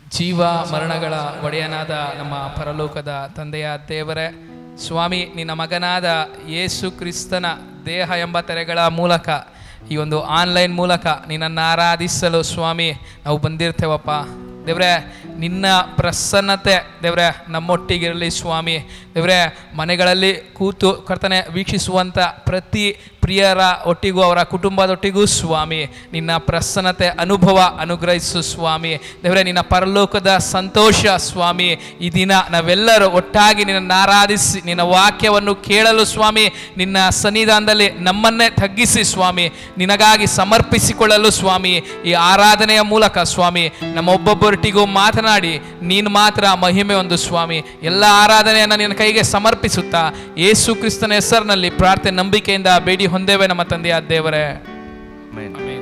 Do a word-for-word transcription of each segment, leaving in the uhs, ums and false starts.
ಜೀವ ಮರಣಗಳ ಒಡೆಯನಾದ ನಮ್ಮ ಪರಲೋಕದ ತಂದೆಯ ದೇವರೇ, ಸ್ವಾಮಿ, ನಿನ್ನ ಮಗನಾದ ಯೇಸು ಕ್ರಿಸ್ತನ ದೇಹ ಎಂಬ ತೆರೆಗಳ ಮೂಲಕ ಈ ಒಂದು ಆನ್ಲೈನ್ ಮೂಲಕ ನಿನ್ನನ್ನು ಆರಾಧಿಸಲು ಸ್ವಾಮಿ ನಾವು ಬಂದಿರ್ತೇವಪ್ಪ. ದೇವ್ರೆ, ನಿನ್ನ ಪ್ರಸನ್ನತೆ ದೇವ್ರೆ ನಮ್ಮೊಟ್ಟಿಗಿರಲಿ ಸ್ವಾಮಿ. ದೇವ್ರೆ, ಮನೆಗಳಲ್ಲಿ ಕೂತು ಕರ್ತನೆ ವೀಕ್ಷಿಸುವಂಥ ಪ್ರತಿ ಪ್ರಿಯರ ಒಟ್ಟಿಗೂ ಅವರ ಕುಟುಂಬದೊಟ್ಟಿಗೂ ಸ್ವಾಮಿ ನಿನ್ನ ಪ್ರಸನ್ನತೆ ಅನುಭವ ಅನುಗ್ರಹಿಸು ಸ್ವಾಮಿ. ದೇವರೇ, ನಿನ್ನ ಪರಲೋಕದ ಸಂತೋಷ ಸ್ವಾಮಿ ಈ ದಿನ ನಾವೆಲ್ಲರೂ ಒಟ್ಟಾಗಿ ನಿನ್ನನ್ನು ಆರಾಧಿಸಿ ನಿನ್ನ ವಾಕ್ಯವನ್ನು ಕೇಳಲು ಸ್ವಾಮಿ ನಿನ್ನ ಸನ್ನಿಧಾನದಲ್ಲಿ ನಮ್ಮನ್ನೇ ತಗ್ಗಿಸಿ ಸ್ವಾಮಿ ನಿನಗಾಗಿ ಸಮರ್ಪಿಸಿಕೊಳ್ಳಲು ಸ್ವಾಮಿ ಈ ಆರಾಧನೆಯ ಮೂಲಕ ಸ್ವಾಮಿ ನಮ್ಮ ಒಬ್ಬೊಬ್ಬರೊಟ್ಟಿಗೂ ಮಾತನಾಡಿ ನೀನು ಮಾತ್ರ ಮಹಿಮೆ ಒಂದು ಸ್ವಾಮಿ. ಎಲ್ಲ ಆರಾಧನೆಯನ್ನು ನಿನ್ನ ಕೈಗೆ ಸಮರ್ಪಿಸುತ್ತಾ ಯೇಸು ಕ್ರಿಸ್ತನ ಹೆಸರಿನಲ್ಲಿ ಪ್ರಾರ್ಥನೆ ನಂಬಿಕೆಯಿಂದ ಬೇಡಿ ಹೊಂದೇವೆ ನಮ್ಮ ತಂದೆಯ ದೇವರೇ, ಆಮೆನ್.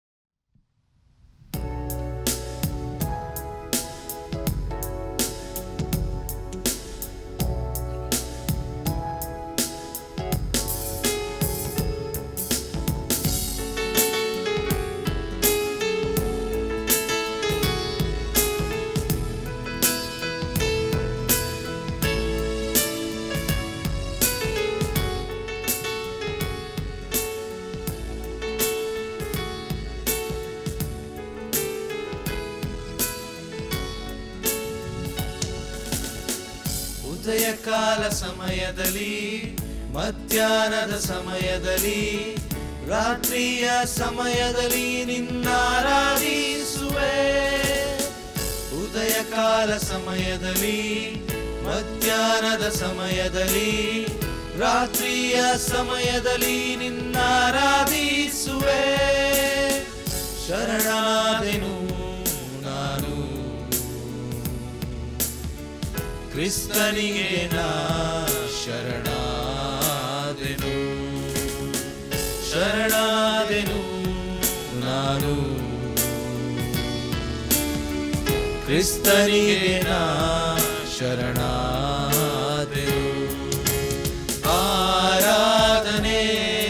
ಉದಯಕಾಲ ಸಮಯದಲ್ಲಿ, ಮಧ್ಯಾಹ್ನದ ಸಮಯದಲ್ಲಿ, ರಾತ್ರಿಯ ಸಮಯದಲ್ಲಿ ನಿನ್ನಾರಾಧಿಸುವೆ. ಉದಯಕಾಲ ಸಮಯದಲ್ಲಿ, ಮಧ್ಯಾಹ್ನದ ಸಮಯದಲ್ಲಿ, ರಾತ್ರಿಯ ಸಮಯದಲ್ಲಿ ನಿನ್ನಾರಾಧಿಸುವೆ. ಶರಣಾದೆನು ನಾನು ಕ್ರಿಸ್ತನಿಗೆ, ನಾ ಶರಣಾದೆನು ಶರಣಾದೆನು ನಾನು ಕ್ರಿಸ್ತನಿಗೆ, ನಾ ಶರಣಾದೆನು. ಆರಾಧನೆ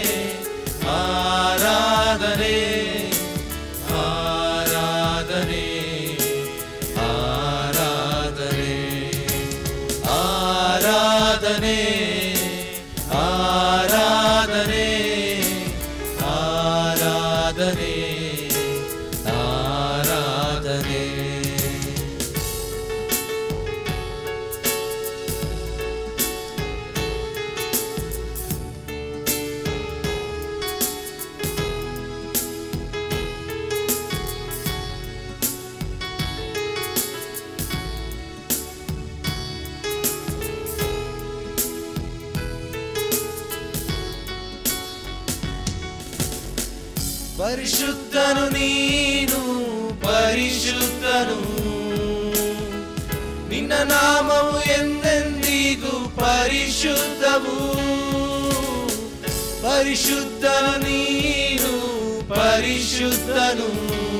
ಆರಾಧನೆ ಆರಾಧನೆ ಆರಾಧನೆ ಆರಾಧನೆ ಆರಾಧನೆ ಆರಾಧನೆ ಆರಾಧನೆ. ಪರಿಶುದ್ಧನು ನೀನು, ಪರಿಶುದ್ಧನು ನಿನ್ನ ನಾಮವು ಎಂದೆಂದಿಗೂ ಪರಿಶುದ್ಧವು. ಪರಿಶುದ್ಧನು ನೀನು, ಪರಿಶುದ್ಧನು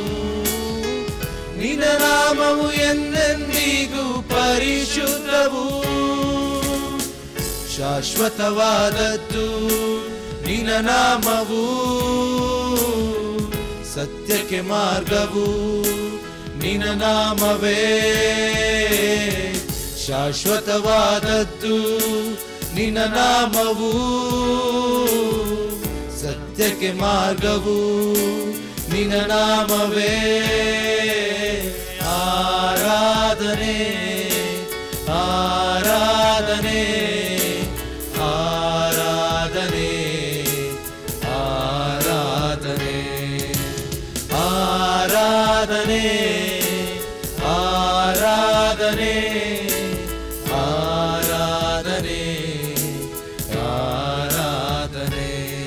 ನಿನ್ನ ನಾಮವು ಎಂದೆಂದಿಗೂ ಪರಿಶುದ್ಧವು. ಶಾಶ್ವತವಾದದ್ದು ನಿನ್ನ ನಾಮವು, ಸತ್ಯಕ್ಕೆ ಮಾರ್ಗವು ನಿನ್ನ ನಾಮವೇ. ಶಾಶ್ವತವಾದದ್ದು ನಿನ್ನ ನಾಮವು, ಸತ್ಯಕ್ಕೆ ಮಾರ್ಗವು ನಿನ್ನ ನಾಮವೇ. ಆರಾಧನೆ ಆರಾಧನೆ ಆರಾಧನೆ ಆರಾಧನೆ ಆರಾಧನೆ ಆರಾಧನೆ ಆರಾಧನೆ ಆರಾಧನೆ.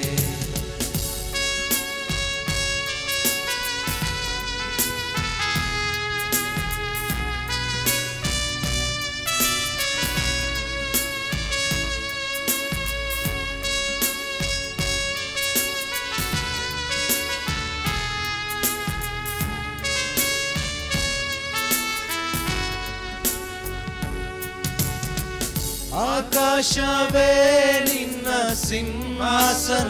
ಆಕಾಶವೇ ನಿನ್ನ ಸಿಂಹಾಸನ,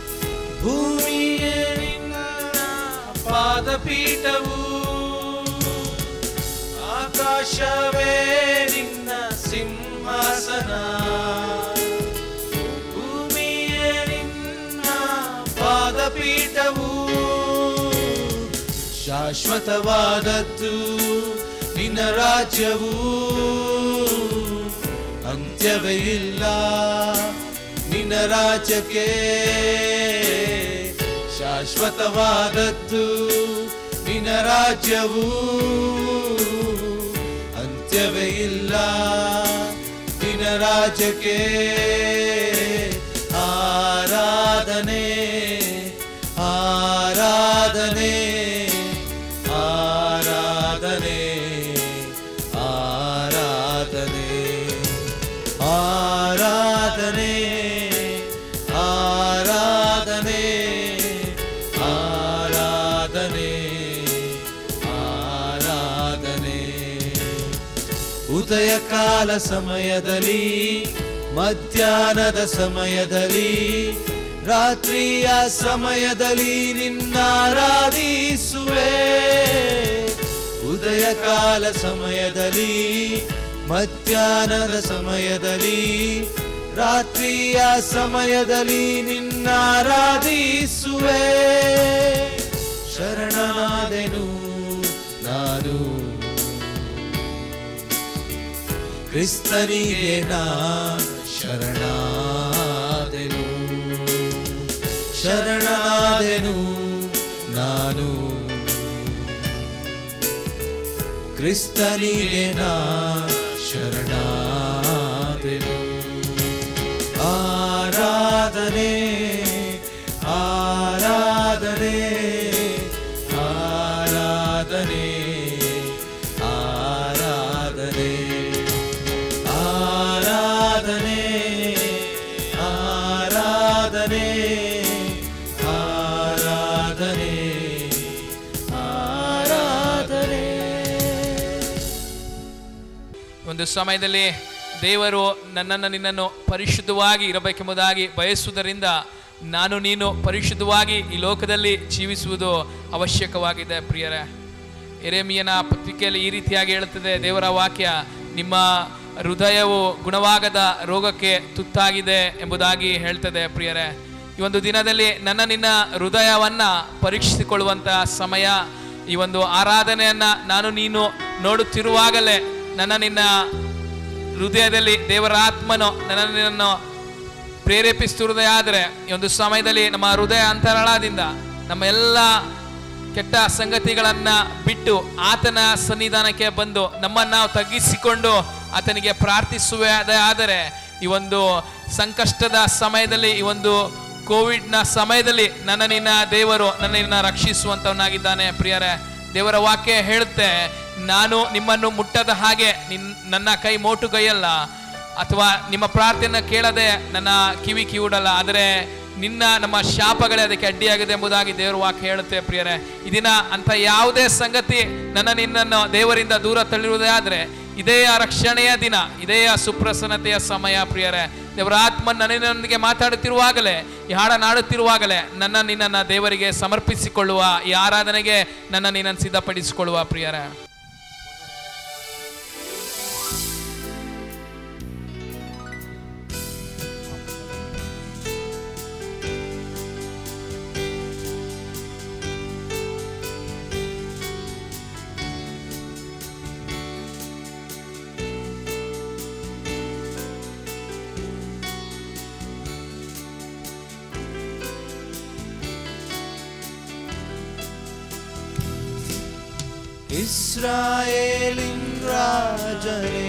ಭೂಮಿಯೇ ನಿನ್ನ ಪಾದಪೀಠವು. ಆಕಾಶವೇ ನಿನ್ನ ಸಿಂಹಾಸನ, ಭೂಮಿಯೇ ನಿನ್ನ ಪಾದಪೀಠವು. ಶಾಶ್ವತವಾದದ್ದು ನಿನ್ನ ರಾಜ್ಯವು, ಅಂತ್ಯವೇ ಇಲ್ಲ ನಿನ್ನ ರಾಜ್ಯಕ್ಕೆ. ಶಾಶ್ವತವಾದದ್ದು ನಿನ್ನ ರಾಜ್ಯವು, ಅಂತ್ಯವೇ ಇಲ್ಲ ನಿನ್ನ ರಾಜ್ಯಕ್ಕೆ. ಆರಾಧನೆ ಆರಾಧನೆ ಆರಾಧನೆ ಆರಾಧನೆ ಆರಾಧನೆ ಆರಾಧನೆ ಆರಾಧನೆ ಆರಾಧನೆ. ಉದಯ ಕಾಲ ಸಮಯದಲ್ಲಿ, ಮಧ್ಯಾಹ್ನದ ಸಮಯದಲ್ಲಿ, ರಾತ್ರಿಯ ಸಮಯದಲ್ಲಿ ನಿನ್ನಾರಾಧಿಸುವೆ. ಉದಯ ಕಾಲ ಸಮಯದಲ್ಲಿ, ಮಧ್ಯಾಹ್ನದ ಸಮಯದಲ್ಲಿ, ರಾತ್ರಿಯ ಸಮಯದಲ್ಲಿ ನಿನ್ನಾರಾಧಿಸುವೆ. ಶರಣನಾದೆನು ನಾನು ಕ್ರಿಸ್ತನಿಗೆ, ನಾ ಶರಣಾದೆನು ಶರಣಾದೆನು ನಾನು ಕ್ರಿಸ್ತನಿಗೆ, ನಾ ಶರಣಾದೆನು. ಆರಾಧನೆ ಆರಾಧನೆ ಆರಾಧನೆ ಆರಾಧನೆ ಆರಾಧನೆ ಆರಾಧನೆ ಆರಾಧನೆ ಆರಾಧನೆ. ಒಂದು ಸಮಯದಲ್ಲಿ ದೇವರು ನನ್ನನ್ನು ನಿನ್ನನ್ನು ಪರಿಶುದ್ಧವಾಗಿ ಇರಬೇಕೆಂಬುದಾಗಿ ಬಯಸುವುದರಿಂದ ನಾನು ನೀನು ಪರಿಶುದ್ಧವಾಗಿ ಈ ಲೋಕದಲ್ಲಿ ಜೀವಿಸುವುದು ಅವಶ್ಯಕವಾಗಿದೆ. ಪ್ರಿಯರೇ, ಯೆರೆಮೀಯನ ಪತ್ರಿಕೆಯಲ್ಲಿ ಈ ರೀತಿಯಾಗಿ ಹೇಳುತ್ತದೆ ದೇವರ ವಾಕ್ಯ, ನಿಮ್ಮ ಹೃದಯವು ಗುಣವಾಗದ ರೋಗಕ್ಕೆ ತುತ್ತಾಗಿದೆ ಎಂಬುದಾಗಿ ಹೇಳ್ತದೆ. ಪ್ರಿಯರೇ, ಈ ಒಂದು ದಿನದಲ್ಲಿ ನನ್ನ ನಿನ್ನ ಹೃದಯವನ್ನು ಪರೀಕ್ಷಿಸಿಕೊಳ್ಳುವಂಥ ಸಮಯ. ಈ ಒಂದು ಆರಾಧನೆಯನ್ನು ನಾನು ನೀನು ನೋಡುತ್ತಿರುವಾಗಲೇ ನನ್ನ ನಿನ್ನ ಹೃದಯದಲ್ಲಿ ದೇವರ ಆತ್ಮನು ನನ್ನ ನಿನ್ನನ್ನು ಪ್ರೇರೇಪಿಸುತ್ತಿರುವುದೇ ಆದರೆ ಈ ಒಂದು ಸಮಯದಲ್ಲಿ ನಮ್ಮ ಹೃದಯ ಅಂತರಾಳದಿಂದ ನಮ್ಮ ಎಲ್ಲ ಕೆಟ್ಟ ಸಂಗತಿಗಳನ್ನು ಬಿಟ್ಟು ಆತನ ಸನ್ನಿಧಾನಕ್ಕೆ ಬಂದು ನಮ್ಮನ್ನು ನಾವು ತಗ್ಗಿಸಿಕೊಂಡು ಆತನಿಗೆ ಪ್ರಾರ್ಥಿಸುವುದೇ ಆದರೆ ಈ ಒಂದು ಸಂಕಷ್ಟದ ಸಮಯದಲ್ಲಿ, ಈ ಒಂದು ಕೋವಿಡ್ನ ಸಮಯದಲ್ಲಿ ನನ್ನ ನಿನ್ನ ದೇವರು ನನ್ನ ನಿನ್ನ ರಕ್ಷಿಸುವಂತವನಾಗಿದ್ದಾನೆ. ಪ್ರಿಯರೇ, ದೇವರ ವಾಕ್ಯ ಹೇಳುತ್ತೆ, ನಾನು ನಿಮ್ಮನ್ನು ಮುಟ್ಟದ ಹಾಗೆ ನಿನ್ ನನ್ನ ಕೈ ಮೋಟುಗೈಯಲ್ಲ, ಅಥವಾ ನಿಮ್ಮ ಪ್ರಾರ್ಥನೆಯನ್ನು ಕೇಳದೆ ನನ್ನ ಕಿವಿ ಕಿವುಡಲ್ಲ, ಆದರೆ ನಿನ್ನ ನಮ್ಮ ಶಾಪಗಳೇ ಅದಕ್ಕೆ ಅಡ್ಡಿಯಾಗಿದೆ ಎಂಬುದಾಗಿ ದೇವರ ವಾಕ್ಯ ಹೇಳುತ್ತೆ. ಪ್ರಿಯರೇ, ಈ ದಿನ ಅಂತ ಯಾವುದೇ ಸಂಗತಿ ನನ್ನ ನಿನ್ನನ್ನು ದೇವರಿಂದ ದೂರ ತಳ್ಳಿರುವುದೇ ಆದರೆ ಇದೇ ರಕ್ಷಣೆಯ ದಿನ, ಇದೇ ಸುಪ್ರಸನ್ನತೆಯ ಸಮಯ. ಪ್ರಿಯರೇ, ದೇವರ ಆತ್ಮ ನನ್ನೊಂದಿಗೆ ಮಾತಾಡುತ್ತಿರುವಾಗಲೇ, ಈ ಹಾಡನ್ನು ಹಾಡುತ್ತಿರುವಾಗಲೇ ನನ್ನ ನಿನ್ನನ್ನು ದೇವರಿಗೆ ಸಮರ್ಪಿಸಿಕೊಳ್ಳುವ, ಈ ಆರಾಧನೆಗೆ ನನ್ನ ನಿನ್ನನ್ನು ಸಿದ್ಧಪಡಿಸಿಕೊಳ್ಳುವ. ಪ್ರಿಯರೇ, ಇಸ್ರಾಯೇಲಿನ್ ರಾಜನೇ,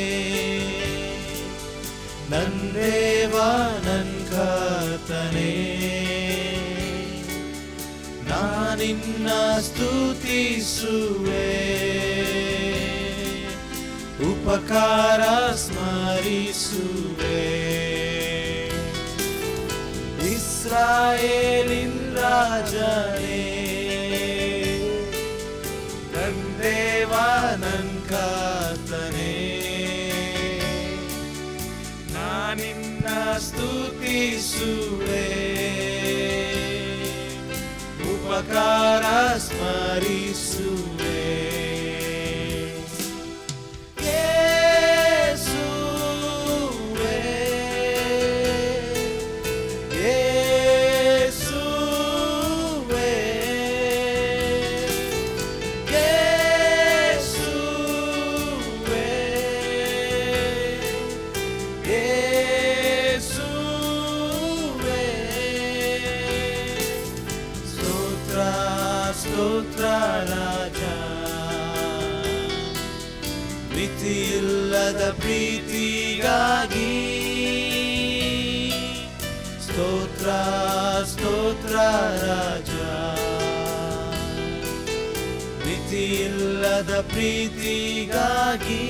ನನ್ ದೇವ ನನ್ ಕರ್ತನೇ, ನಾನಿನ್ನ ಸ್ತುತಿಸುವೆ, ಉಪಕಾರ ಸ್ಮರಿಸುವೆ. ಇಸ್ರಾಯೇಲಿನ್ ರಾಜನೇ, ದೇವ ನನ್ ಕರ್ತನೇ, ನಾನಿನ್ನ ಸ್ತುತಿಸುವೆ, ಉಪಕಾರ ಸ್ಮರಿಸುವೆ. ರಾಜ ಮಿತಿಯಿಲ್ಲದ ಪ್ರೀತಿಗಾಗಿ ಸ್ತೋತ್ರ ಸ್ತೋತ್ರ ರಾಜ ಮಿತಿಯಿಲ್ಲದ ಪ್ರೀತಿಗಾಗಿ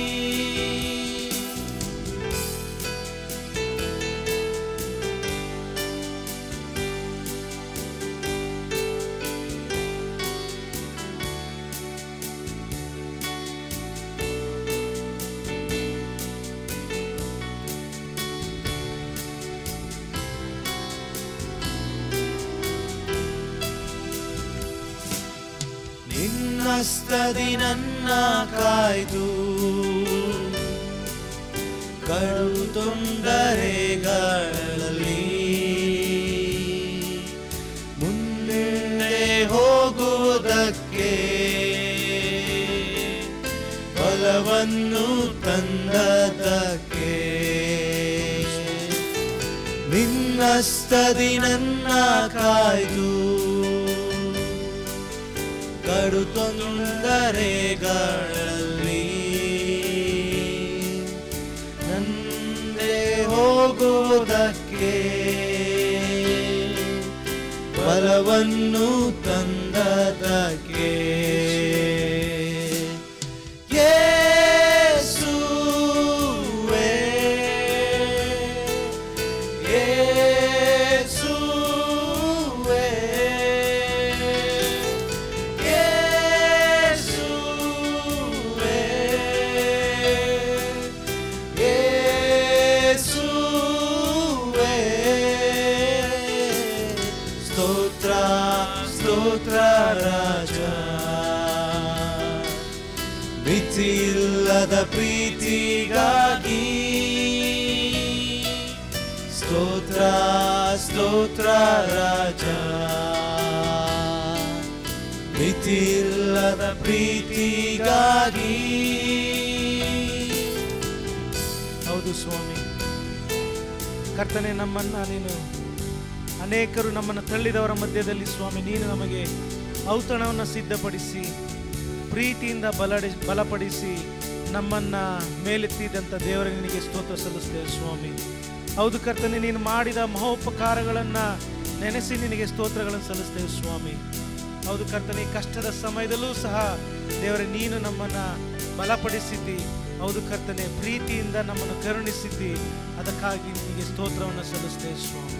ನಿನ್ನಸ್ತದಿ ನನ್ನ ಕಾಯ್ದು ಕಡು ತೊಂದರೆಗಳಲ್ಲಿ ಮುಂದೆ ಹೋಗುವುದಕ್ಕೆ ಬಲವನ್ನು ತಂದದಕ್ಕೆ ನಿನ್ನಸ್ತದಿ ನನ್ನ ಕಾಯ್ದು ಕಡು ತೊಂದರೆಗಳಲ್ಲಿ ನಂದೆ ಹೋಗುವುದಕ್ಕೆ ಬಲವನ್ನು ತಂದದಕ್ಕೆ ಮಿತಿಯಿಲ್ಲದ ಪ್ರೀತಿಗಾಗಿ ಸ್ತೋತ್ರ ಸ್ತೋತ್ರ ರಾಜ ಮಿತಿಯಿಲ್ಲದ ಪ್ರೀತಿಗಾಗಿ. ಹೌದು ಸ್ವಾಮಿ, ಕರ್ತನೆ, ನಮ್ಮನ್ನ ನೀನು ಅನೇಕರು ನಮ್ಮನ್ನು ತಳ್ಳಿದವರ ಮಧ್ಯದಲ್ಲಿ ಸ್ವಾಮಿ ನೀನು ನಮಗೆ ಔತಣವನ್ನು ಸಿದ್ಧಪಡಿಸಿ ಪ್ರೀತಿಯಿಂದ ಬಲಡಿ ಬಲಪಡಿಸಿ ನಮ್ಮನ್ನು ಮೇಲೆತ್ತಿದಂಥ ದೇವರಿಗೆ ನಿನಗೆ ಸ್ತೋತ್ರ ಸಲ್ಲಿಸ್ತೇವೆ ಸ್ವಾಮಿ. ಹೌದು ಕರ್ತನೆ, ನೀನು ಮಾಡಿದ ಮಹೋಪಕಾರಗಳನ್ನು ನೆನೆಸಿ ನಿನಗೆ ಸ್ತೋತ್ರಗಳನ್ನು ಸಲ್ಲಿಸ್ತೇವೆ ಸ್ವಾಮಿ. ಹೌದು ಕರ್ತನೆ, ಕಷ್ಟದ ಸಮಯದಲ್ಲೂ ಸಹ ದೇವರೇ ನೀನು ನಮ್ಮನ್ನು ಬಲಪಡಿಸಿದ್ದಿ. ಹೌದು ಕರ್ತನೆ, ಪ್ರೀತಿಯಿಂದ ನಮ್ಮನ್ನು ಕರುಣಿಸಿದ್ದಿ. ಅದಕ್ಕಾಗಿ ನಿನಗೆ ಸ್ತೋತ್ರವನ್ನು ಸಲ್ಲಿಸ್ತೇವೆ ಸ್ವಾಮಿ.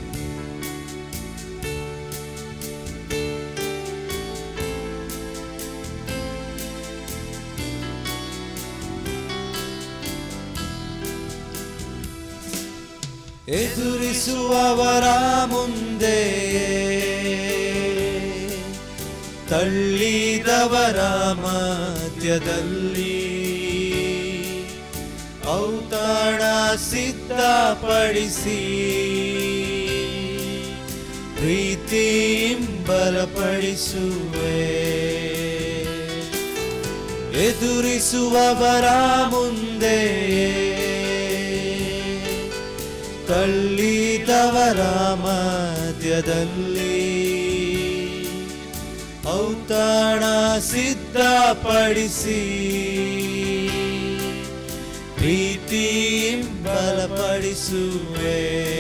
ಎದುರಿಸುವವರ ಮುಂದೆ ತಳ್ಳಿದವರ ಮಧ್ಯದಲ್ಲಿ ಔತಣ ಸಿದ್ಧಪಡಿಸಿ ಪ್ರೀತಿ ಬಲಪಡಿಸುವೆ. ಎದುರಿಸುವವರ ಮುಂದೆ ತಳ್ಳಿದವರ ಮಧ್ಯದಲ್ಲಿ ಔತಣ ಸಿದ್ಧಪಡಿಸಿ ಪ್ರೀತಿ ಬಲಪಡಿಸುವೆ.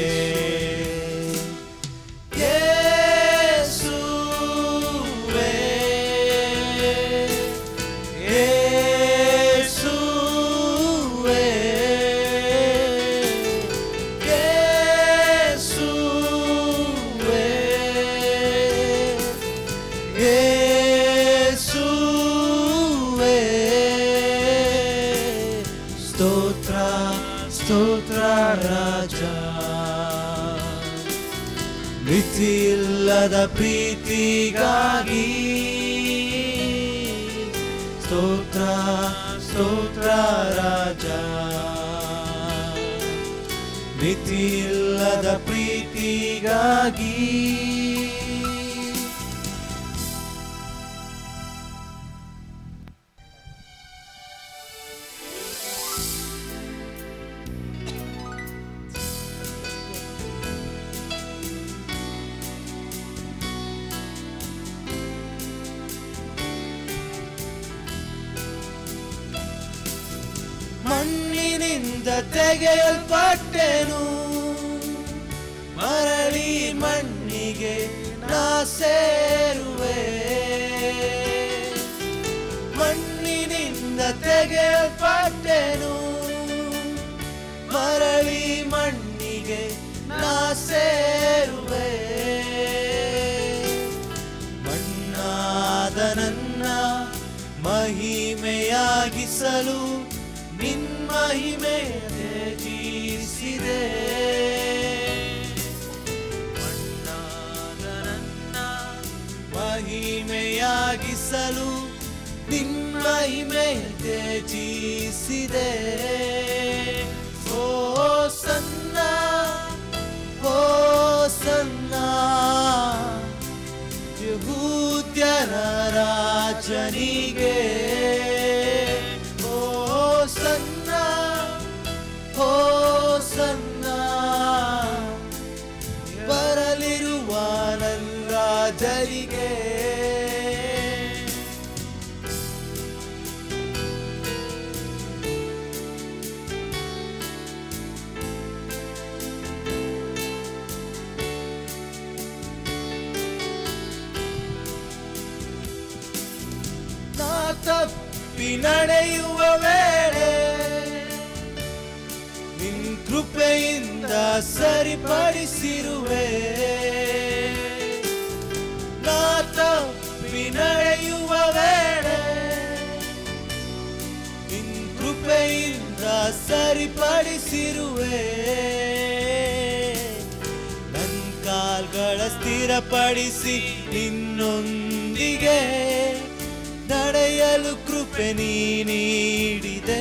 ಮಿತಿಯಿಲ್ಲದ ಪ್ರೀತಿಗಾಗಿ ಸ್ತೋತ್ರ ಸ್ತೋತ್ರ ರಾಜ ಮಿತಿಯಿಲ್ಲದ ಪ್ರೀತಿಗಾಗಿ. ಮಣ್ಣಿನಿಂದ ತೆಗೆಯಲ್ಪಟ್ಟೆನು, ಮರಳಿ ಮಣ್ಣಿಗೆ ನಾ ಸೇರುವೆ. ಮಣ್ಣಿನಿಂದ ತೆಗೆಯಲ್ಪಟ್ಟೆನು, ಮರಳಿ ಮಣ್ಣಿಗೆ ನಾ ಸೇರುವೆ. ಮಣ್ಣಾದ ನನ್ನ ಮಹಿಮೆಯಾಗಿಸಲು ನಿನ್ ಮಹಿಮೆ ತ್ಯಜಿಸಿದೆ. ಮಣ್ಣಾದ ನನ್ನ ಮಹಿಮೆಯಾಗಿಸಲು ನಿನ್ ಮಹಿಮೆ ತ್ಯಜಿಸಿದೆ. ಓ ಸನ್ನ ಓ ಸನ್ನ ಯಹೂದ್ಯರ ರಾಜನಿಗೆ. ಓ ಸನ್ನ ಓ ಸನ್ನ ಬರಲಿರುವ ನನ್ನ ರಾಜನಿಗೆ. ತಪ್ಪಿ ನಡೆಯುವ ವೇಳೆ ನಿನ್ ಕೃಪೆಯಿಂದ ಸರಿಪಡಿಸಿರುವೆ. ನಾ ತಪ್ಪಿ ನಡೆಯುವ ವೇಳೆ ನಿನ್ ಕೃಪೆಯಿಂದ ಸರಿಪಡಿಸಿರುವೆ. ನನ್ ಕಾಲ್ಗಳ ಸ್ಥಿರಪಡಿಸಿ ನಿನ್ನೊಂದಿಗೆ ನಡೆಯಲು ಕೃಪೆ ನೀ ನೀಡಿದೆ.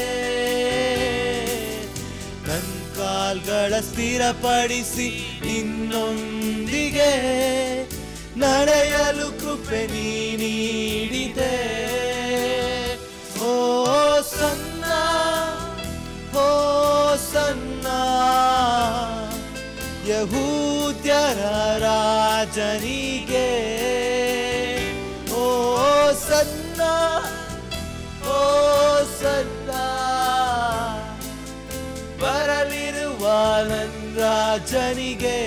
ನನ್ನ ಕಾಲ್ಗಳ ಸ್ಥಿರಪಡಿಸಿ ನಿನ್ನೊಂದಿಗೆ ನಡೆಯಲು ಕೃಪೆ ನೀ ನೀಡಿದೆ. ಓ ಸನ್ನ ಓ ಸನ್ನ ಯಹೂದ್ಯರ ರಾಜನಿಗೆ. ಓ ಸನ್ನ ಓ ಸನ್ನ ಬರಲಿರುವ ನನ್ನ ರಾಜನಿಗೆ.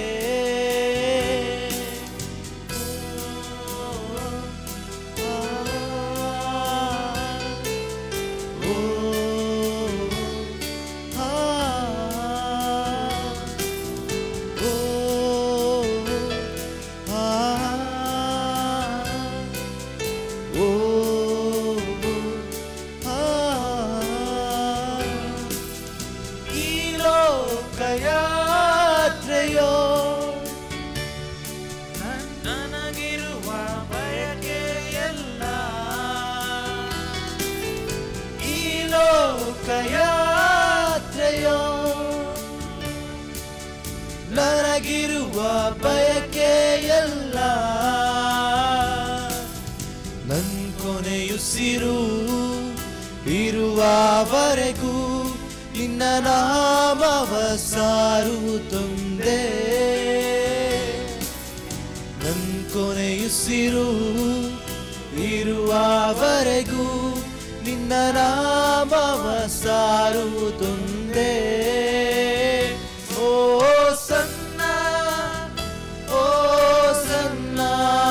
ನನಗಿರುವ ಬಯಕೆ ಎಲ್ಲ ಈ ಲೋಕಯಾತ್ರೆಯೋ, ನನಗಿರುವ ಬಯಕೆ ಎಲ್ಲ ನನ್ ಕೊನೆಯುಸಿರು ಇರುವವರೆಗೂ ನಿನ್ನ ನಾಮವ ಸಾರುವುದೊಂದೇ. ನನ್ ಕೊನೆಯುಸಿರು ಇರುವವರೆಗೂ ನಿನ್ನ ನಾಮವ ಸಾರುವುದೊಂದೇ. ಓ ಸನ್ನ ಓ ಸನ್ನ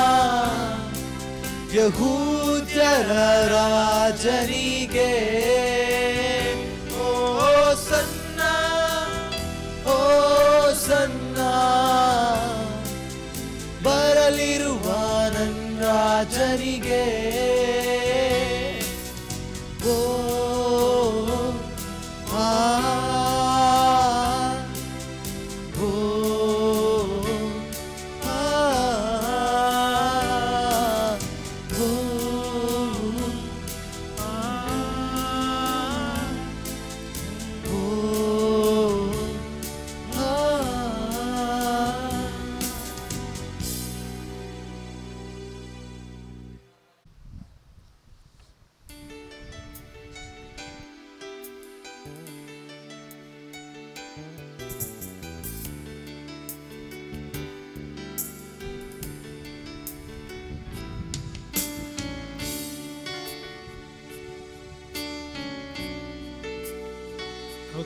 ಯಹೂದ್ಯರ ರಾಜನಿಗೆ. ಓ ಸನ್ನ ಓ ಸನ್ನ ಬರಲಿರುವ ನನ್ನ ರಾಜನಿಗೆ. ಓ ಆ ಓ ಆ ಓ ಆ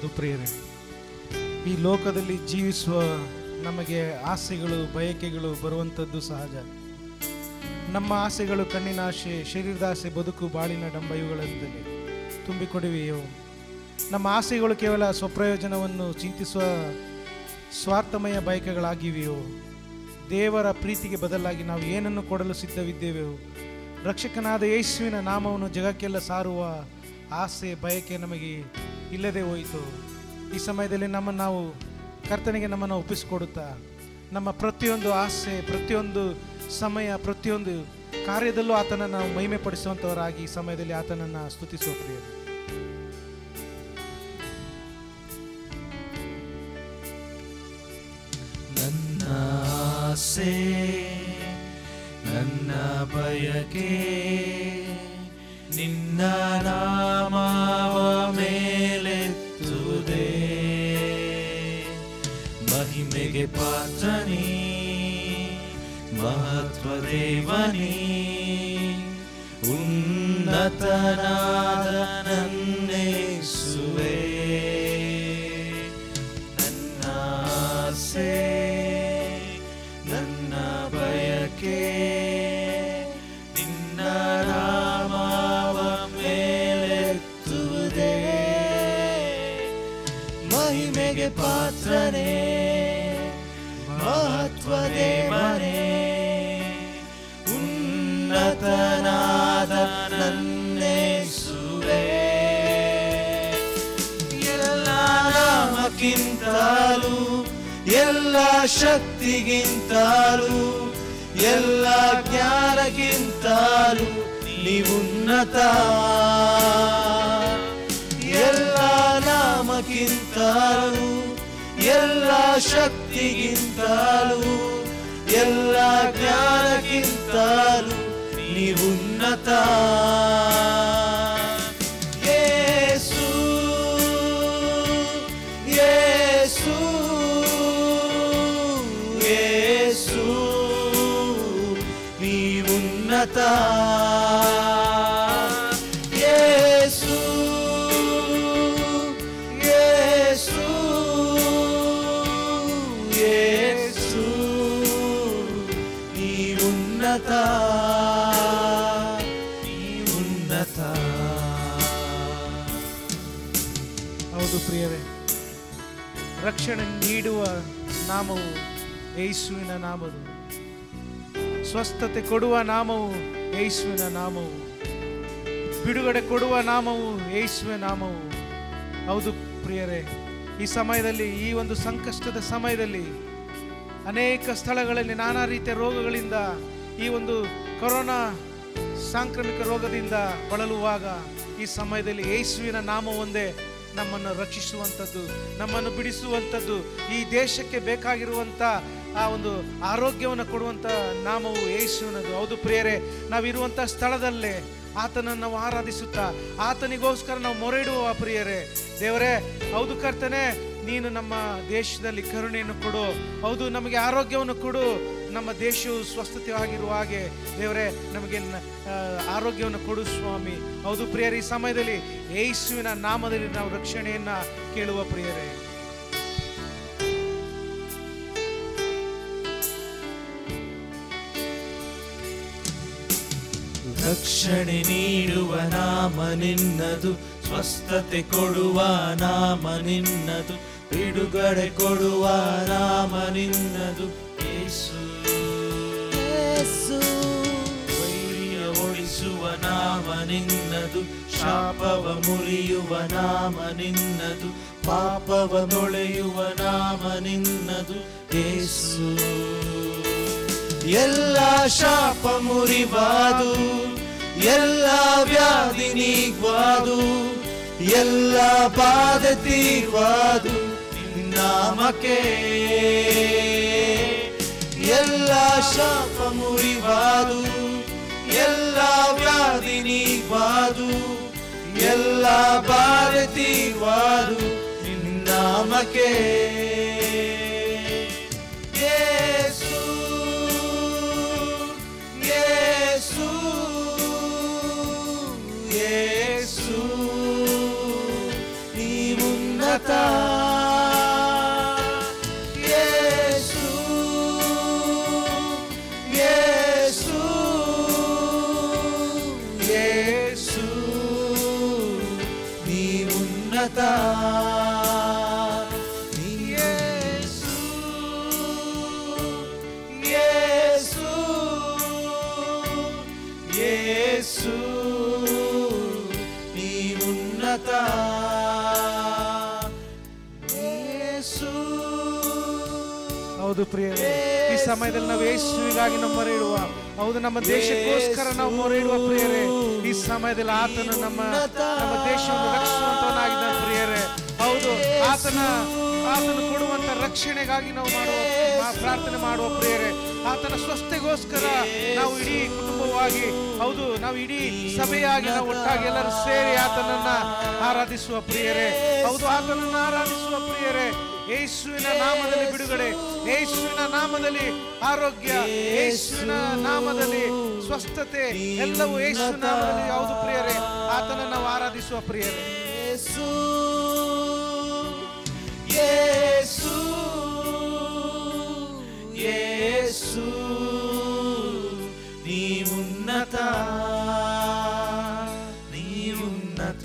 ಹೌದು ಪ್ರಿಯರೇ, ಈ ಲೋಕದಲ್ಲಿ ಜೀವಿಸುವ ನಮಗೆ ಆಸೆಗಳು ಬಯಕೆಗಳು ಬರುವಂಥದ್ದು ಸಹಜ. ನಮ್ಮ ಆಸೆಗಳು ಕಣ್ಣಿನ ಆಸೆ, ಶರೀರದ ಆಸೆ, ಬದುಕು ಬಾಳಿನ ಡಂಬ ಇವುಗಳಿಂದಲೇ ತುಂಬಿಕೊಡುವೆಯೋ. ನಮ್ಮ ಆಸೆಗಳು ಕೇವಲ ಸ್ವಪ್ರಯೋಜನವನ್ನು ಚಿಂತಿಸುವ ಸ್ವಾರ್ಥಮಯ ಬಯಕೆಗಳಾಗಿವೆಯೋ. ದೇವರ ಪ್ರೀತಿಗೆ ಬದಲಾಗಿ ನಾವು ಏನನ್ನು ಕೊಡಲು ಸಿದ್ಧವಿದ್ದೇವೆಯೋ. ರಕ್ಷಕನಾದ ಯೇಸುವಿನ ನಾಮವನ್ನು ಜಗಕ್ಕೆಲ್ಲ ಸಾರುವ ಆಸೆ ಬಯಕೆ ನಮಗೆ ಇಲ್ಲದೆ ಹೋಯಿತು. ಈ ಸಮಯದಲ್ಲಿ ನಮ್ಮನ್ನು ನಾವು ಕರ್ತನಿಗೆ ನಮ್ಮನ್ನು ಒಪ್ಪಿಸಿಕೊಡುತ್ತಾ ನಮ್ಮ ಪ್ರತಿಯೊಂದು ಆಸೆ, ಪ್ರತಿಯೊಂದು ಸಮಯ, ಪ್ರತಿಯೊಂದು ಕಾರ್ಯದಲ್ಲೂ ಆತನನ್ನು ನಾವು ಮಹಿಮೆ ಪಡಿಸುವಂಥವರಾಗಿ ಈ ಸಮಯದಲ್ಲಿ ಆತನನ್ನು ಸ್ತುತಿಸುವ ಪ್ರಿಯರು. ನನ್ನ ಆಸೆ, ನನ್ನ ಬಯಕೆ ನಿನ್ನ ನಾಮವ ಮೇಲೆತ್ತುವುದೇ. ಮಹಿಮೆಗೆ ಪಾತ್ರನೇ, ಮಹತ್ವದೇವನೇ, ಉನ್ನತನಾದ ನನ್ನೇಸುವೆ. ನನ್ನ ಆಸೆ, ನನ್ನ ಬಯಕೆ ನಿನ್ನ ನಾಮವ ಮೇಲೆತ್ತುವುದೇ. ಮಹಿಮೆಗೆ ಪಾತ್ರನೇ, ಮಹತ್ವದೇವನೇ, ಉನ್ನತನಾದ ನನ್ನೇಸುವೆ. ಎಲ್ಲ ನಾಮಕ್ಕಿಂತಲೂ, ಎಲ್ಲ ಶಕ್ತಿಗಿಂತಲೂ, ಎಲ್ಲ ಜ್ಞಾನಕ್ಕಿಂತಲೂ ನೀವುನ್ನತ. ಎಲ್ಲ ನಾಮಕ್ಕಿಂತಲೂ, ಎಲ್ಲ ಶಕ್ತಿಗಿಂತಲೂ, ಎಲ್ಲ ಜ್ಞಾನಕ್ಕಿಂತಲೂ ನೀವುನ್ನತ. ಯೇಸು, ಯೇಸು, ಯೇಸು ನೀವುನ್ನತ. ಯೇಸು, ಯೇಸು, ಯೇಸು ನೀವುನ್ನತ, ನೀವುನ್ನತ. ಹೌದು ಪ್ರಿಯರೇ, ರಕ್ಷಣೆ ನೀಡುವ ನಾಮವು ಯೇಸುವಿನ ನಾಮವು. ಸ್ವಸ್ಥತೆ ಕೊಡುವ ನಾಮವು ಯೇಸುವಿನ ನಾಮವು. ಬಿಡುಗಡೆ ಕೊಡುವ ನಾಮವು ಯೇಸುವಿನ ನಾಮವು. ಹೌದು ಪ್ರಿಯರೇ, ಈ ಸಮಯದಲ್ಲಿ, ಈ ಒಂದು ಸಂಕಷ್ಟದ ಸಮಯದಲ್ಲಿ ಅನೇಕ ಸ್ಥಳಗಳಲ್ಲಿ ನಾನಾ ರೀತಿಯ ರೋಗಗಳಿಂದ, ಈ ಒಂದು ಕೊರೋನಾ ಸಾಂಕ್ರಾಮಿಕ ರೋಗದಿಂದ ಬಳಲುವಾಗ ಈ ಸಮಯದಲ್ಲಿ ಯೇಸುವಿನ ನಾಮ ಒಂದೇ ನಮ್ಮನ್ನು ರಕ್ಷಿಸುವಂಥದ್ದು, ನಮ್ಮನ್ನು ಬಿಡಿಸುವಂಥದ್ದು, ಈ ದೇಶಕ್ಕೆ ಬೇಕಾಗಿರುವಂಥ ಆ ಒಂದು ಆರೋಗ್ಯವನ್ನು ಕೊಡುವಂಥ ನಾಮವು ಯೇಸುವಿನದು. ಹೌದು ಪ್ರಿಯರೇ, ನಾವಿರುವಂಥ ಸ್ಥಳದಲ್ಲೇ ಆತನನ್ನು ನಾವು ಆರಾಧಿಸುತ್ತಾ ಆತನಿಗೋಸ್ಕರ ನಾವು ಮೊರೆ ಇಡುವ ಪ್ರಿಯರೇ. ದೇವರೇ, ಹೌದು ಕರ್ತನೆ, ನೀನು ನಮ್ಮ ದೇಶದಲ್ಲಿ ಕರುಣೆಯನ್ನು ಕೊಡು. ಹೌದು, ನಮಗೆ ಆರೋಗ್ಯವನ್ನು ಕೊಡು. ನಮ್ಮ ದೇಶವು ಸ್ವಸ್ಥತೆಯಾಗಿರುವ ಹಾಗೆ ದೇವರೇ ನಮಗೆ ಆರೋಗ್ಯವನ್ನು ಕೊಡು ಸ್ವಾಮಿ. ಹೌದು ಪ್ರಿಯರೇ, ಈ ಸಮಯದಲ್ಲಿ ಯೇಸುವಿನ ನಾಮದಲ್ಲಿ ನಾವು ರಕ್ಷಣೆಯನ್ನ ಕೇಳುವ ಪ್ರಿಯರೇ. ರಕ್ಷಣೆ ನೀಡುವ ನಾಮ ನಿನ್ನದು, ಸ್ವಸ್ಥತೆ ಕೊಡುವ ನಾಮ ನಿನ್ನದು, ಬಿಡುಗಡೆ ಕೊಡುವ ನಾಮ ನಿನ್ನದು. ಯೇಸು, ವೈರಿಯ ಓಡಿಸುವ ನಾಮ ನಿನ್ನದು, ಶಾಪವ ಮುರಿಯುವ ನಾಮ ನಿನ್ನದು, ಪಾಪವ ತೊಳೆಯುವ ನಾಮ ನಿನ್ನದು. ಯೇಸು, ಎಲ್ಲ ಶಾಪ ಮುರಿವಾದು, ಎಲ್ಲ ವ್ಯಾಧಿ ನೀಗ್ವಾದು, ಎಲ್ಲ ಬಾಧೆ ತೀರ್ವಾದು ನಾಮಕ್ಕೆ. ಎಲ್ಲ ಶಾಪ ಮುರಿವಾದು, ಎಲ್ಲ ವ್ಯಾಧಿ ನೀಗ್ವಾದು, ಎಲ್ಲ ಬಾಧೆ ತೀರ್ವಾದು ನಾಮಕ್ಕೆ. ಯೇಸು, ಯೇಸು, ಯೇಸು ನೀವುನ್ನತ. ಯೇಸು ನೀ ಉನ್ನತ ಯೇಸು ಯೇಸು ಯೇಸು ನೀ ಉನ್ನತ ಯೇಸು. ಹೌದು ಪ್ರಿಯರೇ, ಈ ಸಮಯದಲ್ಲಿ ನಾವು ಯೇಸುವಿಗಾಗಿ ನಾವು ಮೊರೆ ಇಡುವ. ಹೌದು, ನಮ್ಮ ದೇಶಕ್ಕೋಸ್ಕರ ನಾವು ಮೊರೆ ಇಡುವ ಪ್ರಿಯರೇ. ಈ ಸಮಯದಲ್ಲಿ ಆತನು ನಮ್ಮ ನಮ್ಮ ದೇಶವನ್ನು ರಕ್ಷಿಸುವಂತವನಾಗಿದ್ದಾನೆ ಪ್ರಿಯರೇ. ಹೌದು, ಆತನ ಆತನು ಕೊಡುವಂತ ರಕ್ಷಣೆಗಾಗಿ ನಾವು ಮಾಡುವ ಪ್ರಾರ್ಥನೆ ಮಾಡುವ ಪ್ರಿಯರೇ. ಆತನ ಸ್ವಸ್ಥತೆಗೋಸ್ಕರ ನಾವು ಇಡೀ ಕುಟುಂಬವಾಗಿ, ಹೌದು, ನಾವು ಇಡೀ ಸಭೆಯಾಗಿ ನಾವು ಒಟ್ಟಾಗಿ ಎಲ್ಲರೂ ಸೇರಿ ಆತನನ್ನ ಆರಾಧಿಸುವ ಪ್ರಿಯರೇ. ಹೌದು, ಆತನನ್ನ ಆರಾಧಿಸುವ ಪ್ರಿಯರೇ. ಯೇಸುವಿನ ನಾಮದಲ್ಲಿ ಬಿಡುಗಡೆ, ಯೇಸುವಿನ ನಾಮದಲ್ಲಿ ಆರೋಗ್ಯ, ಯೇಸುವಿನ ನಾಮದಲ್ಲಿ ಸ್ವಸ್ಥತೆ, ಎಲ್ಲವೂ ಯೇಸುವಿನ ನಾಮದಲ್ಲಿ. ಹೌದು ಪ್ರಿಯರೇ, ಆತನ ನಾವು ಆರಾಧಿಸುವ ಪ್ರಿಯರೇ. ಯೇಸು ಯೇಸು ಯೇಸು ನೀ ಉನ್ನತ ನೀ ಉನ್ನತ.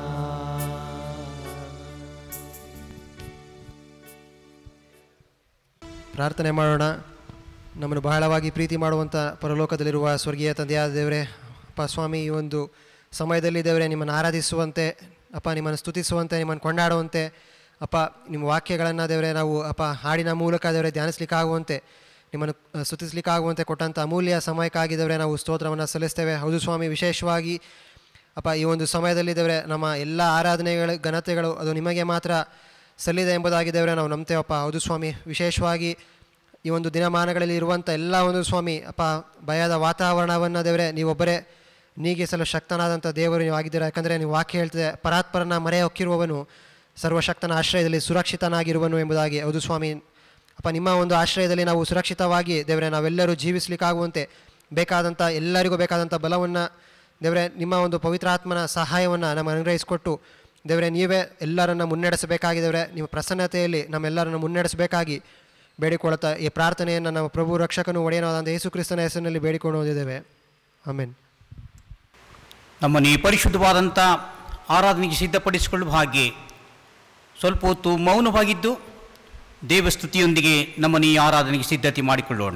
ಪ್ರಾರ್ಥನೆ ಮಾಡೋಣ. ನಮ್ಮನ್ನು ಬಹಳವಾಗಿ ಪ್ರೀತಿ ಮಾಡುವಂಥ ಪರಲೋಕದಲ್ಲಿರುವ ಸ್ವರ್ಗೀಯ ತಂದೆಯಾದ ದೇವರೇ, ಅಪ್ಪ ಸ್ವಾಮಿ, ಈ ಒಂದು ಸಮಯದಲ್ಲಿ ದೇವರೇ ನಿಮ್ಮನ್ನು ಆರಾಧಿಸುವಂತೆ, ಅಪ್ಪ ನಿಮ್ಮನ್ನು ಸ್ತುತಿಸುವಂತೆ, ನಿಮ್ಮನ್ನು ಕೊಂಡಾಡುವಂತೆ, ಅಪ್ಪ ನಿಮ್ಮ ವಾಕ್ಯಗಳನ್ನು ದೇವರೇ ನಾವು ಅಪ್ಪ ಹಾಡಿನ ಮೂಲಕ ದೇವರೇ ಧ್ಯಾನಿಸ್ಲಿಕ್ಕಾಗುವಂತೆ, ನಿಮ್ಮನ್ನು ಸ್ತುತಿಸ್ಲಿಕ್ಕಾಗುವಂತೆ ಕೊಟ್ಟಂಥ ಅಮೂಲ್ಯ ಸಮಯಕ್ಕಾಗಿ ದೇವರೇ ನಾವು ಸ್ತೋತ್ರವನ್ನು ಸಲ್ಲಿಸ್ತೇವೆ. ಹೌದು ಸ್ವಾಮಿ, ವಿಶೇಷವಾಗಿ ಅಪ್ಪ ಈ ಒಂದು ಸಮಯದಲ್ಲಿ ದೇವರೇ ನಮ್ಮ ಎಲ್ಲ ಆರಾಧನೆಗಳು, ಘನತೆಗಳು ಅದು ನಿಮಗೆ ಮಾತ್ರ ಸಲ್ಲಿದೆ ಎಂಬುದಾಗಿ ದೇವರೇ ನಾವು ನಂಬ್ತೇವಪ್ಪ. ಹೌದು ಸ್ವಾಮಿ, ವಿಶೇಷವಾಗಿ ಈ ಒಂದು ದಿನಮಾನಗಳಲ್ಲಿ ಇರುವಂಥ ಎಲ್ಲ ಒಂದು ಸ್ವಾಮಿ ಅಪ್ಪ ಭಯದ ವಾತಾವರಣವನ್ನು ದೇವರೇ ನೀವೊಬ್ಬರೇ ನೀಗಿಸಲು ಶಕ್ತನಾದಂಥ ದೇವರು ನೀವು ಆಗಿದ್ದೀರಾ. ಯಾಕಂದರೆ ನೀವು ವಾಕ್ಯ ಹೇಳ್ತದೆ, ಪರಾತ್ಪರನ ಮರೆ ಹೊಕ್ಕಿರುವವನು ಸರ್ವಶಕ್ತನ ಆಶ್ರಯದಲ್ಲಿ ಸುರಕ್ಷಿತನಾಗಿರುವನು ಎಂಬುದಾಗಿ. ಹೌದು ಸ್ವಾಮಿ ಅಪ್ಪ, ನಿಮ್ಮ ಒಂದು ಆಶ್ರಯದಲ್ಲಿ ನಾವು ಸುರಕ್ಷಿತವಾಗಿ ದೇವರೇ ನಾವೆಲ್ಲರೂ ಜೀವಿಸಲಿಕ್ಕಾಗುವಂತೆ ಬೇಕಾದಂಥ ಎಲ್ಲರಿಗೂ ಬೇಕಾದಂಥ ಬಲವನ್ನು ದೇವರೇ ನಿಮ್ಮ ಒಂದು ಪವಿತ್ರಾತ್ಮನ ಸಹಾಯವನ್ನು ನಮಗೆ ಅನುಗ್ರಹಿಸಿಕೊಟ್ಟು ದೇವರೇ ನೀವೇ ಎಲ್ಲರನ್ನು ಮುನ್ನಡೆಸಬೇಕಾಗಿ ದೇವರೇ ನಿಮ್ಮ ಪ್ರಸನ್ನತೆಯಲ್ಲಿ ನಮ್ಮೆಲ್ಲರನ್ನು ಮುನ್ನಡೆಸಬೇಕಾಗಿ ಬೇಡಿಕೊಳ್ಳುತ್ತಾ ಈ ಪ್ರಾರ್ಥನೆಯನ್ನು ನಮ್ಮ ಪ್ರಭು ರಕ್ಷಕನು ಒಡೆಯನಾದಂಥ ಯೇಸು ಕ್ರಿಸ್ತನ ಹೆಸರಿನಲ್ಲಿ ಬೇಡಿಕೊಂಡು ಹೊಂದಿದ್ದೇವೆ. ಆಮೆನ್. ನಮ್ಮನ್ನು ಈ ಪರಿಶುದ್ಧವಾದಂಥ ಆರಾಧನೆಗೆ ಸಿದ್ಧಪಡಿಸಿಕೊಳ್ಳುವ ಹಾಗೆ ಸ್ವಲ್ಪ ಹೊತ್ತು ಮೌನವಾಗಿದ್ದು ದೇವಸ್ತುತಿಯೊಂದಿಗೆ ನಮ್ಮನ್ನು ಈ ಆರಾಧನೆಗೆ ಸಿದ್ಧತೆ ಮಾಡಿಕೊಳ್ಳೋಣ.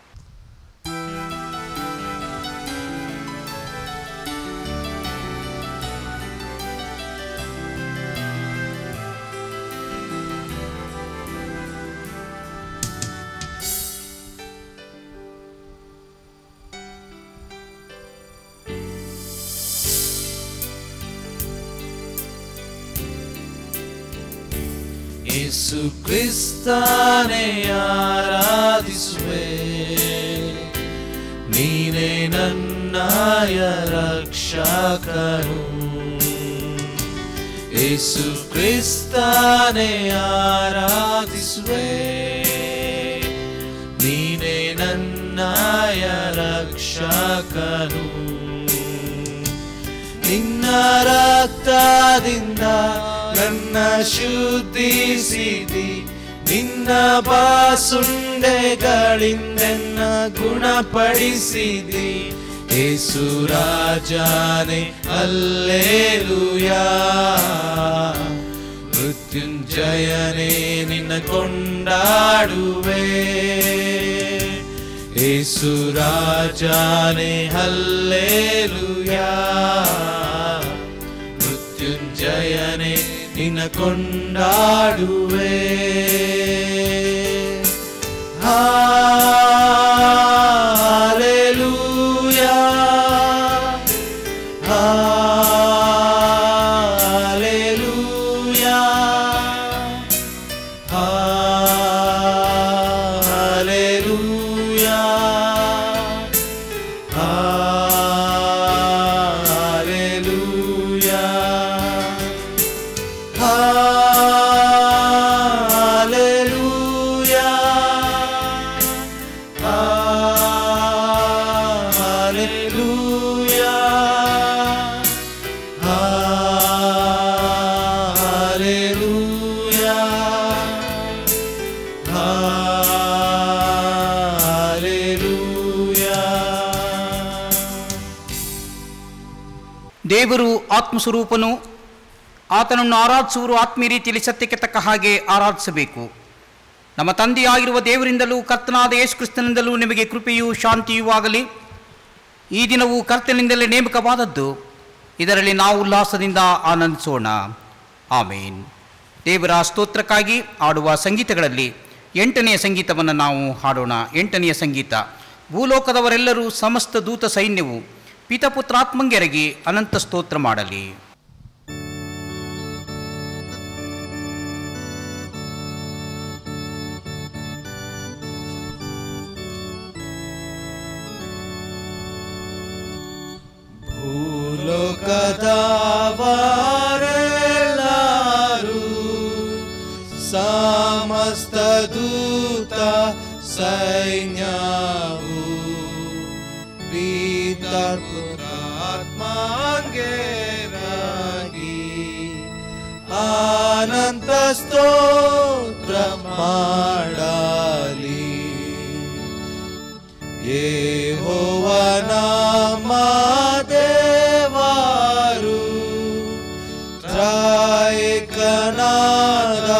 ಯೇಸು ಕ್ರಿಸ್ತನೇ ಆರಾಧಿಸುವೆ, ನೀನೇ ನನ್ನಯ ರಕ್ಷಕನು. ಯೇಸು ಕ್ರಿಸ್ತನೇ ಆರಾಧಿಸುವೆ, ನೀನೇ ನನ್ನಯ ರಕ್ಷಕನು. ನಿನ್ನ ರಕ್ತದಿಂದ ನನ್ನ ಶುದ್ಧಿಸಿದಿ, ನಿನ್ನ ಬಾಸುಂಡೆಗಳಿಂದೆನ್ನ ಗುಣಪಡಿಸಿದಿ. ಯೇಸು ರಾಜನೇ ಹಲ್ಲೆಲೂಯಾ, ಮೃತ್ಯುಂಜಯನೇ ನಿನ್ನ ಕೊಂಡಾಡುವೆ. ಯೇಸು ರಾಜನೇ ಹಲ್ಲೆಲೂಯಾ, ಮೃತ್ಯುಂಜಯನೇ ನಿನ್ನ ಕೊಂಡಾಡುವೆ. Hallelujah, hallelujah, hallelujah, hallelujah, hallelujah, hallelujah, ದೇವರು ಆತ್ಮಸ್ವರೂಪನು. ಆತನನ್ನು ಆರಾಧಿಸುವರು ಆತ್ಮೀಯ ರೀತಿಯಲ್ಲಿ ಸತ್ಯಕ್ಕೆ ತಕ್ಕ ಹಾಗೆ ಆರಾಧಿಸಬೇಕು. ನಮ್ಮ ತಂದೆಯಾಗಿರುವ ದೇವರಿಂದಲೂ ಕರ್ತನಾದ ಯೇಸು ಕ್ರಿಸ್ತನಿಂದಲೂ ನಿಮಗೆ ಕೃಪೆಯೂ ಶಾಂತಿಯೂ ಆಗಲಿ. ಈ ದಿನವು ಕರ್ತನಿಂದಲೇ ನೇಮಕವಾದದ್ದು, ಇದರಲ್ಲಿ ನಾವು ಉಲ್ಲಾಸದಿಂದ ಆನಂದಿಸೋಣ. ಆಮೇನ್. ದೇವರ ಸ್ತೋತ್ರಕ್ಕಾಗಿ ಆಡುವ ಸಂಗೀತಗಳಲ್ಲಿ ಎಂಟನೆಯ ಸಂಗೀತವನ್ನು ನಾವು ಹಾಡೋಣ. ಎಂಟನೆಯ ಸಂಗೀತ. ಭೂಲೋಕದವರೆಲ್ಲರೂ ಸಮಸ್ತ ದೂತ ಸೈನ್ಯವು ಪಿತಪುತ್ರಾತ್ಮಂಗೆರಗಿ ಅನಂತ ಸ್ತೋತ್ರ ಮಾಡಲಿ. ಭೂಲೋಕದವರೆಲ್ಲರೂ ಸಮಸ್ತ ದೂತ ಸೈನ್ಯವು ಪಿತಪುತ್ರಾತ್ಮಂಗೆರಗಿ ಅನಂತ ಸ್ತೋತ್ರ ಮಾಡಲಿ. ಯೆಹೋವನ ದೇವರು ತ್ರೈಕನಾದ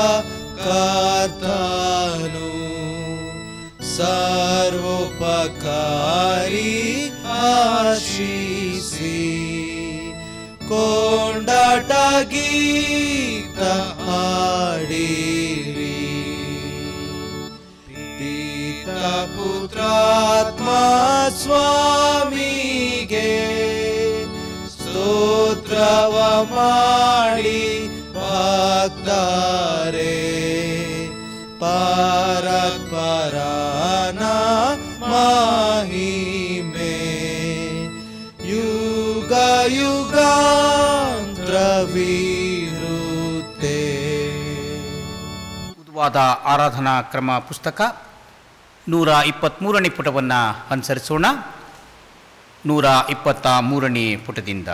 ಕರ್ತನು ಸರ್ವೋಪಕಾರಿ ಆಶೀಸಿ ಕೊಂಡಾಟ ಗೀತ ಹಾಡಿರಿ. ಪಿತಪುತ್ರಾತ್ಮ ಸ್ವಾಮಿಗೆ ಸ್ತೋತ್ರವ ಮಾಡಿ ಭಕ್ತರೇ ಪರಪರನ ಮಹಿಮೆ ಯುಗ ಯುಗಾಂತರವಿರುತ್ತೆ. ಉದ್ವಾದ ಆರಾಧನಾ ಕ್ರಮ ಪುಸ್ತಕ ನೂರ ಇಪ್ಪತ್ತ್ಮೂರನೇ ಪುಟವನ್ನು ಅನುಸರಿಸೋಣ. ನೂರ ಇಪ್ಪತ್ತ ಮೂರನೇ ಪುಟದಿಂದ.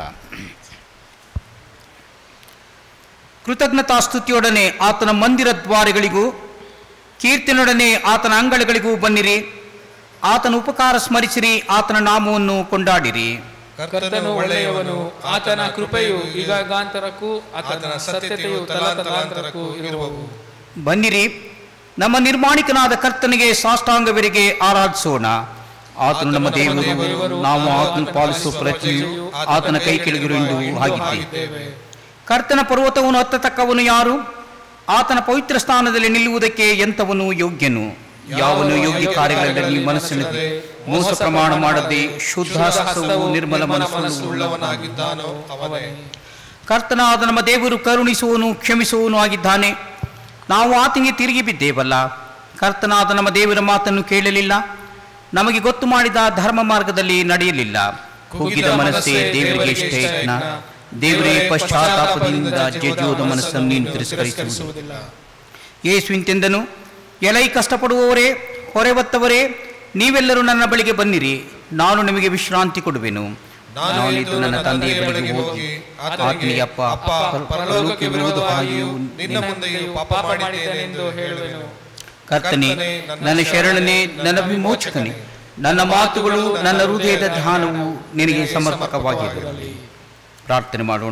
ಕೃತಜ್ಞತಾ ಸ್ತುತಿಯೊಡನೆ ಆತನ ಮಂದಿರ ದ್ವಾರಗಳಿಗೂ ಕೀರ್ತನೊಡನೆ ಆತನ ಅಂಗಳಗಳಿಗೂ ಬನ್ನಿರಿ. ಆತನ ಉಪಕಾರ ಸ್ಮರಿಸಿರಿ, ಆತನ ನಾಮವನ್ನು ಕೊಂಡಾಡಿರಿ. ಕರ್ತನು ಒಳ್ಳೆಯವನು, ಆತನ ಕೃಪೆಯು ಯುಗಾಂತರಕ್ಕೂ ಆತನ ಸತ್ಯತೆಯು ತಲತಲಾಂತರಕ್ಕೂ ಇರುವವು. ಬನ್ನಿರಿ, ನಮ್ಮ ನಿರ್ಮಾಣಿಕನಾದ ಕರ್ತನಿಗೆ ಸಾಷ್ಟಾಂಗವೆರಿಗೆ ಆರಾಧಿಸೋಣ. ಆತನು ನಮ್ಮ ದೇವರು, ನಾವು ಆತನ ಪಾಲಿಸುವ ಪ್ರತಿಯು ಆತನ ಕೈ ಕೆಳಗಿರುವುದು ಆಗಿದ್ದೇವೆ. ಕರ್ತನ ಪರ್ವತವನ್ನು ಹತ್ತತಕ್ಕವನು ಯಾರು? ಆತನ ಪವಿತ್ರ ಸ್ಥಾನದಲ್ಲಿ ನಿಲ್ಲುವುದಕ್ಕೆ ಎಂಥವನು ಯೋಗ್ಯನು? ಯಾವನು ಯೋಗ್ಯ ಕಾರ್ಯಗಳಲ್ಲಿ ಮನಸ್ಸಿನಲ್ಲಿ ಮೋಸ ಪ್ರಮಾಣ ಮಾಡದೆ ಶುದ್ಧ ಹಸ್ತವೂ ನಿರ್ಮಲ ಮನಸ್ಸುಳ್ಳವನಾಗಿದ್ದಾನೋ ಅವನೇ. ಕರ್ತನಾದ ನಮ್ಮ ದೇವರು ಕರುಣಿಸುವನು ಕ್ಷಮಿಸುವನು ಆಗಿದ್ದಾನೆ. ನಾವು ಆತನಿಗೆ ತಿರುಗಿ ಬಿದ್ದೇವಲ್ಲ. ಕರ್ತನಾದ ನಮ್ಮ ದೇವರ ಮಾತನ್ನು ಕೇಳಲಿಲ್ಲ, ನಮಗೆ ಗೊತ್ತು ಮಾಡಿದ ಧರ್ಮ ಮಾರ್ಗದಲ್ಲಿ ನಡೆಯಲಿಲ್ಲ. ಕುಗ್ಗಿದ ಮನಸ್ಸೇ ದೇವರಿಗೆ ಇಷ್ಟೇನ, ದೇವರೇ ಪಶ್ಚಾತ್ತಾಪದಿಂದ ಜಜ್ಜುವುದ ಮನಸ್ಸನ್ನು ನೀನು ತಿರಸ್ಕರಿಸುವುದಿಲ್ಲ. ಯೇಸು ಇಂತೆಂದನು, ಎಲೈ ಕಷ್ಟಪಡುವವರೇ ಹೊರೆ ಹೊತ್ತವರೇ ನೀವೆಲ್ಲರೂ ನನ್ನ ಬಳಿಗೆ ಬನ್ನಿರಿ, ನಾನು ನಿಮಗೆ ವಿಶ್ರಾಂತಿ ಕೊಡುವೆನು. ನಾನು ಇದು ನನ್ನ ತಂದೆಯ ಬಳಿಗೆ ಹೋಗಿ ಆತನಿಗೆ ಅಪ್ಪ ಪರಲೋಕಕ್ಕೆ ವಿರೋಧವಾಗಿಯೂ ನಿನ್ನ ಮುಂದೆಯೂ ಪಾಪ ಮಾಡಿದ್ದೇನೆ ಎಂದು ಹೇಳುವೆನು. ಕರ್ತನೇ, ನನ್ನ ಶರಣನೇ, ನನ್ನ ವಿಮೋಚಕನೇ, ನನ್ನ ಮಾತುಗಳು ನನ್ನ ಹೃದಯದ ಧ್ಯಾನವು ನಿನಗೆ ಸಮರ್ಪಕವಾಗಿರಲಿ. ಪ್ರಾರ್ಥನೆ ಮಾಡೋಣ.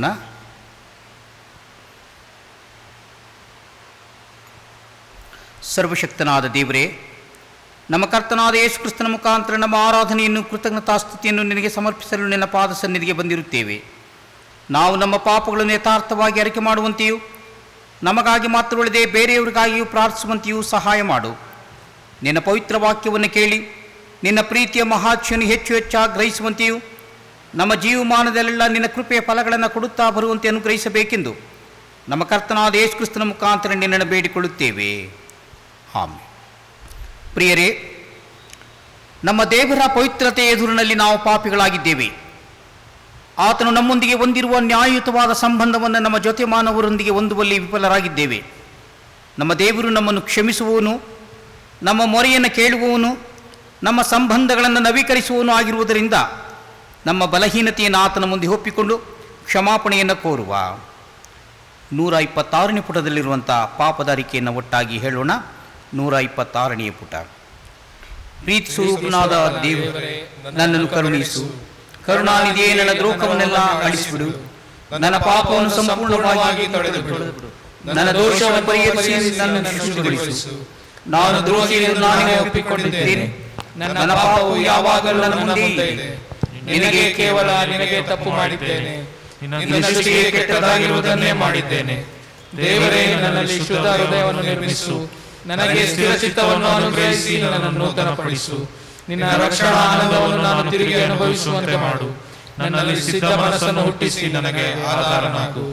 ಸರ್ವಶಕ್ತನಾದ ದೇವರೇ, ನಮ್ಮ ಕರ್ತನಾದ ಯೇಸು ಕ್ರಿಸ್ತನ ಮುಖಾಂತರ ನಮ್ಮ ಆರಾಧನೆಯನ್ನು ಕೃತಜ್ಞತಾಸ್ತುತಿಯನ್ನು ನಿನಗೆ ಸಮರ್ಪಿಸಲು ನಿನ್ನ ಪಾದ ಸನ್ನಿಧಿಗೆ ಬಂದಿರುತ್ತೇವೆ. ನಾವು ನಮ್ಮ ಪಾಪಗಳನ್ನು ಯಥಾರ್ಥವಾಗಿ ಅರಿಕೆ ಮಾಡುವಂತೆಯೂ ನಮಗಾಗಿ ಮಾತ್ರವಲ್ಲದೆ ಬೇರೆಯವರಿಗಾಗಿಯೂ ಪ್ರಾರ್ಥಿಸುವಂತೆಯೂ ಸಹಾಯ ಮಾಡು. ನಿನ್ನ ಪವಿತ್ರ ವಾಕ್ಯವನ್ನು ಕೇಳಿ ನಿನ್ನ ಪ್ರೀತಿಯ ಮಹಾತ್ಮೆಯನ್ನು ಹೆಚ್ಚು ಹೆಚ್ಚಾಗಿ ಗ್ರಹಿಸುವಂತೆಯೂ ನಮ್ಮ ಜೀವಮಾನದಲ್ಲೆಲ್ಲ ನಿನ್ನ ಕೃಪೆಯ ಫಲಗಳನ್ನು ಕೊಡುತ್ತಾ ಬರುವಂತೆ ಅನುಗ್ರಹಿಸಬೇಕೆಂದು ನಮ್ಮ ಕರ್ತನಾದ ಯೇಸು ಕ್ರಿಸ್ತನ ಮುಖಾಂತರ ನಿನ್ನನ್ನು ಬೇಡಿಕೊಳ್ಳುತ್ತೇವೆ. ಆಮೆನ್. ಪ್ರಿಯರೇ, ನಮ್ಮ ದೇವರ ಪವಿತ್ರತೆ ಎದುರಿನಲ್ಲಿ ನಾವು ಪಾಪಿಗಳಾಗಿದ್ದೇವೆ. ಆತನು ನಮ್ಮೊಂದಿಗೆ ಹೊಂದಿರುವ ನ್ಯಾಯಯುತವಾದ ಸಂಬಂಧವನ್ನು ನಮ್ಮ ಜೊತೆ ಮಾನವರೊಂದಿಗೆ ಹೊಂದುವಲ್ಲಿ ವಿಫಲರಾಗಿದ್ದೇವೆ. ನಮ್ಮ ದೇವರು ನಮ್ಮನ್ನು ಕ್ಷಮಿಸುವವನು, ನಮ್ಮ ಮೊರೆಯನ್ನು ಕೇಳುವವನು, ನಮ್ಮ ಸಂಬಂಧಗಳನ್ನು ನವೀಕರಿಸುವವನು ಆಗಿರುವುದರಿಂದ ನಮ್ಮ ಬಲಹೀನತೆಯನ್ನು ಆತನ ಮುಂದೆ ಒಪ್ಪಿಕೊಂಡು ಕ್ಷಮಾಪಣೆಯನ್ನು ಕೋರುವ. ನೂರ ಇಪ್ಪತ್ತಾರನೇ ಪುಟದಲ್ಲಿರುವಂಥ ಪಾಪದ ಅರಿಕೆಯನ್ನು ಒಟ್ಟಾಗಿ ಹೇಳೋಣ. ನೂರ ಇಪ್ಪತ್ತಾರನೆಯ ಪುಟ. ಪ್ರೀತಿ ಸ್ವರೂಪನಾದ ದೇವರೇ, ನನ್ನನ್ನು ಕರುಣಿಸು. ಕರುಣಾನಿಧಿಯೇ ನನ್ನ ದ್ರೋಹವನ್ನೆಲ್ಲ ಅಳಿಸಿಬಿಡು. ನನ್ನ ಪಾಪವನ್ನು ಸಂಪೂರ್ಣವಾಗಿ ತೊಳೆದುಬಿಡು. ನನ್ನ ದೋಷವನ್ನು ಪರಿಹರಿಸಿ ನನ್ನನ್ನು ಶುದ್ಧಿಗೊಳಿಸು. ನಾನು ದ್ರೋಹಿ ಎಂದು ನಾನೇ ಒಪ್ಪಿಕೊಂಡಿದ್ದೇನೆ. ನನ್ನ ಪಾಪವು ಯಾವಾಗಲೂ ನನ್ನ ಮುಂದೆ ಇದೆ. ನಿನಗೆ ಕೇವಲ ನಿನಗೆ ತಪ್ಪು ಮಾಡಿದ್ದೇನೆ. ನಿನ್ನ ದೃಷ್ಟಿಗೆ ಕೆಟ್ಟದಾಗಿರುವುದನ್ನೇ ಮಾಡಿದ್ದೇನೆ. ದೇವರೇ, ನನ್ನಲ್ಲಿ ಶುದ್ಧ ಹೃದಯವನ್ನು ನಿರ್ಮಿಸು. ನನಗೆ ಸ್ಥಿರ ಚಿತ್ತವನ್ನು ಅನುಗ್ರಹಿಸಿ ನನ್ನನ್ನು ನೂತನಪಡಿಸು. ನಿನ್ನ ರಕ್ಷಣಾ ಆನಂದವನ್ನು ನಾನು ತಿರುಗಿ ಅನುಭವಿಸುವಂತೆ ಮಾಡು. ನನ್ನಲ್ಲಿ ಸಿದ್ಧ ಮನಸ್ಸನ್ನು ಹುಟ್ಟಿಸಿ ನನಗೆ ಆಧಾರನಾಗು.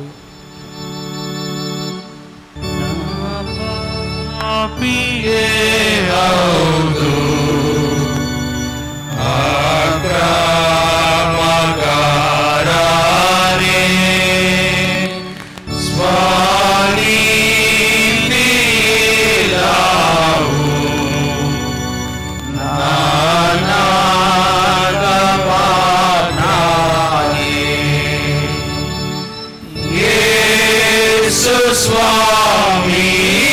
ಪಾಪಿಯೇ ಹೌದು, ಅಕ್ರಮಗಾರರೇ, ಸ್ವನೀತಿಯಿಲ್ಲವು ನನಗವನಾಗಿ. ಯೇಸು ಸ್ವಾಮಿ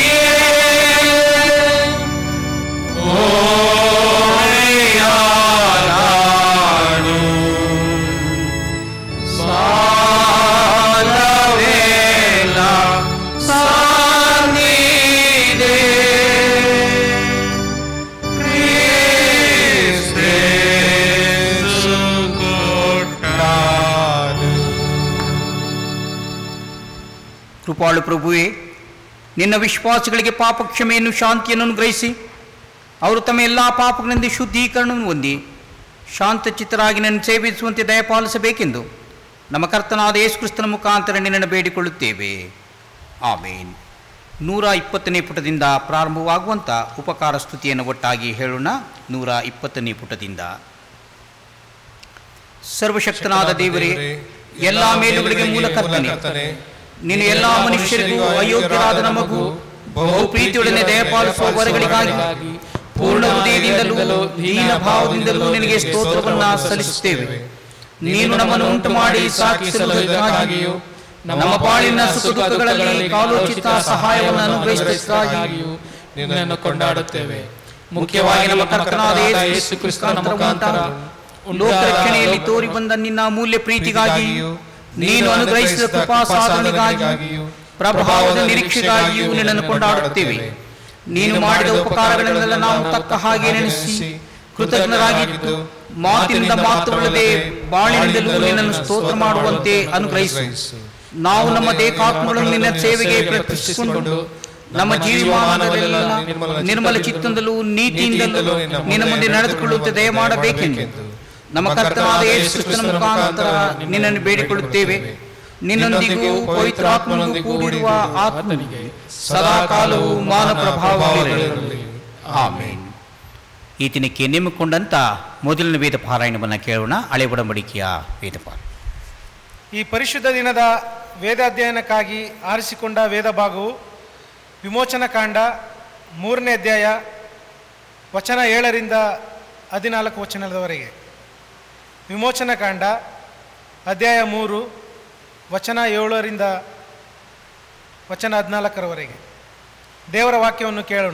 ಕೃಪಾಳು ಪ್ರಭುವೇ, ನಿನ್ನ ವಿಶ್ವಾಸಗಳಿಗೆ ಪಾಪ ಕ್ಷಮೆಯನ್ನು ಶಾಂತಿಯನ್ನು ಅನುಗ್ರಹಿಸಿ ಅವರು ತಮ್ಮ ಎಲ್ಲ ಪಾಪಗಳಿಂದ ಶುದ್ಧೀಕರಣವನ್ನು ಹೊಂದಿ ಶಾಂತಚಿತ್ತರಾಗಿ ನನ್ನ ಸೇವಿಸುವಂತೆ ದಯಪಾಲಿಸಬೇಕೆಂದು ನಮ್ಮ ಕರ್ತನಾದ ಯೇಸು ಕ್ರಿಸ್ತನ ಮುಖಾಂತರ ನಿನ್ನನ್ನು ಬೇಡಿಕೊಳ್ಳುತ್ತೇವೆ. ಆಮೇನ್. ನೂರ ಇಪ್ಪತ್ತನೇ ಪುಟದಿಂದ ಪ್ರಾರಂಭವಾಗುವಂಥ ಉಪಕಾರ ಸ್ತುತಿಯನ್ನು ಒಟ್ಟಾಗಿ ಹೇಳೋಣ. ನೂರ ಇಪ್ಪತ್ತನೇ ಪುಟದಿಂದ. ಸರ್ವಶಕ್ತನಾದ ದೇವರೇ, ಎಲ್ಲ ಮೇಲುಗಳಿಗೆ ಮೂಲ ಕರ್ತನೆ, ನೀನು ಎಲ್ಲ ಮನುಷ್ಯರಿಗೂ ಅಯೋಗ್ಯರಾದ ನಮಗೂ ಬಹು ಪ್ರೀತಿಯೊಡನೆ ದಯಪಾಲಿಸುವ ವರಗಳಿಗಾಗಿ ಪೂರ್ಣ ಹೃದಯದಿಂದಲೂ ದೀನ ಭಾವದಿಂದಲೂ ನಿನಗೆ ಸ್ತೋತ್ರವನ್ನ ಸಲ್ಲಿಸುತ್ತೇವೆ. ನೀನು ನಮ್ಮನ್ನು ಉಂಟು ಮಾಡಿ ಸಾಕ್ಷಿಸಲುಗಾಗಿಯೂ ನಮ್ಮ ಪಾಳಿನ ಸುಖ ದುಃಖಗಳಲ್ಲಿ ಕಾಲೋಚಿತ ಸಹಾಯವನ್ನು ಅನುಗ್ರಹಿಸುವುದಕ್ಕಾಗಿಯೂ ನಿನ್ನನ್ನು ಕೊಂಡಾಡುತ್ತೇವೆ. ಮುಖ್ಯವಾಗಿ ನಮ್ಮ ಕರ್ತನಾದ ಯೇಸು ಕ್ರಿಸ್ತನ ಮುಖಾಂತರ ಲೋಕರಕ್ಷಣೆಯಲ್ಲಿ ತೋರಿ ಬಂದ ನಿನ್ನ ಅಮೂಲ್ಯ ಪ್ರೀತಿಗಾಗಿಯೂ ನೀನು ಅನುಗ್ರಹಿಸಿದ ಕೃಪಾ ಸಾಧನೆಗಾಗಿಯೂ ಪ್ರಭಾವದ ನಿರೀಕ್ಷೆಗಾಗಿಯೂ ನಿನ್ನನ್ನು ಕೊಂಡಾಡುತ್ತೇವೆ. ನೀನು ಮಾಡಿದ ಉಪಕಾರಗಳನ್ನೆಲ್ಲ ನಾವು ತಕ್ಕ ಹಾಗೆ ನೆನೆಸಿ ಕೃತಜ್ಞರಾಗಿದ್ದು ಮಾತಿನಿಂದ ಮಾತುಗಳದೆ ಬಾಳಿನಿಂದಲೂ ನಿನ್ನನ್ನು ಸ್ತೋತ್ರ ಮಾಡುವಂತೆ ಅನುಗ್ರಹಿಸು. ನಾವು ನಮ್ಮ ದೇಹಾತ್ಮಗಳನ್ನು ನಿನ್ನ ಸೇವೆಗೆ ಪ್ರತಿಷ್ಠಿಸಿಕೊಂಡು ನಮ್ಮ ಜೀವಮಾನದಲ್ಲೆಲ್ಲ ನಿರ್ಮಲ ಚಿತ್ತದಿಂದಲೂ ನೀತಿಯಿಂದಲೂ ನಿನ್ನ ಮುಂದೆ ನಡೆದುಕೊಳ್ಳುವಂತೆ ದಯಮಾಡಬೇಕೆಂದು ನಮ್ಮ ಕರ್ತನಾದ ಯೇಸು ಕ್ರಿಸ್ತನ ಮುಖಾಂತರ ನಿನ್ನನ್ನು ಬೇಡಿಕೊಳ್ಳುತ್ತೇವೆ. ನಿನ್ನೊಂದಿಗೂ ಪವಿತ್ರಾತ್ಮನಿಗೂ ಕೂಡಿರುವ ಆತ್ಮನಿಗೆ ಸದಾ ಕಾಲವು ಮಾನ ಪ್ರಭಾವವಿರಲಿ. ಆಮೇನ್. ಈ ದಿನಕ್ಕೆ ನೇಮಿಕೊಂಡಂತ ಮೊದಲನೇ ವೇದ ಪಾರಾಯಣವನ್ನು ಕೇಳೋಣ. ಹಳೆ ಒಡಂಬಡಿಕೆಯ ವೇದ ಪಾರಾಯಣ. ಈ ಪರಿಶುದ್ಧ ದಿನದ ವೇದಾಧ್ಯಯನಕ್ಕಾಗಿ ಆರಿಸಿಕೊಂಡ ವೇದ ಭಾಗವು ವಿಮೋಚನ ಕಾಂಡ ಮೂರನೇ ಅಧ್ಯಾಯ ವಚನ ಏಳರಿಂದ ಹದಿನಾಲ್ಕು ವಚನದವರೆಗೆ. ವಿಮೋಚನ ಕಾಂಡ ಅಧ್ಯಾಯ ಮೂರು ವಚನ ಏಳರಿಂದ ವಚನ ಹದಿನಾಲ್ಕರವರೆಗೆ ದೇವರ ವಾಕ್ಯವನ್ನು ಕೇಳೋಣ.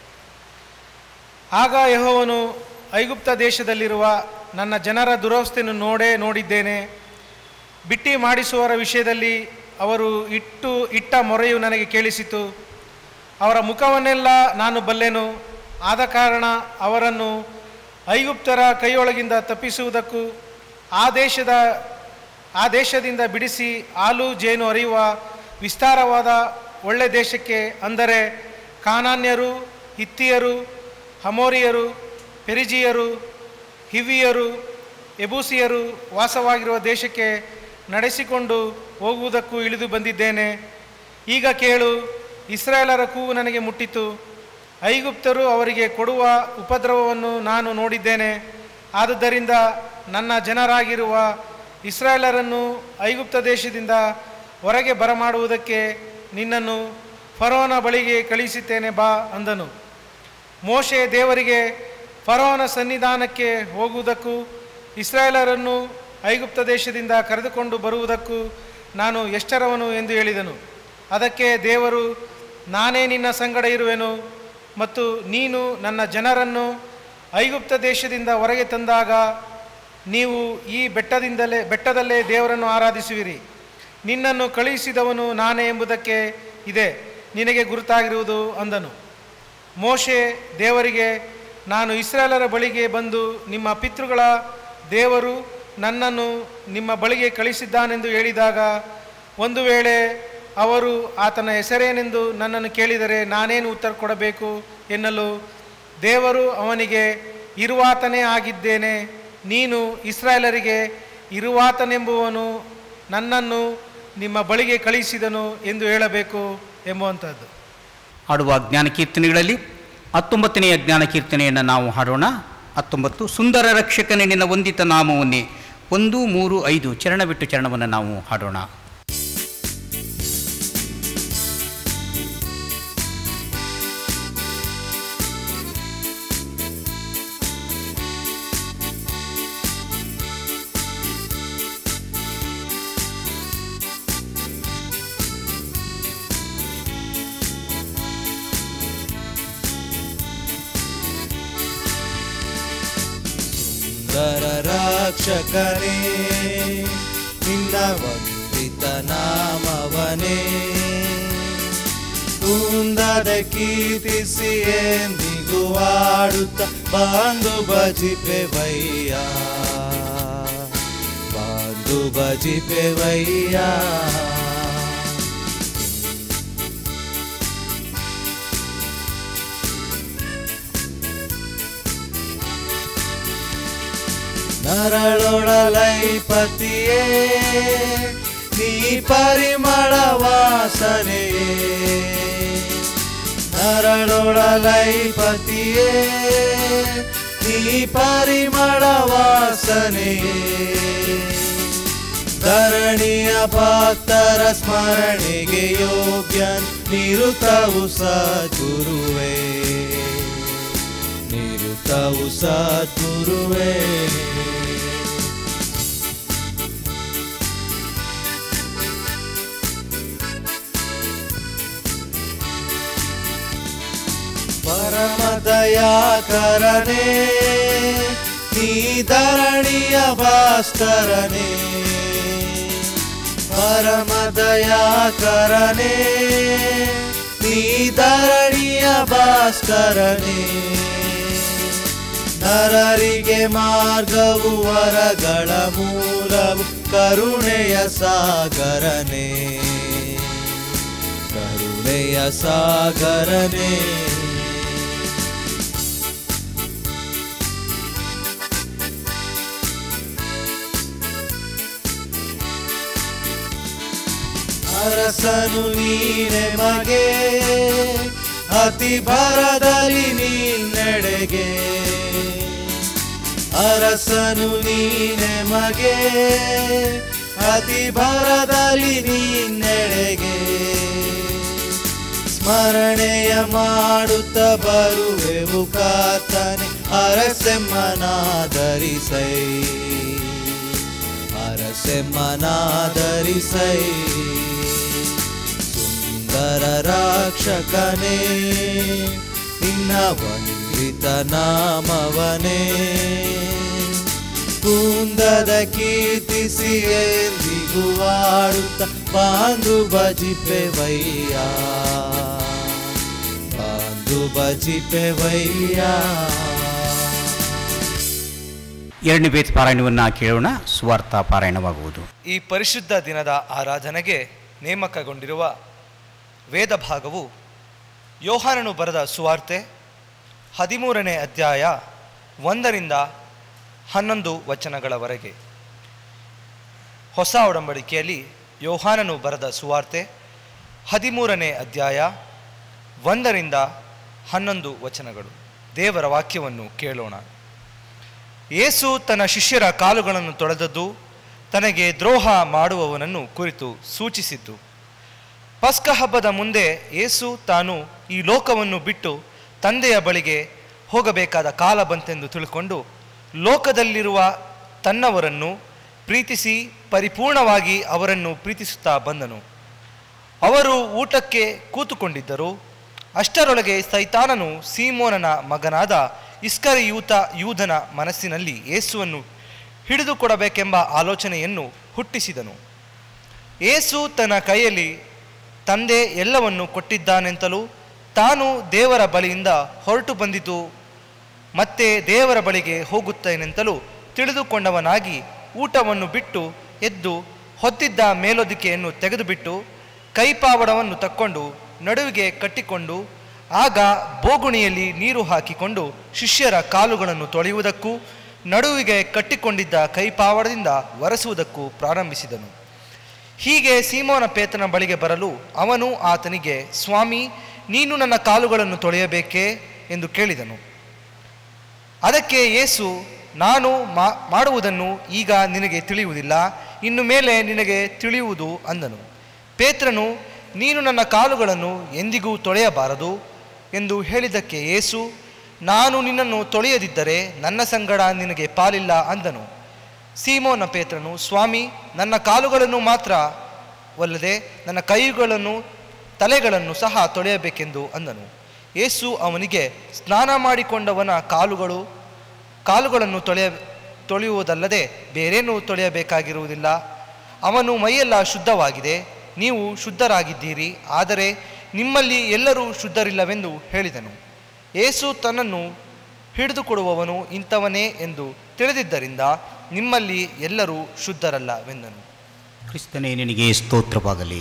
ಆಗ ಯೆಹೋವನು ಐಗುಪ್ತ ದೇಶದಲ್ಲಿರುವ ನನ್ನ ಜನರ ದುರವಸ್ಥೆಯನ್ನು ನೋಡೇ ನೋಡಿದ್ದೇನೆ. ಬಿಟ್ಟಿ ಮಾಡಿಸುವವರ ವಿಷಯದಲ್ಲಿ ಅವರು ಇಟ್ಟು ಇಟ್ಟ ಮೊರೆಯು ನನಗೆ ಕೇಳಿಸಿತು. ಅವರ ಮುಖವನ್ನೆಲ್ಲ ನಾನು ಬಲ್ಲೆನು. ಆದ ಕಾರಣ ಅವರನ್ನು ಐಗುಪ್ತರ ಕೈಯೊಳಗಿಂದ ತಪ್ಪಿಸುವುದಕ್ಕೂ ಆ ದೇಶದ ಆ ದೇಶದಿಂದ ಬಿಡಿಸಿ ಹಾಲು ಜೇನು ಹರಿಯುವ ವಿಸ್ತಾರವಾದ ಒಳ್ಳೆ ದೇಶಕ್ಕೆ, ಅಂದರೆ ಕಾನಾನ್ಯರು, ಹಿತ್ತಿಯರು, ಹಮೋರಿಯರು, ಪೆರಿಜಿಯರು, ಹಿವಿಯರು, ಎಬೂಸಿಯರು ವಾಸವಾಗಿರುವ ದೇಶಕ್ಕೆ ನಡೆಸಿಕೊಂಡು ಹೋಗುವುದಕ್ಕೂ ಇಳಿದು ಬಂದಿದ್ದೇನೆ. ಈಗ ಕೇಳು, ಇಸ್ರಾಯೇಲರ ಕೂಗು ನನಗೆ ಮುಟ್ಟಿತು. ಐಗುಪ್ತರು ಅವರಿಗೆ ಕೊಡುವ ಉಪದ್ರವವನ್ನು ನಾನು ನೋಡಿದ್ದೇನೆ. ಆದುದರಿಂದ ನನ್ನ ಜನರಾಗಿರುವ ಇಸ್ರಾಯೇಲರನ್ನು ಐಗುಪ್ತ ದೇಶದಿಂದ ಹೊರಗೆ ಬರಮಾಡುವುದಕ್ಕೆ ನಿನ್ನನ್ನು ಫರೋಹನ ಬಳಿಗೆ ಕಳುಹಿಸುತ್ತೇನೆ ಬಾ ಅಂದನು. ಮೋಶೆ ದೇವರಿಗೆ, ಫರೋಹನ ಸನ್ನಿಧಾನಕ್ಕೆ ಹೋಗುವುದಕ್ಕೂ ಇಸ್ರಾಯೇಲರನ್ನು ಐಗುಪ್ತ ದೇಶದಿಂದ ಕರೆದುಕೊಂಡು ಬರುವುದಕ್ಕೂ ನಾನು ಎಷ್ಟರವನು ಎಂದು ಹೇಳಿದನು. ಅದಕ್ಕೆ ದೇವರು, ನಾನೇ ನಿನ್ನ ಸಂಗಡ ಇರುವೆನು, ಮತ್ತು ನೀನು ನನ್ನ ಜನರನ್ನು ಐಗುಪ್ತ ದೇಶದಿಂದ ಹೊರಗೆ ತಂದಾಗ ನೀವು ಈ ಬೆಟ್ಟದಿಂದಲೇ ಬೆಟ್ಟದಲ್ಲೇ ದೇವರನ್ನು ಆರಾಧಿಸುವಿರಿ. ನಿನ್ನನ್ನು ಕಳುಹಿಸಿದವನು ನಾನೇ ಎಂಬುದಕ್ಕೆ ಇದೆ ನಿನಗೆ ಗುರುತಾಗಿರುವುದು ಅಂದನು. ಮೋಶೆ ದೇವರಿಗೆ, ನಾನು ಇಸ್ರಾಯೇಲರ ಬಳಿಗೆ ಬಂದು ನಿಮ್ಮ ಪಿತೃಗಳ ದೇವರು ನನ್ನನ್ನು ನಿಮ್ಮ ಬಳಿಗೆ ಕಳಿಸಿದ್ದಾನೆಂದು ಹೇಳಿದಾಗ, ಒಂದು ವೇಳೆ ಅವರು ಆತನ ಹೆಸರೇನೆಂದು ನನ್ನನ್ನು ಕೇಳಿದರೆ ನಾನೇನು ಉತ್ತರ ಕೊಡಬೇಕು ಎನ್ನಲು ದೇವರು ಅವನಿಗೆ, ಇರುವಾತನೇ ಆಗಿದ್ದೇನೆ, ನೀನು ಇಸ್ರಾಯೇಲರಿಗೆ ಇರುವಾತನೆಂಬುವನು ನನ್ನನ್ನು ನಿಮ್ಮ ಬಳಿಗೆ ಕಳಿಸಿದನು ಎಂದು ಹೇಳಬೇಕು ಎಂಬುವಂಥದ್ದು. ಹಾಡುವ ಜ್ಞಾನ ಕೀರ್ತನೆಗಳಲ್ಲಿ ಹತ್ತೊಂಬತ್ತನೆಯ ಜ್ಞಾನ ಕೀರ್ತನೆಯನ್ನು ನಾವು ಹಾಡೋಣ. ಹತ್ತೊಂಬತ್ತು, ಸುಂದರ ರಕ್ಷಕನೇ ನಿನ್ನ ವಂದಿತ ನಾಮವನ್ನೇ. ಒಂದು ಮೂರು ಐದು ಚರಣ ಬಿಟ್ಟು ಚರಣವನ್ನು ನಾವು ಹಾಡೋಣ. ಸುಂದರ ರಕ್ಷಕನೇ ನಿನ್ನ ವಂದಿತ ನಾಮವನೇ, ಕುಂದದ ಕೀರ್ತಿಸಿ ಎಂದಿಗೂ ಆಡುತ್ತ ಬಾಂದು ಭಜಿಪೆವಯ್ಯ, ಬಾಂದು ಭಜಿಪೆವಯ್ಯ. ನರಳೊಳಲೈಪತಿಯೇ ನೀ ಪರಿಮಳ ವಾಸನೆಯೇ, ನರಳೊಳಲೈಪತಿಯೇ ನೀ ಪರಿಮಳ ವಾಸನೆಯೇ. ಧರಣಿಯ ಭಕ್ತರ ಸ್ಮರಣೆಗೆ ಯೋಗ್ಯ ನಿರುತವು ಸದ್ಗುರುವೇ, ನಿರುತವು ಸದ್ಗುರುವೇ. ಪರಮ ದಯಾಕರನೇ ನೀ ಧರಣಿಯ ಭಾಸ್ಕರನೇ, ಪರಮ ದಯಾಕರನೇ ನೀ ಧರಣಿಯ ಭಾಸ್ಕರನೇ. ನರರಿಗೆ ಮಾರ್ಗವು ವರಗಳ ಮೂಲವು ಕರುಣೆಯ ಸಾಗರನೇ, ಕರುಣೆಯ ಸಾಗರನೇ. ಅರಸನು ನೀನೆ ಮಗೆ ಅತಿ ಭರದಲ್ಲಿ ನೀನೆಡೆಗೆ, ಅರಸನು ನೀನೆ ಮಗೆ ಅತಿ ಭರದಲ್ಲಿ ನೀನೆಡೆಗೆ. ಸ್ಮರಣೆಯ ಮಾಡುತ್ತ ಬರುವೆವು ಕಾತನೆ ಅರಸೆಮ್ಮನಾದರಿಸೈ, ಅರಸೆಮ್ಮನಾದರಿಸೈ. ಸುಂದರ ರಕ್ಷಕನೇ ನಿನ್ನ ವಂದಿತ ನಾಮವನೇ, ಕುಂದದ ಕೀರ್ತಿಸಿ ಎಂದಿಗೂ ಆಡುತ್ತ ಬಾಂದು ಭಜಿಪೆವಯ್ಯ, ಬಾಂದು ಭಜಿಪೆವಯ್ಯ. ಎರಡನೇ ಬೇತ್ ಪಾರಾಯಣವನ್ನು ಕೇಳೋಣ. ಸುವಾರ್ಥ ಪಾರಾಯಣವಾಗುವುದು. ಈ ಪರಿಶುದ್ಧ ದಿನದ ಆರಾಧನೆಗೆ ನೇಮಕಗೊಂಡಿರುವ ವೇದ ಭಾಗವು ಯೋಹಾನನು ಬರೆದ ಸುವಾರ್ತೆ ಹದಿಮೂರನೇ ಅಧ್ಯಾಯ ಒಂದರಿಂದ ಹನ್ನೊಂದು ವಚನಗಳವರೆಗೆ. ಹೊಸ ಒಡಂಬಡಿಕೆಯಲ್ಲಿ ಯೋಹಾನನು ಬರೆದ ಸುವಾರ್ತೆ ಹದಿಮೂರನೇ ಅಧ್ಯಾಯ ಒಂದರಿಂದ ಹನ್ನೊಂದು ವಚನಗಳು. ದೇವರ ವಾಕ್ಯವನ್ನು ಕೇಳೋಣ. ಯೇಸು ತನ್ನ ಶಿಷ್ಯರ ಕಾಲುಗಳನ್ನು ತೊಳೆದದ್ದು ತನಗೆ ದ್ರೋಹ ಮಾಡುವವನನ್ನು ಕುರಿತು ಸೂಚಿಸಿದ್ದು. ಪಸ್ಕ ಹಬ್ಬದ ಮುಂದೆ ಯೇಸು ತಾನು ಈ ಲೋಕವನ್ನು ಬಿಟ್ಟು ತಂದೆಯ ಬಳಿಗೆ ಹೋಗಬೇಕಾದ ಕಾಲ ಬಂತೆಂದು ತಿಳ್ಕೊಂಡು ಲೋಕದಲ್ಲಿರುವ ತನ್ನವರನ್ನು ಪ್ರೀತಿಸಿ ಪರಿಪೂರ್ಣವಾಗಿ ಅವರನ್ನು ಪ್ರೀತಿಸುತ್ತಾ ಬಂದನು. ಅವರು ಊಟಕ್ಕೆ ಕೂತುಕೊಂಡಿದ್ದರು. ಅಷ್ಟರೊಳಗೆ ಸೈತಾನನು ಸೀಮೋನನ ಮಗನಾದ ಇಸ್ಕರಿಯೂತ ಯೂದನ ಮನಸ್ಸಿನಲ್ಲಿ ಯೇಸುವನ್ನು ಹಿಡಿದುಕೊಡಬೇಕೆಂಬ ಆಲೋಚನೆಯನ್ನು ಹುಟ್ಟಿಸಿದನು. ಯೇಸು ತನ್ನ ಕೈಯಲ್ಲಿ ತಂದೆ ಎಲ್ಲವನ್ನು ಕೊಟ್ಟಿದ್ದಾನೆಂತಲೂ ತಾನು ದೇವರ ಬಳಿಯಿಂದ ಹೊರಟು ಬಂದಿತು ಮತ್ತೆ ದೇವರ ಬಳಿಗೆ ಹೋಗುತ್ತೇನೆಂತಲೂ ತಿಳಿದುಕೊಂಡವನಾಗಿ ಊಟವನ್ನು ಬಿಟ್ಟು ಎದ್ದು ಹೊತ್ತಿದ್ದ ಮೇಲೊದಿಕೆಯನ್ನು ತೆಗೆದುಬಿಟ್ಟು ಕೈಪಾವಡವನ್ನು ತಕ್ಕೊಂಡು ನಡುವಿಗೆ ಕಟ್ಟಿಕೊಂಡು ಆಗ ಬೋಗುಣಿಯಲ್ಲಿ ನೀರು ಹಾಕಿಕೊಂಡು ಶಿಷ್ಯರ ಕಾಲುಗಳನ್ನು ತೊಳೆಯುವುದಕ್ಕೂ ನಡುವಿಗೆ ಕಟ್ಟಿಕೊಂಡಿದ್ದ ಕೈಪಾವಡದಿಂದ ಒರೆಸುವುದಕ್ಕೂ ಪ್ರಾರಂಭಿಸಿದನು. ಹೀಗೆ ಸೀಮೋನ ಪೇತ್ರನ ಬಳಿಗೆ ಬರಲು ಅವನು ಆತನಿಗೆ, ಸ್ವಾಮಿ, ನೀನು ನನ್ನ ಕಾಲುಗಳನ್ನು ತೊಳೆಯಬೇಕೇ ಎಂದು ಕೇಳಿದನು. ಅದಕ್ಕೆ ಯೇಸು, ನಾನು ಮಾ ಮಾಡುವುದನ್ನು ಈಗ ನಿನಗೆ ತಿಳಿಯುವುದಿಲ್ಲ, ಇನ್ನು ಮೇಲೆ ನಿನಗೆ ತಿಳಿಯುವುದು ಅಂದನು. ಪೇತ್ರನು, ನೀನು ನನ್ನ ಕಾಲುಗಳನ್ನು ಎಂದಿಗೂ ತೊಳೆಯಬಾರದು ಎಂದು ಹೇಳಿದ್ದಕ್ಕೆ ಯೇಸು, ನಾನು ನಿನ್ನನ್ನು ತೊಳೆಯದಿದ್ದರೆ ನನ್ನ ಸಂಗಡ ನಿನಗೆ ಪಾಲಿಲ್ಲ ಅಂದನು. ಸೀಮೋನ ಪೇತ್ರನು, ಸ್ವಾಮಿ, ನನ್ನ ಕಾಲುಗಳನ್ನು ಮಾತ್ರವಲ್ಲದೆ ನನ್ನ ಕೈಗಳನ್ನು ತಲೆಗಳನ್ನು ಸಹ ತೊಳೆಯಬೇಕೆಂದು ಅಂದನು. ಯೇಸು ಅವನಿಗೆ, ಸ್ನಾನ ಮಾಡಿಕೊಂಡವನ ಕಾಲುಗಳು ಕಾಲುಗಳನ್ನು ತೊಳೆಯ ತೊಳೆಯುವುದಲ್ಲದೆ ಬೇರೇನೂ ತೊಳೆಯಬೇಕಾಗಿರುವುದಿಲ್ಲ. ಅವನು ಮೈಯೆಲ್ಲ ಶುದ್ಧವಾಗಿದೆ, ನೀವು ಶುದ್ಧರಾಗಿದ್ದೀರಿ, ಆದರೆ ನಿಮ್ಮಲ್ಲಿ ಎಲ್ಲರೂ ಶುದ್ಧರಿಲ್ಲವೆಂದು ಹೇಳಿದನು. ಯೇಸು ತನ್ನನ್ನು ಹಿಡಿದುಕೊಡುವವನು ಇಂಥವನೇ ಎಂದು ತಿಳಿದಿದ್ದರಿಂದ ನಿಮ್ಮಲ್ಲಿ ಎಲ್ಲರೂ ಶುದ್ಧರಲ್ಲವೆಂದನು. ಕ್ರಿಸ್ತನೇ, ನಿನಗೆ ಸ್ತೋತ್ರವಾಗಲಿ.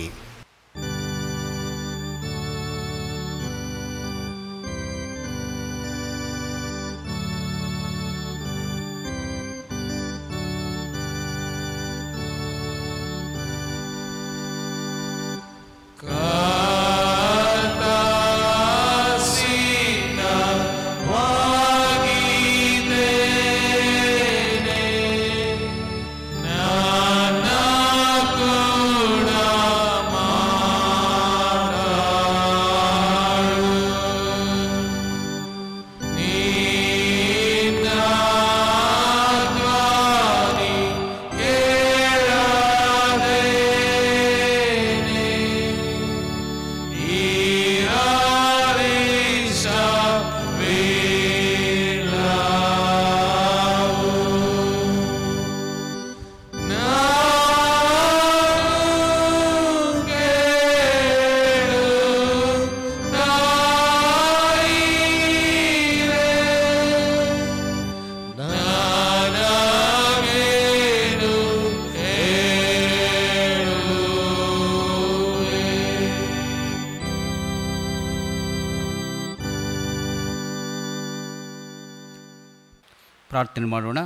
ಪ್ರಾರ್ಥನೆ ಮಾಡೋಣ.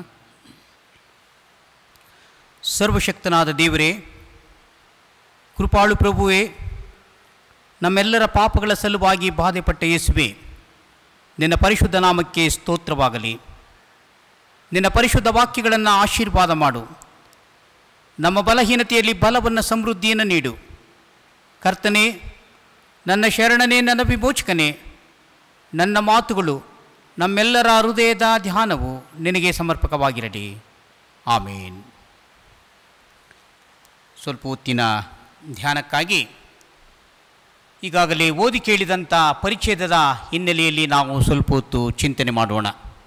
ಸರ್ವಶಕ್ತನಾದ ದೇವರೇ, ಕೃಪಾಳು ಪ್ರಭುವೇ, ನಮ್ಮೆಲ್ಲರ ಪಾಪಗಳ ಸಲುವಾಗಿ ಬಾಧೆಪಟ್ಟ ಯೇಸುವೆ, ನಿನ್ನ ಪರಿಶುದ್ಧ ನಾಮಕ್ಕೆ ಸ್ತೋತ್ರವಾಗಲಿ. ನಿನ್ನ ಪರಿಶುದ್ಧ ವಾಕ್ಯಗಳನ್ನು ಆಶೀರ್ವಾದ ಮಾಡು. ನಮ್ಮ ಬಲಹೀನತೆಯಲ್ಲಿ ಬಲವನ್ನು ಸಮೃದ್ಧಿಯನ್ನು ನೀಡು. ಕರ್ತನೇ, ನನ್ನ ಶರಣನೇ, ನನ್ನ ವಿಮೋಚಕನೇ, ನನ್ನ ಮಾತುಗಳು, ನಮ್ಮೆಲ್ಲರ ಹೃದಯದ ಧ್ಯಾನವು ನಿನಗೆ ಸಮರ್ಪಕವಾಗಿರಲಿ. ಆಮೇನ್. ಸ್ವಲ್ಪ ಹೊತ್ತಿನ ಧ್ಯಾನಕ್ಕಾಗಿ ಈಗಾಗಲೇ ಓದಿ ಕೇಳಿದಂಥ ಪರಿಚ್ಛೇದದ ಹಿನ್ನೆಲೆಯಲ್ಲಿ ನಾವು ಸ್ವಲ್ಪ ಹೊತ್ತು ಚಿಂತನೆ ಮಾಡೋಣ.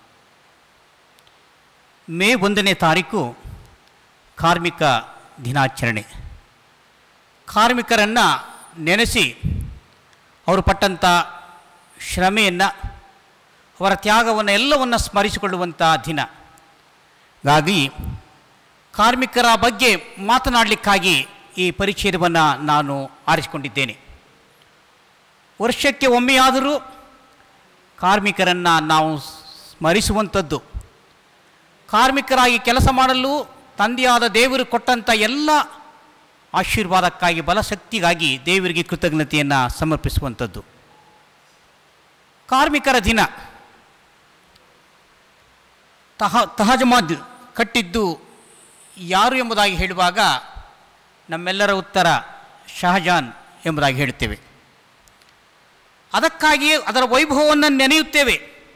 ಮೇ ಒಂದನೇ ತಾರೀಕು ಕಾರ್ಮಿಕ ದಿನಾಚರಣೆ. ಕಾರ್ಮಿಕರನ್ನು ನೆನೆಸಿ ಅವರು ಪಟ್ಟಂಥ ಶ್ರಮೆಯನ್ನು, ಅವರ ತ್ಯಾಗವನ್ನು ಎಲ್ಲವನ್ನು ಸ್ಮರಿಸಿಕೊಳ್ಳುವಂಥ ದಿನ. ಹಾಗಾಗಿ ಕಾರ್ಮಿಕರ ಬಗ್ಗೆ ಮಾತನಾಡಲಿಕ್ಕಾಗಿ ಈ ಪರಿಚ್ಛೇದವನ್ನು ನಾನು ಆರಿಸಿಕೊಂಡಿದ್ದೇನೆ. ವರ್ಷಕ್ಕೆ ಒಮ್ಮೆಯಾದರೂ ಕಾರ್ಮಿಕರನ್ನು ನಾವು ಸ್ಮರಿಸುವಂಥದ್ದು, ಕಾರ್ಮಿಕರಾಗಿ ಕೆಲಸ ಮಾಡಲು ತಂದೆಯಾದ ದೇವರು ಕೊಟ್ಟಂಥ ಎಲ್ಲ ಆಶೀರ್ವಾದಕ್ಕಾಗಿ, ಬಲಶಕ್ತಿಗಾಗಿ ದೇವರಿಗೆ ಕೃತಜ್ಞತೆಯನ್ನು ಸಮರ್ಪಿಸುವಂಥದ್ದು. ಕಾರ್ಮಿಕರ ದಿನ ತಹ ತಹಜಮಾದ್ ಕಟ್ಟಿದ್ದು ಯಾರು ಎಂಬುದಾಗಿ ಹೇಳುವಾಗ ನಮ್ಮೆಲ್ಲರ ಉತ್ತರ ಶಹಜಾನ್ ಎಂಬುದಾಗಿ ಹೇಳುತ್ತೇವೆ. ಅದಕ್ಕಾಗಿಯೇ ಅದರ ವೈಭವವನ್ನು ನೆನೆಯುತ್ತೇವೆ.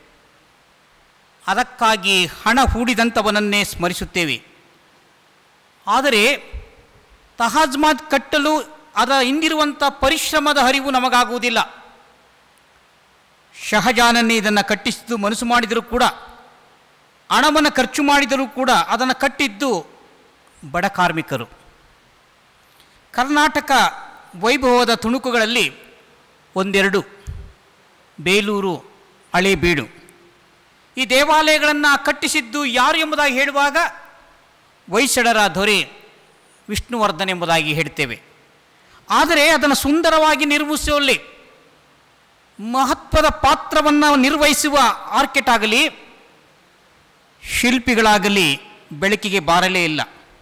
ಅದಕ್ಕಾಗಿ ಹಣ ಹೂಡಿದಂಥವನನ್ನೇ ಸ್ಮರಿಸುತ್ತೇವೆ. ಆದರೆ ತಹಜ್ಮಾದ್ ಕಟ್ಟಲು ಅದರ ಹಿಂದಿರುವಂಥ ಪರಿಶ್ರಮದ ಹರಿವು ನಮಗಾಗುವುದಿಲ್ಲ. ಶಹಜಾನನ್ನೇ ಇದನ್ನು ಕಟ್ಟಿಸಿದ್ದು ಮನಸ್ಸು ಮಾಡಿದರೂ ಕೂಡ ಹಣವನ್ನು ಖರ್ಚು ಮಾಡಿದರೂ ಕೂಡ ಅದನ್ನು ಕಟ್ಟಿದ್ದು ಬಡ ಕಾರ್ಮಿಕರು. ಕರ್ನಾಟಕ ವೈಭವದ ತುಣುಕುಗಳಲ್ಲಿ ಒಂದೆರಡು: ಬೇಲೂರು, ಹಳೇಬೀಡು. ಈ ದೇವಾಲಯಗಳನ್ನು ಕಟ್ಟಿಸಿದ್ದು ಯಾರು ಎಂಬುದಾಗಿ ಹೇಳುವಾಗ ಹೊಯ್ಸಳರ ದೊರೆ ವಿಷ್ಣುವರ್ಧನ್ ಎಂಬುದಾಗಿ ಹೇಳ್ತೇವೆ. ಆದರೆ ಅದನ್ನು ಸುಂದರವಾಗಿ ನಿರ್ಮಿಸುವಲ್ಲಿ ಮಹತ್ವದ ಪಾತ್ರವನ್ನು ನಿರ್ವಹಿಸುವ ಆರ್ಕಿಟೆಕ್ಟ್ ಆಗಲಿ ಶಿಲ್ಪಿಗಳಾಗಲಿ ಬೆಳಕಿಗೆ ಬಾರಲೇ ಇಲ್ಲ.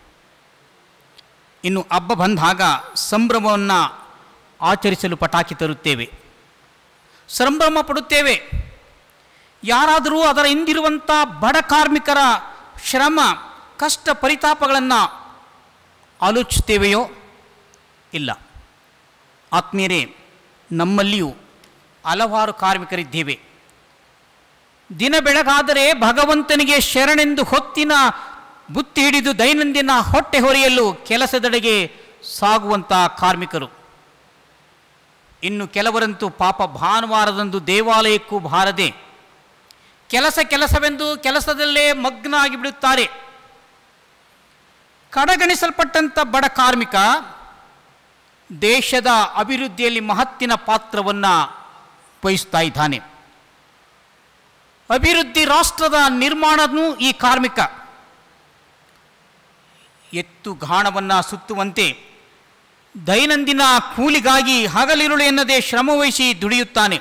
ಇನ್ನು ಹಬ್ಬ ಬಂದಾಗ ಸಂಭ್ರಮವನ್ನು ಆಚರಿಸಲು ಪಟಾಕಿ ತರುತ್ತೇವೆ, ಸಂಭ್ರಮ ಪಡುತ್ತೇವೆ. ಯಾರಾದರೂ ಅದರ ಹಿಂದಿರುವಂಥ ಬಡ ಕಾರ್ಮಿಕರ ಶ್ರಮ ಕಷ್ಟ ಪರಿತಾಪಗಳನ್ನು ಆಲೋಚಿಸುತ್ತೇವೆಯೋ? ಇಲ್ಲ. ಆತ್ಮೀಯರೇ, ನಮ್ಮಲ್ಲಿಯೂ ಹಲವಾರು ಕಾರ್ಮಿಕರಿದ್ದೇವೆ. ದಿನ ಬೆಳಗಾದರೆ ಭಗವಂತನಿಗೆ ಶರಣೆಂದು ಹೊತ್ತಿನ ಬುತ್ತಿ ಹಿಡಿದು ದೈನಂದಿನ ಹೊಟ್ಟೆ ಹೊರೆಯಲು ಕೆಲಸದೆಡೆಗೆ ಸಾಗುವಂಥ ಕಾರ್ಮಿಕರು. ಇನ್ನು ಕೆಲವರಂತೂ ಪಾಪ ಭಾನುವಾರದಂದು ದೇವಾಲಯಕ್ಕೂ ಬಾರದೆ ಕೆಲಸ ಕೆಲಸವೆಂದು ಕೆಲಸದಲ್ಲೇ ಮಗ್ನ ಆಗಿಬಿಡುತ್ತಾರೆ. ಕಡೆಗಣಿಸಲ್ಪಟ್ಟಂಥ ಬಡ ಕಾರ್ಮಿಕ ದೇಶದ ಅಭಿವೃದ್ಧಿಯಲ್ಲಿ ಮಹತ್ತಿನ ಪಾತ್ರವನ್ನು ವಹಿಸ್ತಾ ಇದ್ದಾನೆ. ಅಭಿವೃದ್ಧಿ ರಾಷ್ಟ್ರದ ನಿರ್ಮಾಣನೂ ಈ ಕಾರ್ಮಿಕ. ಎತ್ತು ಗಾಣವನ್ನು ಸುತ್ತುವಂತೆ ದೈನಂದಿನ ಕೂಲಿಗಾಗಿ ಹಗಲಿರುಳು ಎನ್ನದೇ ಶ್ರಮವಹಿಸಿ ದುಡಿಯುತ್ತಾನೆ.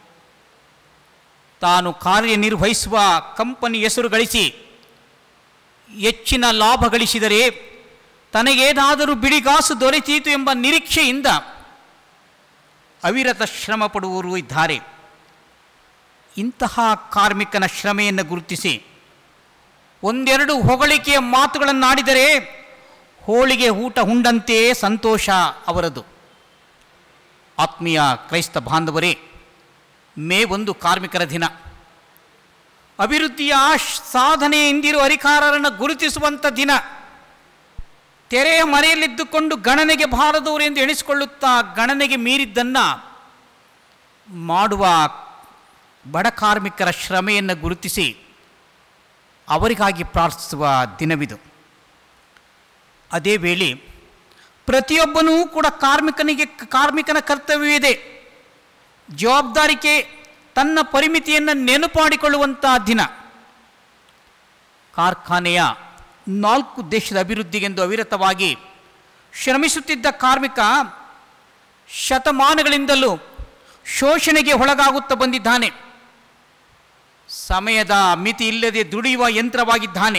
ತಾನು ಕಾರ್ಯನಿರ್ವಹಿಸುವ ಕಂಪನಿ ಹೆಸರು ಗಳಿಸಿ ಹೆಚ್ಚಿನ ಲಾಭ ಗಳಿಸಿದರೆ ತನಗೇನಾದರೂ ಬಿಡಿಗಾಸು ದೊರೆತೀತು ಎಂಬ ನಿರೀಕ್ಷೆಯಿಂದ ಅವಿರತ ಶ್ರಮ ಪಡುವವರು ಇದ್ದಾರೆ. ಇಂತಹ ಕಾರ್ಮಿಕನ ಶ್ರಮೆಯನ್ನು ಗುರುತಿಸಿ ಒಂದೆರಡು ಹೊಗಳಿಕೆಯ ಮಾತುಗಳನ್ನಾಡಿದರೆ ಹೋಳಿಗೆ ಊಟ ಉಂಡಂತೆಯೇ ಸಂತೋಷ ಅವರದು. ಆತ್ಮೀಯ ಕ್ರೈಸ್ತ ಬಾಂಧವರೇ, ಮೇ ಒಂದು ಕಾರ್ಮಿಕರ ದಿನ. ಅಭಿವೃದ್ಧಿಯ ಸಾಧನೆ ಎಂದಿರುವ ಅಧಿಕಾರರನ್ನು ಗುರುತಿಸುವಂಥ ದಿನ. ತೆರೆಯ ಮರೆಯಲ್ಲಿದ್ದುಕೊಂಡು ಗಣನೆಗೆ ಬಾರದವರು ಎಂದು ಎಣಿಸಿಕೊಳ್ಳುತ್ತಾ ಗಣನೆಗೆ ಮೀರಿದ್ದನ್ನು ಮಾಡುವ ಬಡ ಕಾರ್ಮಿಕರ ಶ್ರಮೆಯನ್ನು ಗುರುತಿಸಿ ಅವರಿಗಾಗಿ ಪ್ರಾರ್ಥಿಸುವ ದಿನವಿದು. ಅದೇ ವೇಳೆ ಪ್ರತಿಯೊಬ್ಬನೂ ಕೂಡ ಕಾರ್ಮಿಕನಿಗೆ ಕಾರ್ಮಿಕನ ಕರ್ತವ್ಯವಿದೆ. ಜವಾಬ್ದಾರಿಕೆ ತನ್ನ ಪರಿಮಿತಿಯನ್ನು ನೆನಪಾಡಿಕೊಳ್ಳುವಂಥ ದಿನ. ಕಾರ್ಖಾನೆಯ ನಾಲ್ಕು ದೇಶದ ಅಭಿವೃದ್ಧಿಗೆಂದು ಅವಿರತವಾಗಿ ಶ್ರಮಿಸುತ್ತಿದ್ದ ಕಾರ್ಮಿಕ ಶತಮಾನಗಳಿಂದಲೂ ಶೋಷಣೆಗೆ ಒಳಗಾಗುತ್ತಾ ಬಂದಿದ್ದಾನೆ. ಸಮಯದ ಮಿತಿ ಇಲ್ಲದೆ ದುಡಿಯುವ ಯಂತ್ರವಾಗಿದ್ದಾನೆ.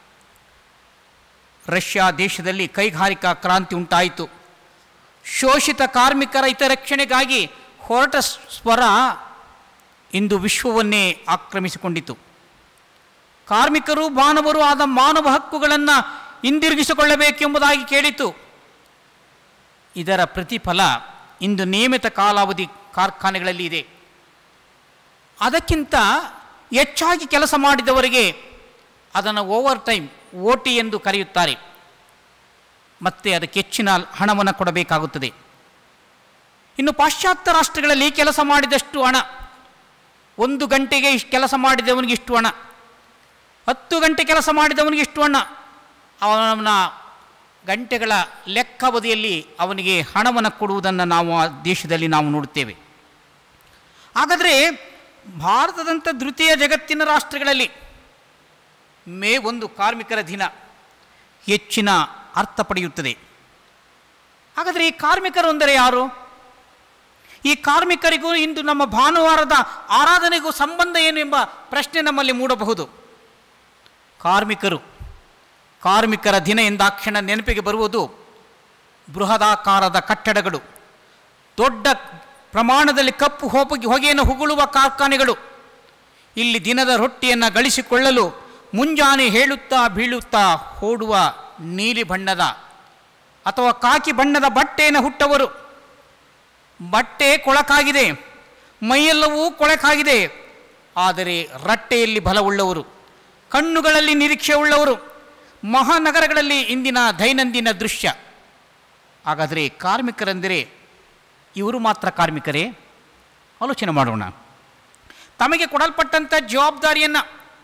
ರಷ್ಯಾ ದೇಶದಲ್ಲಿ ಕೈಗಾರಿಕಾ ಕ್ರಾಂತಿ ಉಂಟಾಯಿತು. ಶೋಷಿತ ಕಾರ್ಮಿಕರ ಹಿತರಕ್ಷಣೆಗಾಗಿ ಹೊರಟ ಸ್ವರ ಇಂದು ವಿಶ್ವವನ್ನೇ ಆಕ್ರಮಿಸಿಕೊಂಡಿತು. ಕಾರ್ಮಿಕರು ಮಾನವರು ಆದ ಮಾನವ ಹಕ್ಕುಗಳನ್ನು ಹಿಂದಿರುಗಿಸಿಕೊಳ್ಳಬೇಕೆಂಬುದಾಗಿ ಕೇಳಿತು. ಇದರ ಪ್ರತಿಫಲ ಇಂದು ನಿಯಮಿತ ಕಾಲಾವಧಿ ಕಾರ್ಖಾನೆಗಳಲ್ಲಿ ಇದೆ. ಅದಕ್ಕಿಂತ ಹೆಚ್ಚಾಗಿ ಕೆಲಸ ಮಾಡಿದವರಿಗೆ ಅದನ್ನು ಓವರ್ ಟೈಮ್ ಓ ಟಿ ಎಂದು ಕರೆಯುತ್ತಾರೆ. ಮತ್ತೆ ಅದಕ್ಕೆ ಹೆಚ್ಚಿನ ಹಣವನ್ನು ಕೊಡಬೇಕಾಗುತ್ತದೆ. ಇನ್ನು ಪಾಶ್ಚಾತ್ಯ ರಾಷ್ಟ್ರಗಳಲ್ಲಿ ಕೆಲಸ ಮಾಡಿದಷ್ಟು ಹಣ, ಒಂದು ಗಂಟೆಗೆ ಇಷ್ಟು ಕೆಲಸ ಮಾಡಿದವನಿಗೆ ಇಷ್ಟು ಹಣ, ಹತ್ತು ಗಂಟೆ ಕೆಲಸ ಮಾಡಿದವನಿಗೆ ಇಷ್ಟು ಹಣ, ಅವನ ಗಂಟೆಗಳ ಲೆಕ್ಕಾವಧಿಯಲ್ಲಿ ಅವನಿಗೆ ಹಣವನ್ನು ಕೊಡುವುದನ್ನು ನಾವು ಆ ದೇಶದಲ್ಲಿ ನಾವು ನೋಡುತ್ತೇವೆ. ಹಾಗಾದರೆ ಭಾರತದಂಥ ದ್ವಿತೀಯ ಜಗತ್ತಿನ ರಾಷ್ಟ್ರಗಳಲ್ಲಿ ಮೇ ಒಂದು ಕಾರ್ಮಿಕರ ದಿನ ಹೆಚ್ಚಿನ ಅರ್ಥ ಪಡೆಯುತ್ತದೆ. ಹಾಗಾದರೆ ಈ ಕಾರ್ಮಿಕರು ಅಂದರೆ ಯಾರು? ಈ ಕಾರ್ಮಿಕರಿಗೂ ಇಂದು ನಮ್ಮ ಭಾನುವಾರದ ಆರಾಧನೆಗೂ ಸಂಬಂಧ ಏನು ಎಂಬ ಪ್ರಶ್ನೆ ನಮ್ಮಲ್ಲಿ ಮೂಡಬಹುದು. ಕಾರ್ಮಿಕರು ಕಾರ್ಮಿಕರ ದಿನ ಎಂದಾಕ್ಷಣ ನೆನಪಿಗೆ ಬರುವುದು ಬೃಹದಾಕಾರದ ಕಟ್ಟಡಗಳು, ದೊಡ್ಡ ಪ್ರಮಾಣದಲ್ಲಿ ಕಪ್ಪು ಹೋಗಿ ಹೊಗೆಯನ್ನು ಹುಗುಳುವ ಕಾರ್ಖಾನೆಗಳು. ಇಲ್ಲಿ ದಿನದ ರೊಟ್ಟಿಯನ್ನು ಗಳಿಸಿಕೊಳ್ಳಲು ಮುಂಜಾನೆ ಹೇಳುತ್ತಾ ಬೀಳುತ್ತಾ ಓಡುವ ನೀಲಿ ಬಣ್ಣದ ಅಥವಾ ಕಾಕಿ ಬಣ್ಣದ ಬಟ್ಟೆಯನ್ನು ಹುಟ್ಟವರು. ಬಟ್ಟೆ ಕೊಳಕಾಗಿದೆ, ಮೈಯೆಲ್ಲವೂ ಕೊಳಕಾಗಿದೆ, ಆದರೆ ರಟ್ಟೆಯಲ್ಲಿ ಬಲವುಳ್ಳವರು, ಕಣ್ಣುಗಳಲ್ಲಿ ನಿರೀಕ್ಷೆ ಉಳ್ಳವರು. ಮಹಾನಗರಗಳಲ್ಲಿ ಇಂದಿನ ದೈನಂದಿನ ದೃಶ್ಯ. ಹಾಗಾದರೆ ಕಾರ್ಮಿಕರೆಂದರೆ ಇವರು ಮಾತ್ರ ಕಾರ್ಮಿಕರೇ? ಆಲೋಚನೆ ಮಾಡೋಣ. ತಮಗೆ ಕೊಡಲ್ಪಟ್ಟಂಥ ಜವಾಬ್ದಾರಿಯನ್ನು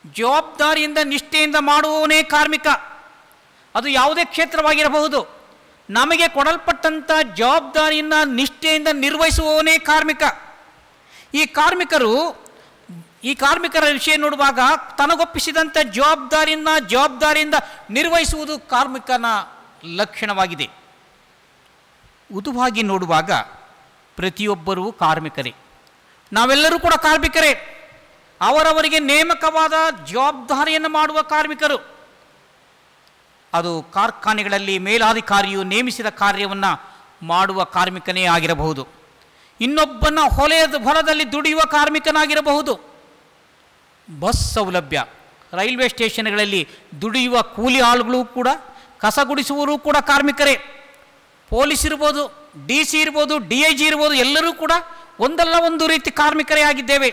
ಜವಾಬ್ದಾರಿಯಿಂದ ನಿಷ್ಠೆಯಿಂದ ಮಾಡುವವನೇ ಕಾರ್ಮಿಕ. ಅದು ಯಾವುದೇ ಕ್ಷೇತ್ರವಾಗಿರಬಹುದು. ನಮಗೆ ಕೊಡಲ್ಪಟ್ಟಂಥ ಜವಾಬ್ದಾರಿಯನ್ನು ನಿಷ್ಠೆಯಿಂದ ನಿರ್ವಹಿಸುವವನೇ ಕಾರ್ಮಿಕ. ಈ ಕಾರ್ಮಿಕರು ಈ ಕಾರ್ಮಿಕರ ವಿಷಯ ನೋಡುವಾಗ ತನಗೊಪ್ಪಿಸಿದಂಥ ಜವಾಬ್ದಾರಿಯನ್ನು ಜವಾಬ್ದಾರಿಯಿಂದ ನಿರ್ವಹಿಸುವುದು ಕಾರ್ಮಿಕನ ಲಕ್ಷಣವಾಗಿದೆ. ಉದುವಾಗಿ ನೋಡುವಾಗ ಪ್ರತಿಯೊಬ್ಬರೂ ಕಾರ್ಮಿಕರೇ, ನಾವೆಲ್ಲರೂ ಕೂಡ ಕಾರ್ಮಿಕರೇ. ಅವರವರಿಗೆ ನೇಮಕವಾದ ಜವಾಬ್ದಾರಿಯನ್ನು ಮಾಡುವ ಕಾರ್ಮಿಕರು. ಅದು ಕಾರ್ಖಾನೆಗಳಲ್ಲಿ ಮೇಲಾಧಿಕಾರಿಯು ನೇಮಿಸಿದ ಕಾರ್ಯವನ್ನು ಮಾಡುವ ಕಾರ್ಮಿಕನೇ ಆಗಿರಬಹುದು, ಇನ್ನೊಬ್ಬನ ಹೊಲೆಯದ ಹೊಲದಲ್ಲಿ ದುಡಿಯುವ ಕಾರ್ಮಿಕನಾಗಿರಬಹುದು. ಬಸ್ ಸೌಲಭ್ಯ, ರೈಲ್ವೆ ಸ್ಟೇಷನ್ಗಳಲ್ಲಿ ದುಡಿಯುವ ಕೂಲಿ ಆಳುಗಳು ಕೂಡ, ಕಸ ಗುಡಿಸುವವರು ಕೂಡ ಕಾರ್ಮಿಕರೇ. ಪೊಲೀಸ್ ಇರ್ಬೋದು, ಡಿ ಸಿ ಇರ್ಬೋದು, ಡಿ ಐ ಜಿ ಇರ್ಬೋದು, ಎಲ್ಲರೂ ಕೂಡ ಒಂದಲ್ಲ ಒಂದು ರೀತಿ ಕಾರ್ಮಿಕರೇ ಆಗಿದ್ದೇವೆ.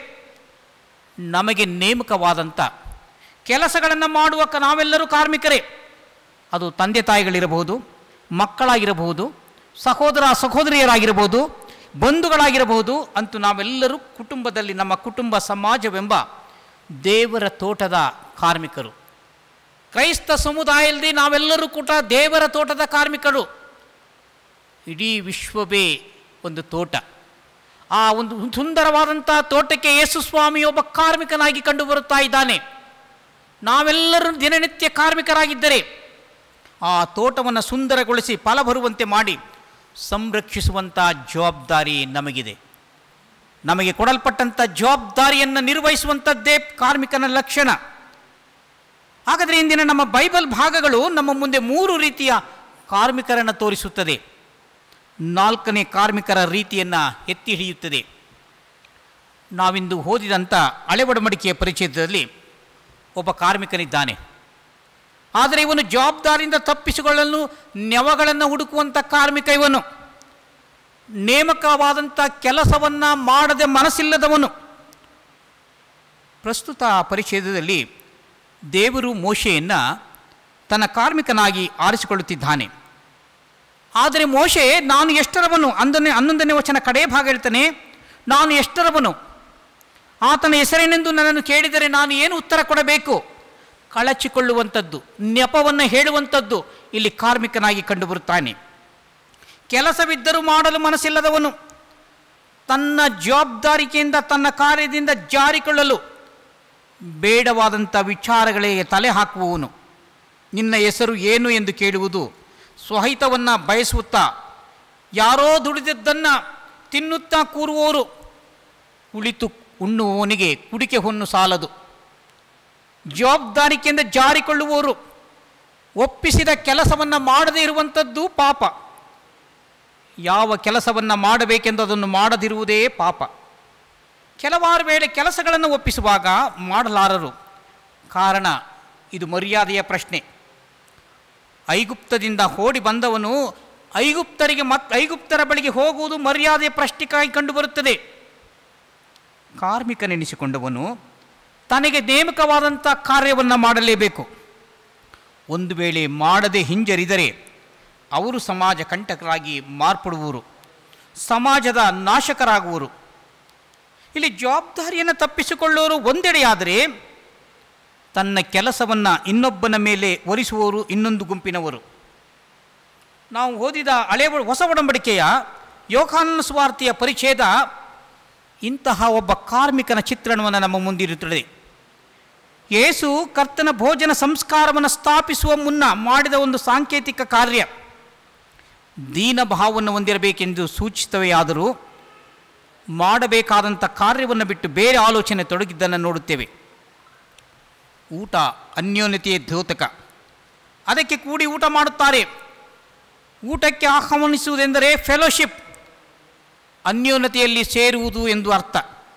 ನಮಗೆ ನೇಮಕವಾದಂಥ ಕೆಲಸಗಳನ್ನು ಮಾಡುವ ನಾವೆಲ್ಲರೂ ಕಾರ್ಮಿಕರೇ. ಅದು ತಂದೆ ತಾಯಿಗಳಿರಬಹುದು, ಮಕ್ಕಳಾಗಿರಬಹುದು, ಸಹೋದರ ಸಹೋದರಿಯರಾಗಿರಬಹುದು, ಬಂಧುಗಳಾಗಿರಬಹುದು. ಅಂತೂ ನಾವೆಲ್ಲರೂ ಕುಟುಂಬದಲ್ಲಿ ನಮ್ಮ ಕುಟುಂಬ ಸಮಾಜವೆಂಬ ದೇವರ ತೋಟದ ಕಾರ್ಮಿಕರು. ಕ್ರೈಸ್ತ ಸಮುದಾಯದಲ್ಲಿ ನಾವೆಲ್ಲರೂ ಕೂಡ ದೇವರ ತೋಟದ ಕಾರ್ಮಿಕರು. ಇಡೀ ವಿಶ್ವವೇ ಒಂದು ತೋಟ. ಆ ಒಂದು ಸುಂದರವಾದಂಥ ತೋಟಕ್ಕೆ ಯೇಸು ಸ್ವಾಮಿ ಒಬ್ಬ ಕಾರ್ಮಿಕನಾಗಿ ಕಂಡು ಬರುತ್ತಾ ಇದ್ದಾನೆ. ನಾವೆಲ್ಲರೂ ದಿನನಿತ್ಯ ಕಾರ್ಮಿಕರಾಗಿದ್ದರೆ ಆ ತೋಟವನ್ನು ಸುಂದರಗೊಳಿಸಿ ಫಲ ಬರುವಂತೆ ಮಾಡಿ ಸಂರಕ್ಷಿಸುವಂಥ ಜವಾಬ್ದಾರಿ ನಮಗಿದೆ. ನಮಗೆ ಕೊಡಲ್ಪಟ್ಟಂಥ ಜವಾಬ್ದಾರಿಯನ್ನು ನಿರ್ವಹಿಸುವಂಥದ್ದೇ ಕಾರ್ಮಿಕನ ಲಕ್ಷಣ. ಹಾಗಾದರೆ ಇಂದಿನ ನಮ್ಮ ಬೈಬಲ್ ಭಾಗಗಳು ನಮ್ಮ ಮುಂದೆ ಮೂರು ರೀತಿಯ ಕಾರ್ಮಿಕರನ್ನು ತೋರಿಸುತ್ತದೆ. ನಾಲ್ಕನೇ ಕಾರ್ಮಿಕರ ರೀತಿಯನ್ನು ಎತ್ತಿ ಹಿಡಿಯುತ್ತದೆ. ನಾವಿಂದು ಓದಿದಂಥ ಹಳೆ ಒಡಂಬಡಿಕೆಯ ಪರಿಚಯದಲ್ಲಿ ಒಬ್ಬ ಕಾರ್ಮಿಕನಿದ್ದಾನೆ. ಆದರೆ ಇವನು ಜವಾಬ್ದಾರಿಯಿಂದ ತಪ್ಪಿಸಿಕೊಳ್ಳಲು ನೆವಗಳನ್ನು ಹುಡುಕುವಂಥ ಕಾರ್ಮಿಕ. ಇವನು ನೇಮಕವಾದಂಥ ಕೆಲಸವನ್ನು ಮಾಡದೆ ಮನಸ್ಸಿಲ್ಲದವನು. ಪ್ರಸ್ತುತ ಪರಿಚ್ಛೇದದಲ್ಲಿ ದೇವರು ಮೋಶೆಯನ್ನು ತನ್ನ ಕಾರ್ಮಿಕನಾಗಿ ಆರಿಸಿಕೊಳ್ಳುತ್ತಿದ್ದಾನೆ. ಆದರೆ ಮೋಶೆ ನಾನು ಎಷ್ಟರವನು ಅಂದನೇ ಹನ್ನೊಂದನೇ ವಚನ ಕಡೇ ಭಾಗ ಹೇಳ್ತಾನೆ, ನಾನು ಎಷ್ಟರವನು, ಆತನ ಹೆಸರೇನೆಂದು ನನ್ನನ್ನು ಕೇಳಿದರೆ ನಾನು ಏನು ಉತ್ತರ ಕೊಡಬೇಕು? ಕಳಚಿಕೊಳ್ಳುವಂಥದ್ದು, ನೆಪವನ್ನು ಹೇಳುವಂಥದ್ದು ಇಲ್ಲಿ ಕಾರ್ಮಿಕನಾಗಿ ಕಂಡುಬರುತ್ತಾನೆ. ಕೆಲಸವಿದ್ದರೂ ಮಾಡಲು ಮನಸ್ಸಿಲ್ಲದವನು, ತನ್ನ ಜವಾಬ್ದಾರಿಕೆಯಿಂದ ತನ್ನ ಕಾರ್ಯದಿಂದ ಜಾರಿಕೊಳ್ಳಲು ಬೇಡವಾದಂಥ ವಿಚಾರಗಳಿಗೆ ತಲೆ ಹಾಕುವವನು. ನಿನ್ನ ಹೆಸರು ಏನು ಎಂದು ಕೇಳುವುದು ಸ್ವಹಿತವನ್ನು ಬಯಸುತ್ತಾ ಯಾರೋ ದುಡಿದದ್ದನ್ನು ತಿನ್ನುತ್ತಾ ಕೂರುವವರು. ಕುಳಿತು ಉಣ್ಣುವವನಿಗೆ ಕುಡಿಕೆ ಹೊನ್ನು ಸಾಲದು. ಜವಾಬ್ದಾರಿಕೆಯಿಂದ ಜಾರಿಕೊಳ್ಳುವವರು ಒಪ್ಪಿಸಿದ ಕೆಲಸವನ್ನು ಮಾಡದೇ ಇರುವಂಥದ್ದು ಪಾಪ. ಯಾವ ಕೆಲಸವನ್ನು ಮಾಡಬೇಕೆಂದು ಅದನ್ನು ಮಾಡದಿರುವುದೇ ಪಾಪ. ಕೆಲವಾರು ವೇಳೆ ಕೆಲಸಗಳನ್ನು ಒಪ್ಪಿಸುವಾಗ ಮಾಡಲಾರರು. ಕಾರಣ ಇದು ಮರ್ಯಾದೆಯ ಪ್ರಶ್ನೆ. ಐಗುಪ್ತದಿಂದ ಓಡಿ ಬಂದವನು ಐಗುಪ್ತರಿಗೆ ಮತ್ತು ಐಗುಪ್ತರ ಬಳಿಗೆ ಹೋಗುವುದು ಮರ್ಯಾದೆಯ ಪ್ರಶ್ನೆಗಾಗಿ ಕಂಡುಬರುತ್ತದೆ. ಕಾರ್ಮಿಕನೆನಿಸಿಕೊಂಡವನು ತನಗೆ ನೇಮಕವಾದಂಥ ಕಾರ್ಯವನ್ನು ಮಾಡಲೇಬೇಕು. ಒಂದು ವೇಳೆ ಮಾಡದೆ ಹಿಂಜರಿದರೆ ಅವರು ಸಮಾಜ ಕಂಟಕರಾಗಿ ಮಾರ್ಪಡುವರು, ಸಮಾಜದ ನಾಶಕರಾಗುವರು. ಇಲ್ಲಿ ಜವಾಬ್ದಾರಿಯನ್ನು ತಪ್ಪಿಸಿಕೊಳ್ಳುವವರು ಒಂದೆಡೆಯಾದರೆ ತನ್ನ ಕೆಲಸವನ್ನು ಇನ್ನೊಬ್ಬನ ಮೇಲೆ ಹೊರಿಸುವವರು ಇನ್ನೊಂದು ಗುಂಪಿನವರು. ನಾವು ಓದಿದ ಹಳೆ ಹೊಸ ಒಡಂಬಡಿಕೆಯ ಯೋಹಾನನ ಸುವಾರ್ತೆಯ ಪರಿಚ್ಛೇದ ಇಂತಹ ಒಬ್ಬ ಕಾರ್ಮಿಕನ ಚಿತ್ರಣವನ್ನು ನಮ್ಮ ಮುಂದಿರುತ್ತದೆ. ಯೇಸು ಕರ್ತನ ಭೋಜನ ಸಂಸ್ಕಾರವನ್ನು ಸ್ಥಾಪಿಸುವ ಮುನ್ನ ಮಾಡಿದ ಒಂದು ಸಾಂಕೇತಿಕ ಕಾರ್ಯ ದೀನಭಾವವನ್ನು ಹೊಂದಿರಬೇಕೆಂದು ಸೂಚಿತವೇ ಆದರೂ ಮಾಡಬೇಕಾದಂಥ ಕಾರ್ಯವನ್ನು ಬಿಟ್ಟು ಬೇರೆ ಆಲೋಚನೆ ತೊಡಗಿದ್ದನ್ನು ನೋಡುತ್ತೇವೆ. ಊಟ ಅನ್ಯೋನ್ಯತೆಯ ದ್ಯೋತಕ, ಅದಕ್ಕೆ ಕೂಡಿ ಊಟ ಮಾಡುತ್ತಾರೆ. ಊಟಕ್ಕೆ ಆಹ್ವಾನಿಸುವುದೆಂದರೆ ಫೆಲೋಶಿಪ್, ಅನ್ಯೋನ್ಯತೆಯಲ್ಲಿ ಸೇರುವುದು ಎಂದು ಅರ್ಥ.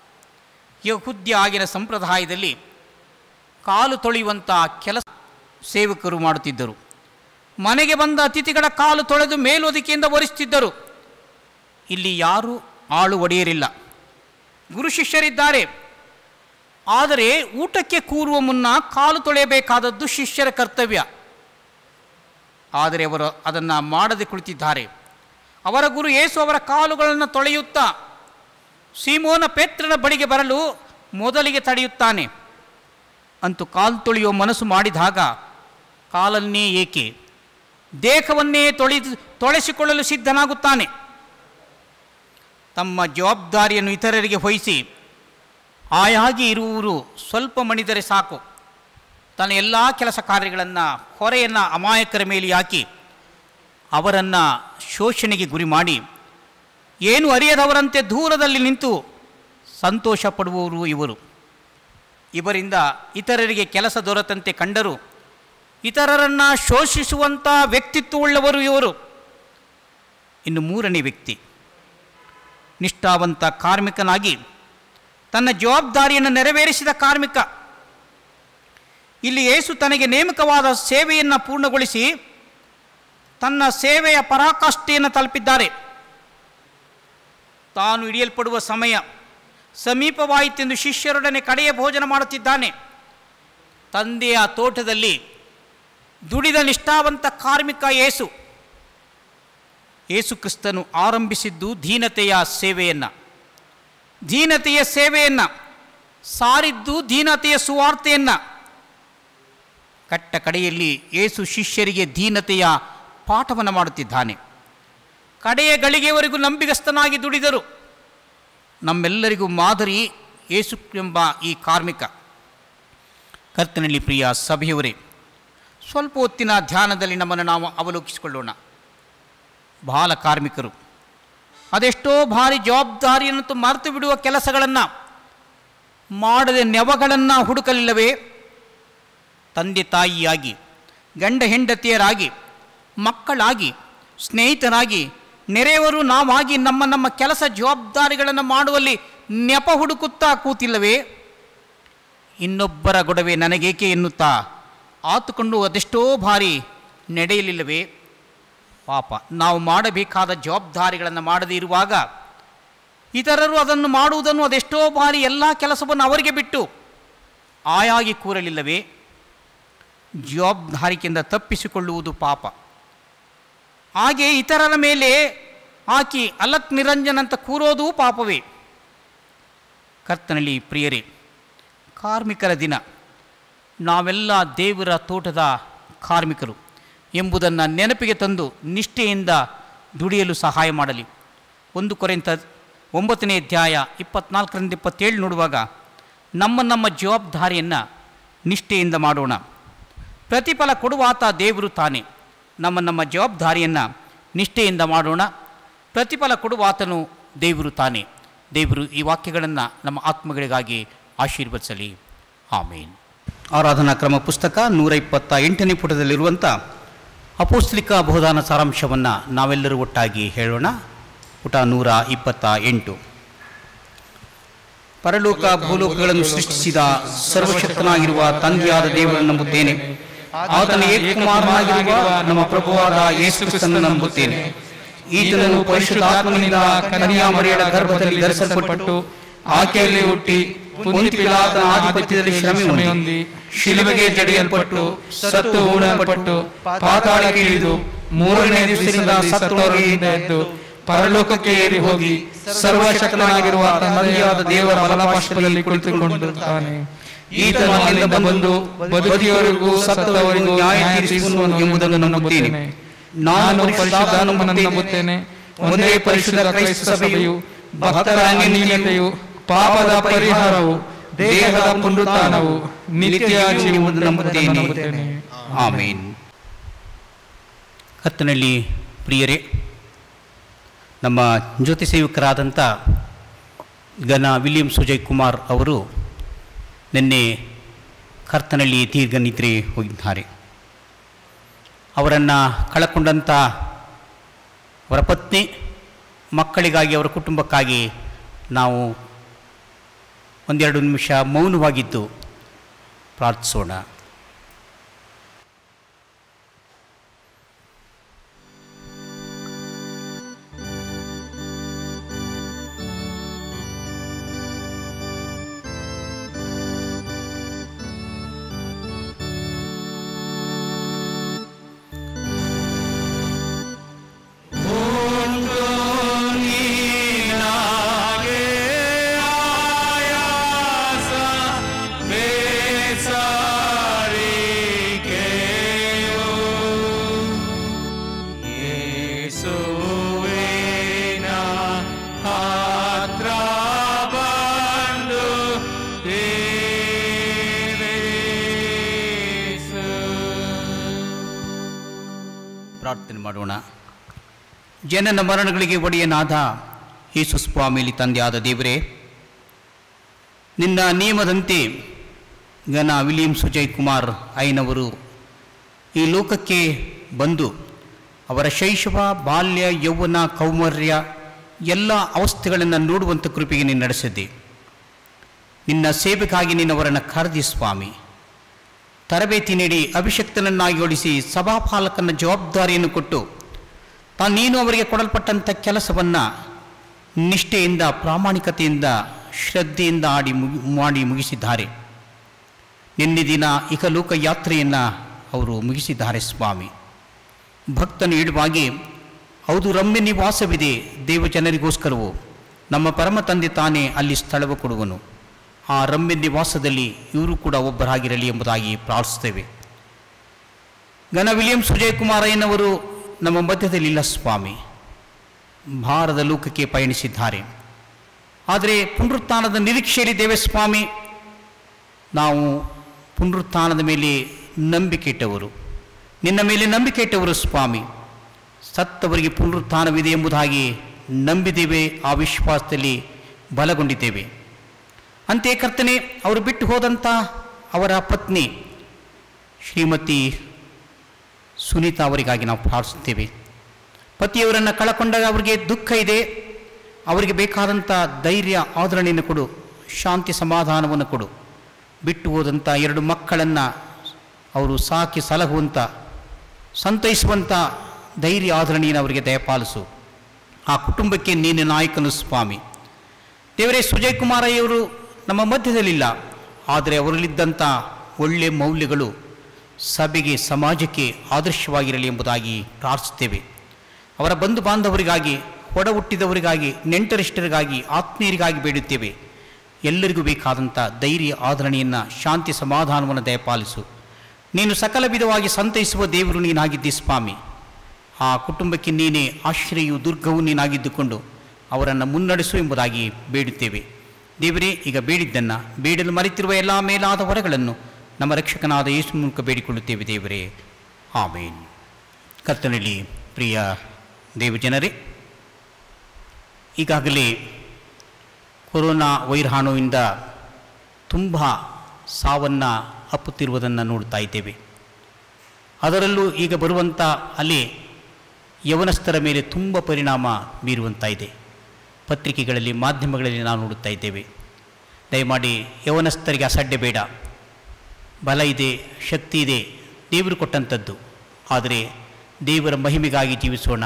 ಯಹೂದ್ಯ ಆಗಿನ ಸಂಪ್ರದಾಯದಲ್ಲಿ ಕಾಲು ತೊಳೆಯುವಂಥ ಕೆಲಸ ಸೇವಕರು ಮಾಡುತ್ತಿದ್ದರು. ಮನೆಗೆ ಬಂದ ಅತಿಥಿಗಳ ಕಾಲು ತೊಳೆದು ಮೇಲ್ವೊದಿಕೆಯಿಂದ ಒರೆಸುತ್ತಿದ್ದರು. ಇಲ್ಲಿ ಯಾರೂ ಆಳು ಒಡೆಯರಿಲ್ಲ, ಗುರು ಶಿಷ್ಯರಿದ್ದಾರೆ. ಆದರೆ ಊಟಕ್ಕೆ ಕೂರುವ ಮುನ್ನ ಕಾಲು ತೊಳೆಯಬೇಕಾದದ್ದು ಶಿಷ್ಯರ ಕರ್ತವ್ಯ. ಆದರೆ ಅವರು ಅದನ್ನು ಮಾಡದೆ ಕುಳಿತಿದ್ದಾರೆ. ಅವರ ಗುರು ಯೇಸು ಅವರ ಕಾಲುಗಳನ್ನು ತೊಳೆಯುತ್ತಾ ಸೀಮೋನ ಪೇತ್ರನ ಬಳಿಗೆ ಬರಲು ಮೊದಲಿಗೆ ತಡೆಯುತ್ತಾನೆ. ಅಂತೂ ಕಾಲು ತೊಳೆಯುವ ಮನಸ್ಸು ಮಾಡಿದಾಗ ಕಾಲನ್ನೇ ಏಕೆ ದೇಹವನ್ನೇ ತೊಳಿ ತೊಳೆಸಿಕೊಳ್ಳಲು ಸಿದ್ಧನಾಗುತ್ತಾನೆ. ತಮ್ಮ ಜವಾಬ್ದಾರಿಯನ್ನು ಇತರರಿಗೆ ವಹಿಸಿ ಆಯಾಗಿ ಇರುವವರು ಸ್ವಲ್ಪ ಮಣಿದರೆ ಸಾಕು. ತನ್ನ ಎಲ್ಲ ಕೆಲಸ ಕಾರ್ಯಗಳನ್ನು ಹೊರೆಯನ್ನು ಅಮಾಯಕರ ಮೇಲೆ ಹಾಕಿ ಅವರನ್ನು ಶೋಷಣೆಗೆ ಗುರಿ ಮಾಡಿ ಏನು ಅರಿಯದವರಂತೆ ದೂರದಲ್ಲಿ ನಿಂತು ಸಂತೋಷ ಪಡುವವರು ಇವರು. ಇವರಿಂದ ಇತರರಿಗೆ ಕೆಲಸ ದೊರೆತಂತೆ ಕಂಡರೂ ಇತರರನ್ನು ಶೋಷಿಸುವಂಥ ವ್ಯಕ್ತಿತ್ವವುಳ್ಳವರು ಇವರು. ಇನ್ನು ಮೂರನೇ ವ್ಯಕ್ತಿ ನಿಷ್ಠಾವಂತ ಕಾರ್ಮಿಕನಾಗಿ ತನ್ನ ಜವಾಬ್ದಾರಿಯನ್ನು ನೆರವೇರಿಸಿದ ಕಾರ್ಮಿಕ. ಇಲ್ಲಿ ಯೇಸು ತನಗೆ ನೇಮಕವಾದ ಸೇವೆಯನ್ನು ಪೂರ್ಣಗೊಳಿಸಿ ತನ್ನ ಸೇವೆಯ ಪರಾಕಾಷ್ಠೆಯನ್ನು ತಲುಪಿದ್ದಾರೆ. ತಾನು ಹಿಡಿಯಲ್ಪಡುವ ಸಮಯ ಸಮೀಪವಾಯಿತೆಂದು ಶಿಷ್ಯರೊಡನೆ ಕಡೆಯ ಭೋಜನ ಮಾಡುತ್ತಿದ್ದಾನೆ. ತಂದೆಯ ತೋಟದಲ್ಲಿ ದುಡಿದ ನಿಷ್ಠಾವಂತ ಕಾರ್ಮಿಕ ಯೇಸು. ಯೇಸು ಕ್ರಿಸ್ತನು ಆರಂಭಿಸಿದ್ದು ದೀನತೆಯ ಸೇವೆಯನ್ನು, ದೀನತೆಯ ಸೇವೆಯನ್ನು ಸಾರಿದ್ದು ದೀನತೆಯ ಸುವಾರ್ತೆಯನ್ನು. ಕಟ್ಟ ಕಡೆಯಲ್ಲಿ ಯೇಸು ಶಿಷ್ಯರಿಗೆ ದೀನತೆಯ ಪಾಠವನ್ನು ಮಾಡುತ್ತಿದ್ದಾನೆ. ಕಡೆಯ ಗಳಿಗೆಯವರೆಗೂ ನಂಬಿಗಸ್ತನಾಗಿ ದುಡಿದರು. ನಮ್ಮೆಲ್ಲರಿಗೂ ಮಾದರಿ ಯೇಸು ಎಂಬ ಈ ಕಾರ್ಮಿಕ. ಕರ್ತನಲ್ಲಿ ಪ್ರಿಯ ಸಭೆಯವರೇ, ಸ್ವಲ್ಪ ಹೊತ್ತಿನ ಧ್ಯಾನದಲ್ಲಿ ನಮ್ಮನ್ನು ನಾವು ಅವಲೋಕಿಸಿಕೊಳ್ಳೋಣ. ಬಾಲ ಕಾರ್ಮಿಕರು ಅದೆಷ್ಟೋ ಭಾರಿ ಜವಾಬ್ದಾರಿಯನ್ನು ಮರೆತು ಬಿಡುವ ಕೆಲಸಗಳನ್ನು ಮಾಡದೆ ನೆವಗಳನ್ನು ಹುಡುಕಲಿಲ್ಲವೇ? ತಂದೆ ತಾಯಿಯಾಗಿ, ಗಂಡ ಹೆಂಡತಿಯರಾಗಿ, ಮಕ್ಕಳಾಗಿ, ಸ್ನೇಹಿತರಾಗಿ, ನೆರೆಯವರು ನಾವಾಗಿ ನಮ್ಮ ನಮ್ಮ ಕೆಲಸ ಜವಾಬ್ದಾರಿಗಳನ್ನು ಮಾಡುವಲ್ಲಿ ನೆಪ ಹುಡುಕುತ್ತಾ ಕೂತಿಲ್ಲವೇ? ಇನ್ನೊಬ್ಬರ ಗೊಡವೆ ನನಗೇಕೆ ಎನ್ನುತ್ತಾ ಆತುಕೊಂಡು ಅದೆಷ್ಟೋ ಬಾರಿ ನಡೆಯಲಿಲ್ಲವೇ? ಪಾಪ, ನಾವು ಮಾಡಬೇಕಾದ ಜವಾಬ್ದಾರಿಗಳನ್ನು ಮಾಡದೇ ಇರುವಾಗ ಇತರರು ಅದನ್ನು ಮಾಡುವುದನ್ನು ಅದೆಷ್ಟೋ ಬಾರಿ ಎಲ್ಲ ಕೆಲಸವನ್ನು ಅವರಿಗೆ ಬಿಟ್ಟು ಆಯಾಗಿ ಕೂರಲಿಲ್ಲವೇ? ಜವಾಬ್ದಾರಿಕೆಯಿಂದ ತಪ್ಪಿಸಿಕೊಳ್ಳುವುದು ಪಾಪ. ಹಾಗೆ ಇತರರ ಮೇಲೆ ಹಾಕಿ ಅಲಕ್ ನಿರಂಜನ್ ಅಂತ ಕೂರೋದು ಪಾಪವೇ. ಕರ್ತನಲ್ಲಿ ಪ್ರಿಯರೇ, ಕಾರ್ಮಿಕರ ದಿನ. ನಾವೆಲ್ಲ ದೇವರ ತೋಟದ ಕಾರ್ಮಿಕರು ಎಂಬುದನ್ನು ನೆನಪಿಗೆ ತಂದು ನಿಷ್ಠೆಯಿಂದ ದುಡಿಯಲು ಸಹಾಯ ಮಾಡಲಿ. ಒಂದು ಕೊರಿಂಥ ಒಂಬತ್ತನೇ ಅಧ್ಯಾಯ ಇಪ್ಪತ್ನಾಲ್ಕರಿಂದ ಇಪ್ಪತ್ತೇಳು ನೋಡುವಾಗ ನಮ್ಮ ನಮ್ಮ ಜವಾಬ್ದಾರಿಯನ್ನು ನಿಷ್ಠೆಯಿಂದ ಮಾಡೋಣ. ಪ್ರತಿಫಲ ಕೊಡುವಾತ ದೇವರು ತಾನೇ. ನಮ್ಮ ನಮ್ಮ ಜವಾಬ್ದಾರಿಯನ್ನು ನಿಷ್ಠೆಯಿಂದ ಮಾಡೋಣ. ಪ್ರತಿಫಲ ಕೊಡುವಾತನು ದೇವರು ತಾನೇ. ದೇವರು ಈ ವಾಕ್ಯಗಳನ್ನು ನಮ್ಮ ಆತ್ಮಗಳಿಗಾಗಿ ಆಶೀರ್ವದಿಸಲಿ. ಆಮೇನ್. ಆರಾಧನಾ ಕ್ರಮ ಪುಸ್ತಕ ನೂರ ಇಪ್ಪತ್ತ ಎಂಟನೇ ಪುಟದಲ್ಲಿರುವಂಥ ಅಪೋಸ್ತಲಿಕ ಬೋಧಾನ ಸಾರಾಂಶವನ್ನು ನಾವೆಲ್ಲರೂ ಒಟ್ಟಾಗಿ ಹೇಳೋಣ. ಪುಟ ನೂರ ಇಪ್ಪತ್ತ ಎಂಟು. ಪರಲೋಕ ಭೂಲೋಕಗಳನ್ನು ಸೃಷ್ಟಿಸಿದ ಸರ್ವಶಕ್ತನಾಗಿರುವ ತಂದೆಯಾದ ದೇವರನ್ನು ನಂಬುತ್ತೇನೆ. ಆತನ ಏಕಕುಮಾರನಾಗಿರುವ ನಮ್ಮ ಪ್ರಭುವಾದ ಯೇಸು ಕ್ರಿಸ್ತನನ್ನು ನಂಬುತ್ತೇನೆ. ಈತನನ್ನು ಪರಿಶುದ್ಧಾತ್ಮನಿಂದ ಕನ್ಯಾ ಮರಿಯಳ ಗರ್ಭದಲ್ಲಿ ಧರಿಸಲ್ಪಟ್ಟು ಆಕೆಯಲ್ಲಿ ಹುಟ್ಟಿ ಪೊಂತ್ಯ ಪಿಲಾತನ ಆಧಿಪತ್ಯದಲ್ಲಿ ಶ್ರಮೆ ಹೊಂದಿ ಶಿಲುಬೆಗೆ ಜಡಿಯಲ್ಪಟ್ಟು ಸತ್ತು ಹೂಣಲ್ಪಟ್ಟು ಪಾತಾಳಕ್ಕೆ ಇಳಿದು ಮೂರನೇ ದಿವಸದಿಂದ ಸತ್ತವರಿಂದ ಎದ್ದು ಪರಲೋಕಕ್ಕೆ ಏರಿ ಹೋಗಿ ಸರ್ವಶಕ್ತನಾಗಿರುವ ತಂದೆಯಾದ ದೇವರ ಬಲಪಾರ್ಶ್ವದಲ್ಲಿ ಕುಳಿತುಕೊಂಡಿರುತ್ತಾನೆ. ಈತನು ಅಲ್ಲಿಂದ ಬಂದು ಬದುಕಿಯವರಿಗೂ ಸತ್ತವರಿಗೂ ನ್ಯಾಯ ತೀರಿಸುವನು ಎಂಬುದನ್ನು ನಂಬುತ್ತೇನೆ. ನಾನು ಪರಿಶುದ್ಧಾತ್ಮನನ್ನು ನಂಬುತ್ತೇನೆ. ಒಂದೇ ಪರಿಶುದ್ಧ ಕ್ರೈಸ್ತ ಸಭೆಯು, ಭಕ್ತರ ಅನ್ಯೋನ್ಯತೆಯು, ಪಾಪದ ಪರಿಹಾರವು, ದೇಹದ ಪುನರುತ್ಥಾನವು, ನಿತ್ಯ ಜೀವವನ್ನು ನಂಬುತ್ತೇನೆ. ಆಮೇನ್. ಕರ್ತನಲ್ಲಿ ಪ್ರಿಯರೇ, ನಮ್ಮ ಜ್ಯೋತಿ ಸೇವಕರಾದಂಥ ಗನ ವಿಲಿಯಂ ಸುಜಯ್ ಕುಮಾರ್ ಅವರು ನಿನ್ನೆ ಕರ್ತನಲ್ಲಿ ದೀರ್ಘ ನಿದ್ರೆ ಹೋಗಿದ್ದಾರೆ. ಅವರನ್ನು ಕಳಕೊಂಡಂಥ ಅವರ ಪತ್ನಿ, ಮಕ್ಕಳಿಗಾಗಿ, ಅವರ ಕುಟುಂಬಕ್ಕಾಗಿ ನಾವು ಒಂದೆರಡು ನಿಮಿಷ ಮೌನವಾಗಿದ್ದು ಪ್ರಾರ್ಥಿಸೋಣ. Sa ಮಾಡೋಣ. ಜನನ ಮರಣಗಳಿಗೆ ಒಡೆಯನಾದ ಯೇಸು ಸ್ವಾಮಿಯಲ್ಲಿ ತಂದೆಯಾದ ದೇವರೇ, ನಿನ್ನ ನಿಯಮದಂತೆ ಗನ ವಿಲಿಯಂ ಸುಜಯ್ ಕುಮಾರ್ ಐನವರು ಈ ಲೋಕಕ್ಕೆ ಬಂದು ಅವರ ಶೈಶವ, ಬಾಲ್ಯ, ಯೌವನ, ಕೌಮಾರ್ಯ ಎಲ್ಲ ಅವಸ್ಥೆಗಳನ್ನು ನೋಡುವಂಥ ಕೃಪೆಗೆ ನೀನು ನಡೆಸಿದ್ದೆ. ನಿನ್ನ ಸೇವೆಗಾಗಿ ನೀನು ಅವರನ್ನು ಕರೆದಿ ಸ್ವಾಮಿ, ತರಬೇತಿ ನೀಡಿ ಅಭಿಷಕ್ತನನ್ನಾಗಿ ಒಳಿಸಿ ಸಭಾಪಾಲಕನ ಜವಾಬ್ದಾರಿಯನ್ನು ಕೊಟ್ಟು ತಾನು ನೀನು ಅವರಿಗೆ ಕೊಡಲ್ಪಟ್ಟಂಥ ಕೆಲಸವನ್ನು ನಿಷ್ಠೆಯಿಂದ, ಪ್ರಾಮಾಣಿಕತೆಯಿಂದ, ಶ್ರದ್ಧೆಯಿಂದ ಆಡಿ ಮುಗಿ ಮಾಡಿ ಮುಗಿಸಿದ್ದಾರೆ. ನಿನ್ನೆ ದಿನ ಇಹಲೋಕ ಯಾತ್ರೆಯನ್ನು ಅವರು ಮುಗಿಸಿದ್ದಾರೆ ಸ್ವಾಮಿ. ಭಕ್ತನು ಹೇಳುವಾಗೆ, ಹೌದು, ರಮ್ಯ ನಿವಾಸವಿದೆ ದೇವಜನರಿಗೋಸ್ಕರವೂ, ನಮ್ಮ ಪರಮ ತಂದೆ ತಾನೇ ಅಲ್ಲಿ ಸ್ಥಳವ ಕೊಡುವನು. ಆ ರಮ್ಯ ನಿವಾಸದಲ್ಲಿ ಇವರು ಕೂಡ ಒಬ್ಬರಾಗಿರಲಿ ಎಂಬುದಾಗಿ ಪ್ರಾರ್ಥಿಸ್ತೇವೆ. ಗನ ವಿಲಿಯಂ ಸುಜಯ್ ಕುಮಾರಯ್ಯನವರು ನಮ್ಮ ಮಧ್ಯದಲ್ಲಿಲ್ಲ ಸ್ವಾಮಿ, ಭಾರತ ಲೋಕಕ್ಕೆ ಪಯಣಿಸಿದ್ದಾರೆ. ಆದರೆ ಪುನರುತ್ಥಾನದ ನಿರೀಕ್ಷೆಯಲ್ಲಿದ್ದೇವೆ ಸ್ವಾಮಿ. ನಾವು ಪುನರುತ್ಥಾನದ ಮೇಲೆ ನಂಬಿಕೆ ಇಟ್ಟವರು, ನಿನ್ನ ಮೇಲೆ ನಂಬಿಕೆ ಇಟ್ಟವರು ಸ್ವಾಮಿ. ಸತ್ತವರಿಗೆ ಪುನರುತ್ಥಾನವಿದೆ ಎಂಬುದಾಗಿ ನಂಬಿದ್ದೇವೆ, ಆ ವಿಶ್ವಾಸದಲ್ಲಿ ಬಲಗೊಂಡಿದ್ದೇವೆ. ಅಂತೆಯೇ ಕರ್ತನೆ, ಅವರು ಬಿಟ್ಟು ಹೋದಂಥ ಅವರ ಪತ್ನಿ ಶ್ರೀಮತಿ ಸುನೀತಾ ಅವರಿಗಾಗಿ ನಾವು ಪ್ರಾರ್ಥಿಸುತ್ತೇವೆ. ಪತಿಯವರನ್ನು ಕಳಕೊಂಡಾಗ ಅವರಿಗೆ ದುಃಖ ಇದೆ. ಅವರಿಗೆ ಬೇಕಾದಂಥ ಧೈರ್ಯ, ಆದರಣೆಯನ್ನು ಕೊಡು, ಶಾಂತಿ ಸಮಾಧಾನವನ್ನು ಕೊಡು. ಬಿಟ್ಟು ಹೋದಂಥ ಎರಡು ಮಕ್ಕಳನ್ನು ಅವರು ಸಾಕಿ ಸಲಹುವಂಥ, ಸಂತೈಸುವಂಥ ಧೈರ್ಯ, ಆದರಣೆಯನ್ನು ಅವರಿಗೆ ದಯಪಾಲಿಸು. ಆ ಕುಟುಂಬಕ್ಕೆ ನೀನು ನಾಯಕನು ಸ್ವಾಮಿ. ದೇವರೇ, ಸುಜಯ್ ಕುಮಾರಯ್ಯವರು ನಮ್ಮ ಮಧ್ಯದಲ್ಲಿಲ್ಲ, ಆದರೆ ಅವರಲ್ಲಿದ್ದಂಥ ಒಳ್ಳೆಯ ಮೌಲ್ಯಗಳು ಸಭೆಗೆ, ಸಮಾಜಕ್ಕೆ ಆದರ್ಶವಾಗಿರಲಿ ಎಂಬುದಾಗಿ ಪ್ರಾರ್ಥಿಸುತ್ತೇವೆ. ಅವರ ಬಂಧು ಬಾಂಧವರಿಗಾಗಿ, ಒಡ ಹುಟ್ಟಿದವರಿಗಾಗಿ, ನೆಂಟರಿಷ್ಟರಿಗಾಗಿ, ಆತ್ಮೀಯರಿಗಾಗಿ ಬೇಡುತ್ತೇವೆ. ಎಲ್ಲರಿಗೂ ಬೇಕಾದಂಥ ಧೈರ್ಯ, ಆದರಣೆಯನ್ನು, ಶಾಂತಿ ಸಮಾಧಾನವನ್ನು ದಯಪಾಲಿಸು. ನೀನು ಸಕಲ ವಿಧವಾಗಿ ಸಂತೈಸುವ ದೇವರು ನೀನಾಗಿದ್ದಿ ಸ್ವಾಮಿ. ಆ ಕುಟುಂಬಕ್ಕೆ ನೀನೇ ಆಶ್ರಯವು, ದುರ್ಗವು ನೀನಾಗಿದ್ದುಕೊಂಡು ಅವರನ್ನು ಮುನ್ನಡೆಸು ಎಂಬುದಾಗಿ ಬೇಡುತ್ತೇವೆ. ದೇವರೇ, ಈಗ ಬೇಡಿದ್ದನ್ನು, ಬೇಡಲು ಮರೆತಿರುವ ಎಲ್ಲ ಮೇಲಾದ ಹೊರಗಳನ್ನು ನಮ್ಮ ರಕ್ಷಕನಾದ ಯೇಸು ಮೂಲಕ ಬೇಡಿಕೊಳ್ಳುತ್ತೇವೆ ದೇವರೇ, ಆಮೇನ್. ಕರ್ತನಲ್ಲಿ ಪ್ರಿಯ ದೇವಜನರೇ, ಈಗಾಗಲೇ ಕೊರೋನಾ ವೈರಾಣುವಿಂದ ತುಂಬ ಸಾವನ್ನು ಅಪ್ಪುತ್ತಿರುವುದನ್ನು ನೋಡ್ತಾ ಇದ್ದೇವೆ. ಅದರಲ್ಲೂ ಈಗ ಬರುವಂಥ ಅಲೆ ಯವನಸ್ಥರ ಮೇಲೆ ತುಂಬ ಪರಿಣಾಮ ಬೀರುವಂಥ ಇದೆ. ಪತ್ರಿಕೆಗಳಲ್ಲಿ, ಮಾಧ್ಯಮಗಳಲ್ಲಿ ನಾವು ನೋಡುತ್ತಾ ಇದ್ದೇವೆ. ದಯಮಾಡಿ ಯವನಸ್ಥರಿಗೆ ಅಸಡ್ಡೆ ಬೇಡ. ಬಲ ಇದೆ, ಶಕ್ತಿ ಇದೆ, ದೇವರು ಕೊಟ್ಟಂಥದ್ದು. ಆದರೆ ದೇವರ ಮಹಿಮೆಗಾಗಿ ಜೀವಿಸೋಣ.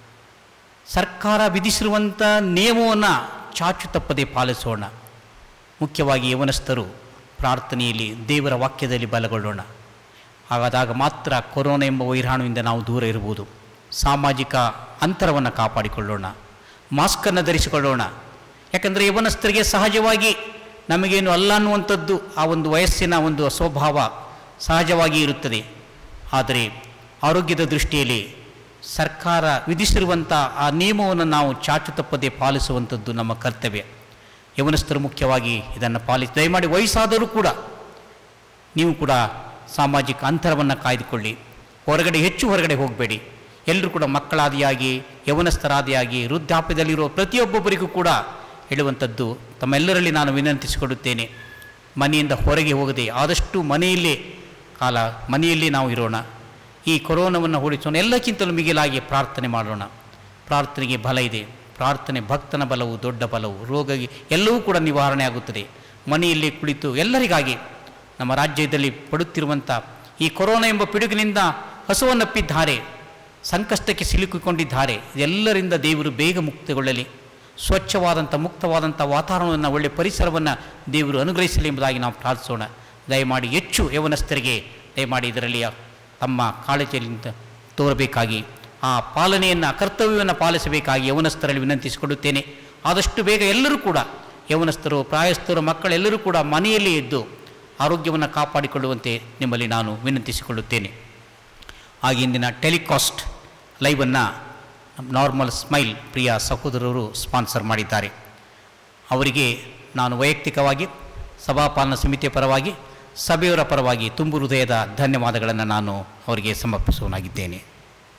ಸರ್ಕಾರ ವಿಧಿಸಿರುವಂಥ ನಿಯಮವನ್ನು ಚಾಚು ತಪ್ಪದೆ ಪಾಲಿಸೋಣ. ಮುಖ್ಯವಾಗಿ ಯವನಸ್ಥರು ಪ್ರಾರ್ಥನೆಯಲ್ಲಿ, ದೇವರ ವಾಕ್ಯದಲ್ಲಿ ಬಲಗೊಳ್ಳೋಣ. ಹಾಗಾದಾಗ ಮಾತ್ರ ಕೊರೋನಾ ಎಂಬ ವೈರಾಣುವಿಂದ ನಾವು ದೂರ ಇರಬಹುದು. ಸಾಮಾಜಿಕ ಅಂತರವನ್ನು ಕಾಪಾಡಿಕೊಳ್ಳೋಣ, ಮಾಸ್ಕನ್ನು ಧರಿಸಿಕೊಳ್ಳೋಣ. ಯಾಕಂದರೆ ಯವನಸ್ಥರಿಗೆ ಸಹಜವಾಗಿ ನಮಗೇನು ಅಲ್ಲ ಅನ್ನುವಂಥದ್ದು ಆ ಒಂದು ವಯಸ್ಸಿನ ಒಂದು ಸ್ವಭಾವ ಸಹಜವಾಗಿ ಇರುತ್ತದೆ. ಆದರೆ ಆರೋಗ್ಯದ ದೃಷ್ಟಿಯಲ್ಲಿ ಸರ್ಕಾರ ವಿಧಿಸಿರುವಂಥ ಆ ನಿಯಮವನ್ನು ನಾವು ಚಾಚು ತಪ್ಪದೆ ಪಾಲಿಸುವಂಥದ್ದು ನಮ್ಮ ಕರ್ತವ್ಯ. ಯವನಸ್ಥರು ಮುಖ್ಯವಾಗಿ ಇದನ್ನು ಪಾಲಿಸಿ, ದಯಮಾಡಿ ವಯಸ್ಸಾದರೂ ಕೂಡ ನೀವು ಕೂಡ ಸಾಮಾಜಿಕ ಅಂತರವನ್ನು ಕಾಯ್ದುಕೊಳ್ಳಿ. ಹೊರಗಡೆ ಹೆಚ್ಚು ಹೊರಗಡೆ ಹೋಗಬೇಡಿ. ಎಲ್ಲರೂ ಕೂಡ ಮಕ್ಕಳಾದಿಯಾಗಿ, ಯವನಸ್ಥರಾದಿಯಾಗಿ, ವೃದ್ಧಾಪ್ಯದಲ್ಲಿರುವ ಪ್ರತಿಯೊಬ್ಬೊಬ್ಬರಿಗೂ ಕೂಡ ಹೇಳುವಂಥದ್ದು ತಮ್ಮೆಲ್ಲರಲ್ಲಿ ನಾನು ವಿನಂತಿಸಿಕೊಡುತ್ತೇನೆ. ಮನೆಯಿಂದ ಹೊರಗೆ ಹೋಗದೆ ಆದಷ್ಟು ಮನೆಯಲ್ಲೇ ಕಾಲ ಮನೆಯಲ್ಲೇ ನಾವು ಇರೋಣ. ಈ ಕೊರೋನಾವನ್ನು ಓಡಿಸೋಣ. ಎಲ್ಲಕ್ಕಿಂತಲೂ ಮಿಗಿಲಾಗಿ ಪ್ರಾರ್ಥನೆ ಮಾಡೋಣ. ಪ್ರಾರ್ಥನೆಗೆ ಬಲ ಇದೆ. ಪ್ರಾರ್ಥನೆ ಭಕ್ತನ ಬಲವು ದೊಡ್ಡ ಬಲವು. ರೋಗ ಎಲ್ಲವೂ ಕೂಡ ನಿವಾರಣೆ ಆಗುತ್ತದೆ. ಮನೆಯಲ್ಲೇ ಕುಳಿತು ಎಲ್ಲರಿಗಾಗಿ ನಮ್ಮ ರಾಜ್ಯದಲ್ಲಿ ಪಡುತ್ತಿರುವಂಥ ಈ ಕೊರೋನಾ ಎಂಬ ಪಿಡುಗಿನಿಂದ ಹಸುವನ್ನಪ್ಪಿದ್ದಾರೆ, ಸಂಕಷ್ಟಕ್ಕೆ ಸಿಲುಕಿಕೊಂಡಿದ್ದಾರೆ. ಎಲ್ಲರಿಂದ ದೇವರು ಬೇಗ ಮುಕ್ತಗೊಳ್ಳಲಿ. ಸ್ವಚ್ಛವಾದಂಥ, ಮುಕ್ತವಾದಂಥ ವಾತಾವರಣವನ್ನು, ಒಳ್ಳೆಯ ಪರಿಸರವನ್ನು ದೇವರು ಅನುಗ್ರಹಿಸಲಿ ಎಂಬುದಾಗಿ ನಾವು ಪ್ರಾರ್ಥಿಸೋಣ. ದಯಮಾಡಿ ಹೆಚ್ಚು ಯವನಸ್ಥರಿಗೆ ದಯಮಾಡಿ ಇದರಲ್ಲಿ ತಮ್ಮ ಕಾಳಜಿಯಿಂದ ತೋರಬೇಕಾಗಿ, ಆ ಪಾಲನೆಯನ್ನು, ಕರ್ತವ್ಯವನ್ನು ಪಾಲಿಸಬೇಕಾಗಿ ಯವನಸ್ಥರಲ್ಲಿ ವಿನಂತಿಸಿಕೊಡುತ್ತೇನೆ. ಆದಷ್ಟು ಬೇಗ ಎಲ್ಲರೂ ಕೂಡ ಯವನಸ್ಥರು, ಪ್ರಾಯಸ್ಥರು, ಮಕ್ಕಳೆಲ್ಲರೂ ಕೂಡ ಮನೆಯಲ್ಲೇ ಇದ್ದು ಆರೋಗ್ಯವನ್ನು ಕಾಪಾಡಿಕೊಳ್ಳುವಂತೆ ನಿಮ್ಮಲ್ಲಿ ನಾನು ವಿನಂತಿಸಿಕೊಳ್ಳುತ್ತೇನೆ. ಹಾಗೆ ಇಂದಿನ ಟೆಲಿಕಾಸ್ಟ್ ಲೈವನ್ನು ನಾರ್ಮಲ್ ಸ್ಮೈಲ್ ಪ್ರಿಯ ಸಹೋದರರು ಸ್ಪಾನ್ಸರ್ ಮಾಡಿದ್ದಾರೆ. ಅವರಿಗೆ ನಾನು ವೈಯಕ್ತಿಕವಾಗಿ, ಸಭಾಪಾಲನಾ ಸಮಿತಿಯ ಪರವಾಗಿ, ಸಭೆಯವರ ಪರವಾಗಿ ತುಂಬು ಹೃದಯದ ಧನ್ಯವಾದಗಳನ್ನು ನಾನು ಅವರಿಗೆ ಸಮರ್ಪಿಸುವನಾಗಿದ್ದೇನೆ.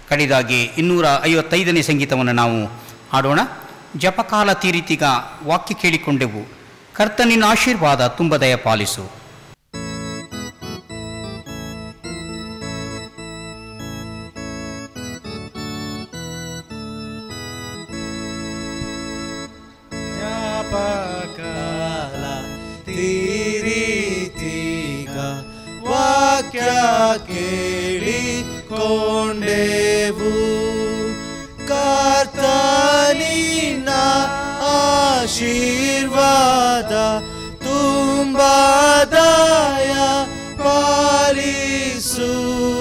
ಕಡೆದಾಗಿ ಇನ್ನೂರ ಐವತ್ತೈದನೇ ಸಂಗೀತವನ್ನು ನಾವು ಹಾಡೋಣ. ಜಪಕಾಲ ತೀರಿತಿಗ ವಾಕ್ಯ ಕೇಳಿಕೊಂಡೆವು, ಕರ್ತನಿನ ಆಶೀರ್ವಾದ ತುಂಬ ದಯ ಪಾಲಿಸು. ಜಪಕಾಲ ತೀರಿತಿಗ ವಾಕ್ಯ ಕೇಳಿಕೊಂಡೆವು, ಕರ್ತನಿನ ಆಶೀರ್ವಾದ ತುಂಬ ದಯ ಪಾಲಿಸು.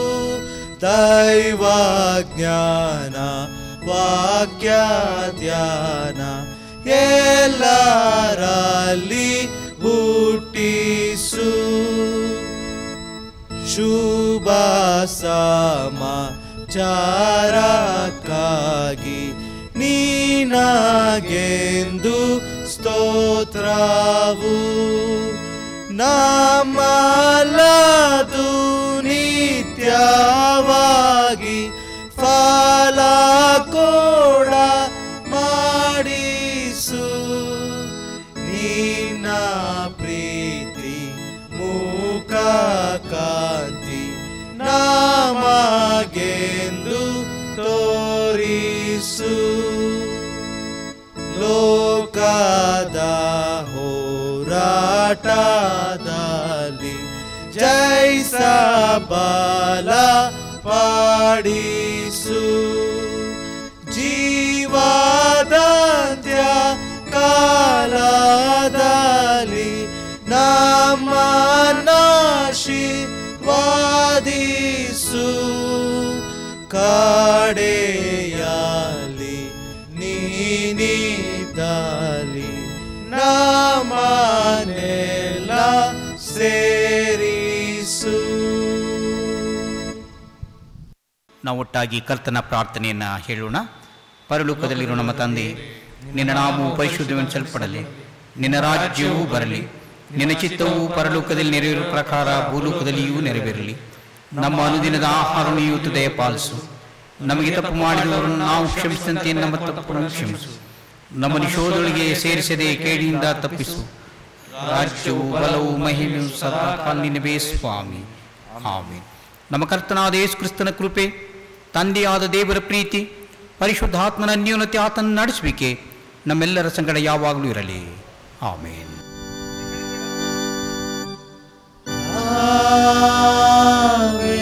ದೈವ ಜ್ಞಾನ ವಾಕ್ಯ ಧ್ಯಾನ ಎಲ್ಲರಲ್ಲಿ ಹುಟ್ಟಿಸು. ಶುಭ ಸಮಾಚಾರಕ್ಕಾಗಿ ನೀನಾಗೆಂದು ಸ್ತೋತ್ರವು. ನಮ್ಮಲ್ಲದು ನಿತ್ಯವಾಗಿ ಫಲ ಕೊಡ ಮಾಡಿಸು. ನಿನ್ನ ಪ್ರೀತಿ ಮುಖ ಕಾಂತಿ ನಮಗೆಂದು ತೋರಿಸು. ಲೋಕದ ಹೋರಾಟದಲ್ಲಿ ಜಯಿಸ ಬಲ ಪಾಡಿಸು. ಜೀವದಂತ್ಯ ಕಾಲದಲ್ಲಿ ನಮ್ಮನ್ನಾಶೀರ್ವಾದಿಸು. ಕಡೆಯಲ್ಲಿ ನೀನಿದ್ದಲ್ಲಿ ನಮ್ಮನ್ನೆಲ್ಲ ಸೇರಿಸು. ನಾವು ಒಟ್ಟಾಗಿ ಕರ್ತನ ಪ್ರಾರ್ಥನೆಯನ್ನು ಹೇಳೋಣ. ಪರಲೋಕದಲ್ಲಿರೋ ನಮ್ಮ ತಂದೆ, ನಿನ್ನ ನಾಮವು ಪರಿಶುದ್ಧವೆನಿಸಲ್ಪಡಲಿ, ನಿನ್ನ ರಾಜ್ಯವೂ ಬರಲಿ, ನಿನ್ನ ಚಿತ್ತವು ಪರಲೋಕದಲ್ಲಿ ನೆರವೇರುವ ಪ್ರಕಾರ ಭೂಲೋಕದಲ್ಲಿಯೂ ನೆರವೇರಲಿ. ನಮ್ಮ ಅನುದಿನದ ಆಹಾರವನ್ನು ಇವತ್ತು ದಯಪಾಲಿಸು. ನಮಗೆ ತಪ್ಪು ಮಾಡಿದವರನ್ನು ನಾವು ಕ್ಷಮಿಸಿದಂತೆ ನಮ್ಮ ತಪ್ಪನ್ನು ಕ್ಷಮಿಸು. ನಮ್ಮನ್ನು ಶೋಧಗಳಿಗೆ ಸೇರಿಸದೆ ಕೇಡಿಯಿಂದ ತಪ್ಪಿಸು. ರಾಜ್ಯವು ಬಲವು ಮಹಿಮೆಯು ಸದಾ ಕಾಲಿನವೇ ಸ್ವಾಮಿ. ಆಮೆನ್. ನಮ್ಮ ಕರ್ತನಾದ ಯೇಸು ಕ್ರಿಸ್ತನ ಕೃಪೆ, ತಂದೆಯಾದ ದೇವರ ಪ್ರೀತಿ, ಪರಿಶುದ್ಧಾತ್ಮನ ಅನ್ಯೋನ್ಯತೆ, ಆತನ ನಡೆಸುವಿಕೆ ನಮ್ಮೆಲ್ಲರ ಸಂಗಡ ಯಾವಾಗಲೂ ಇರಲಿ. ಆಮೇನ್. ಆಮೆನ್.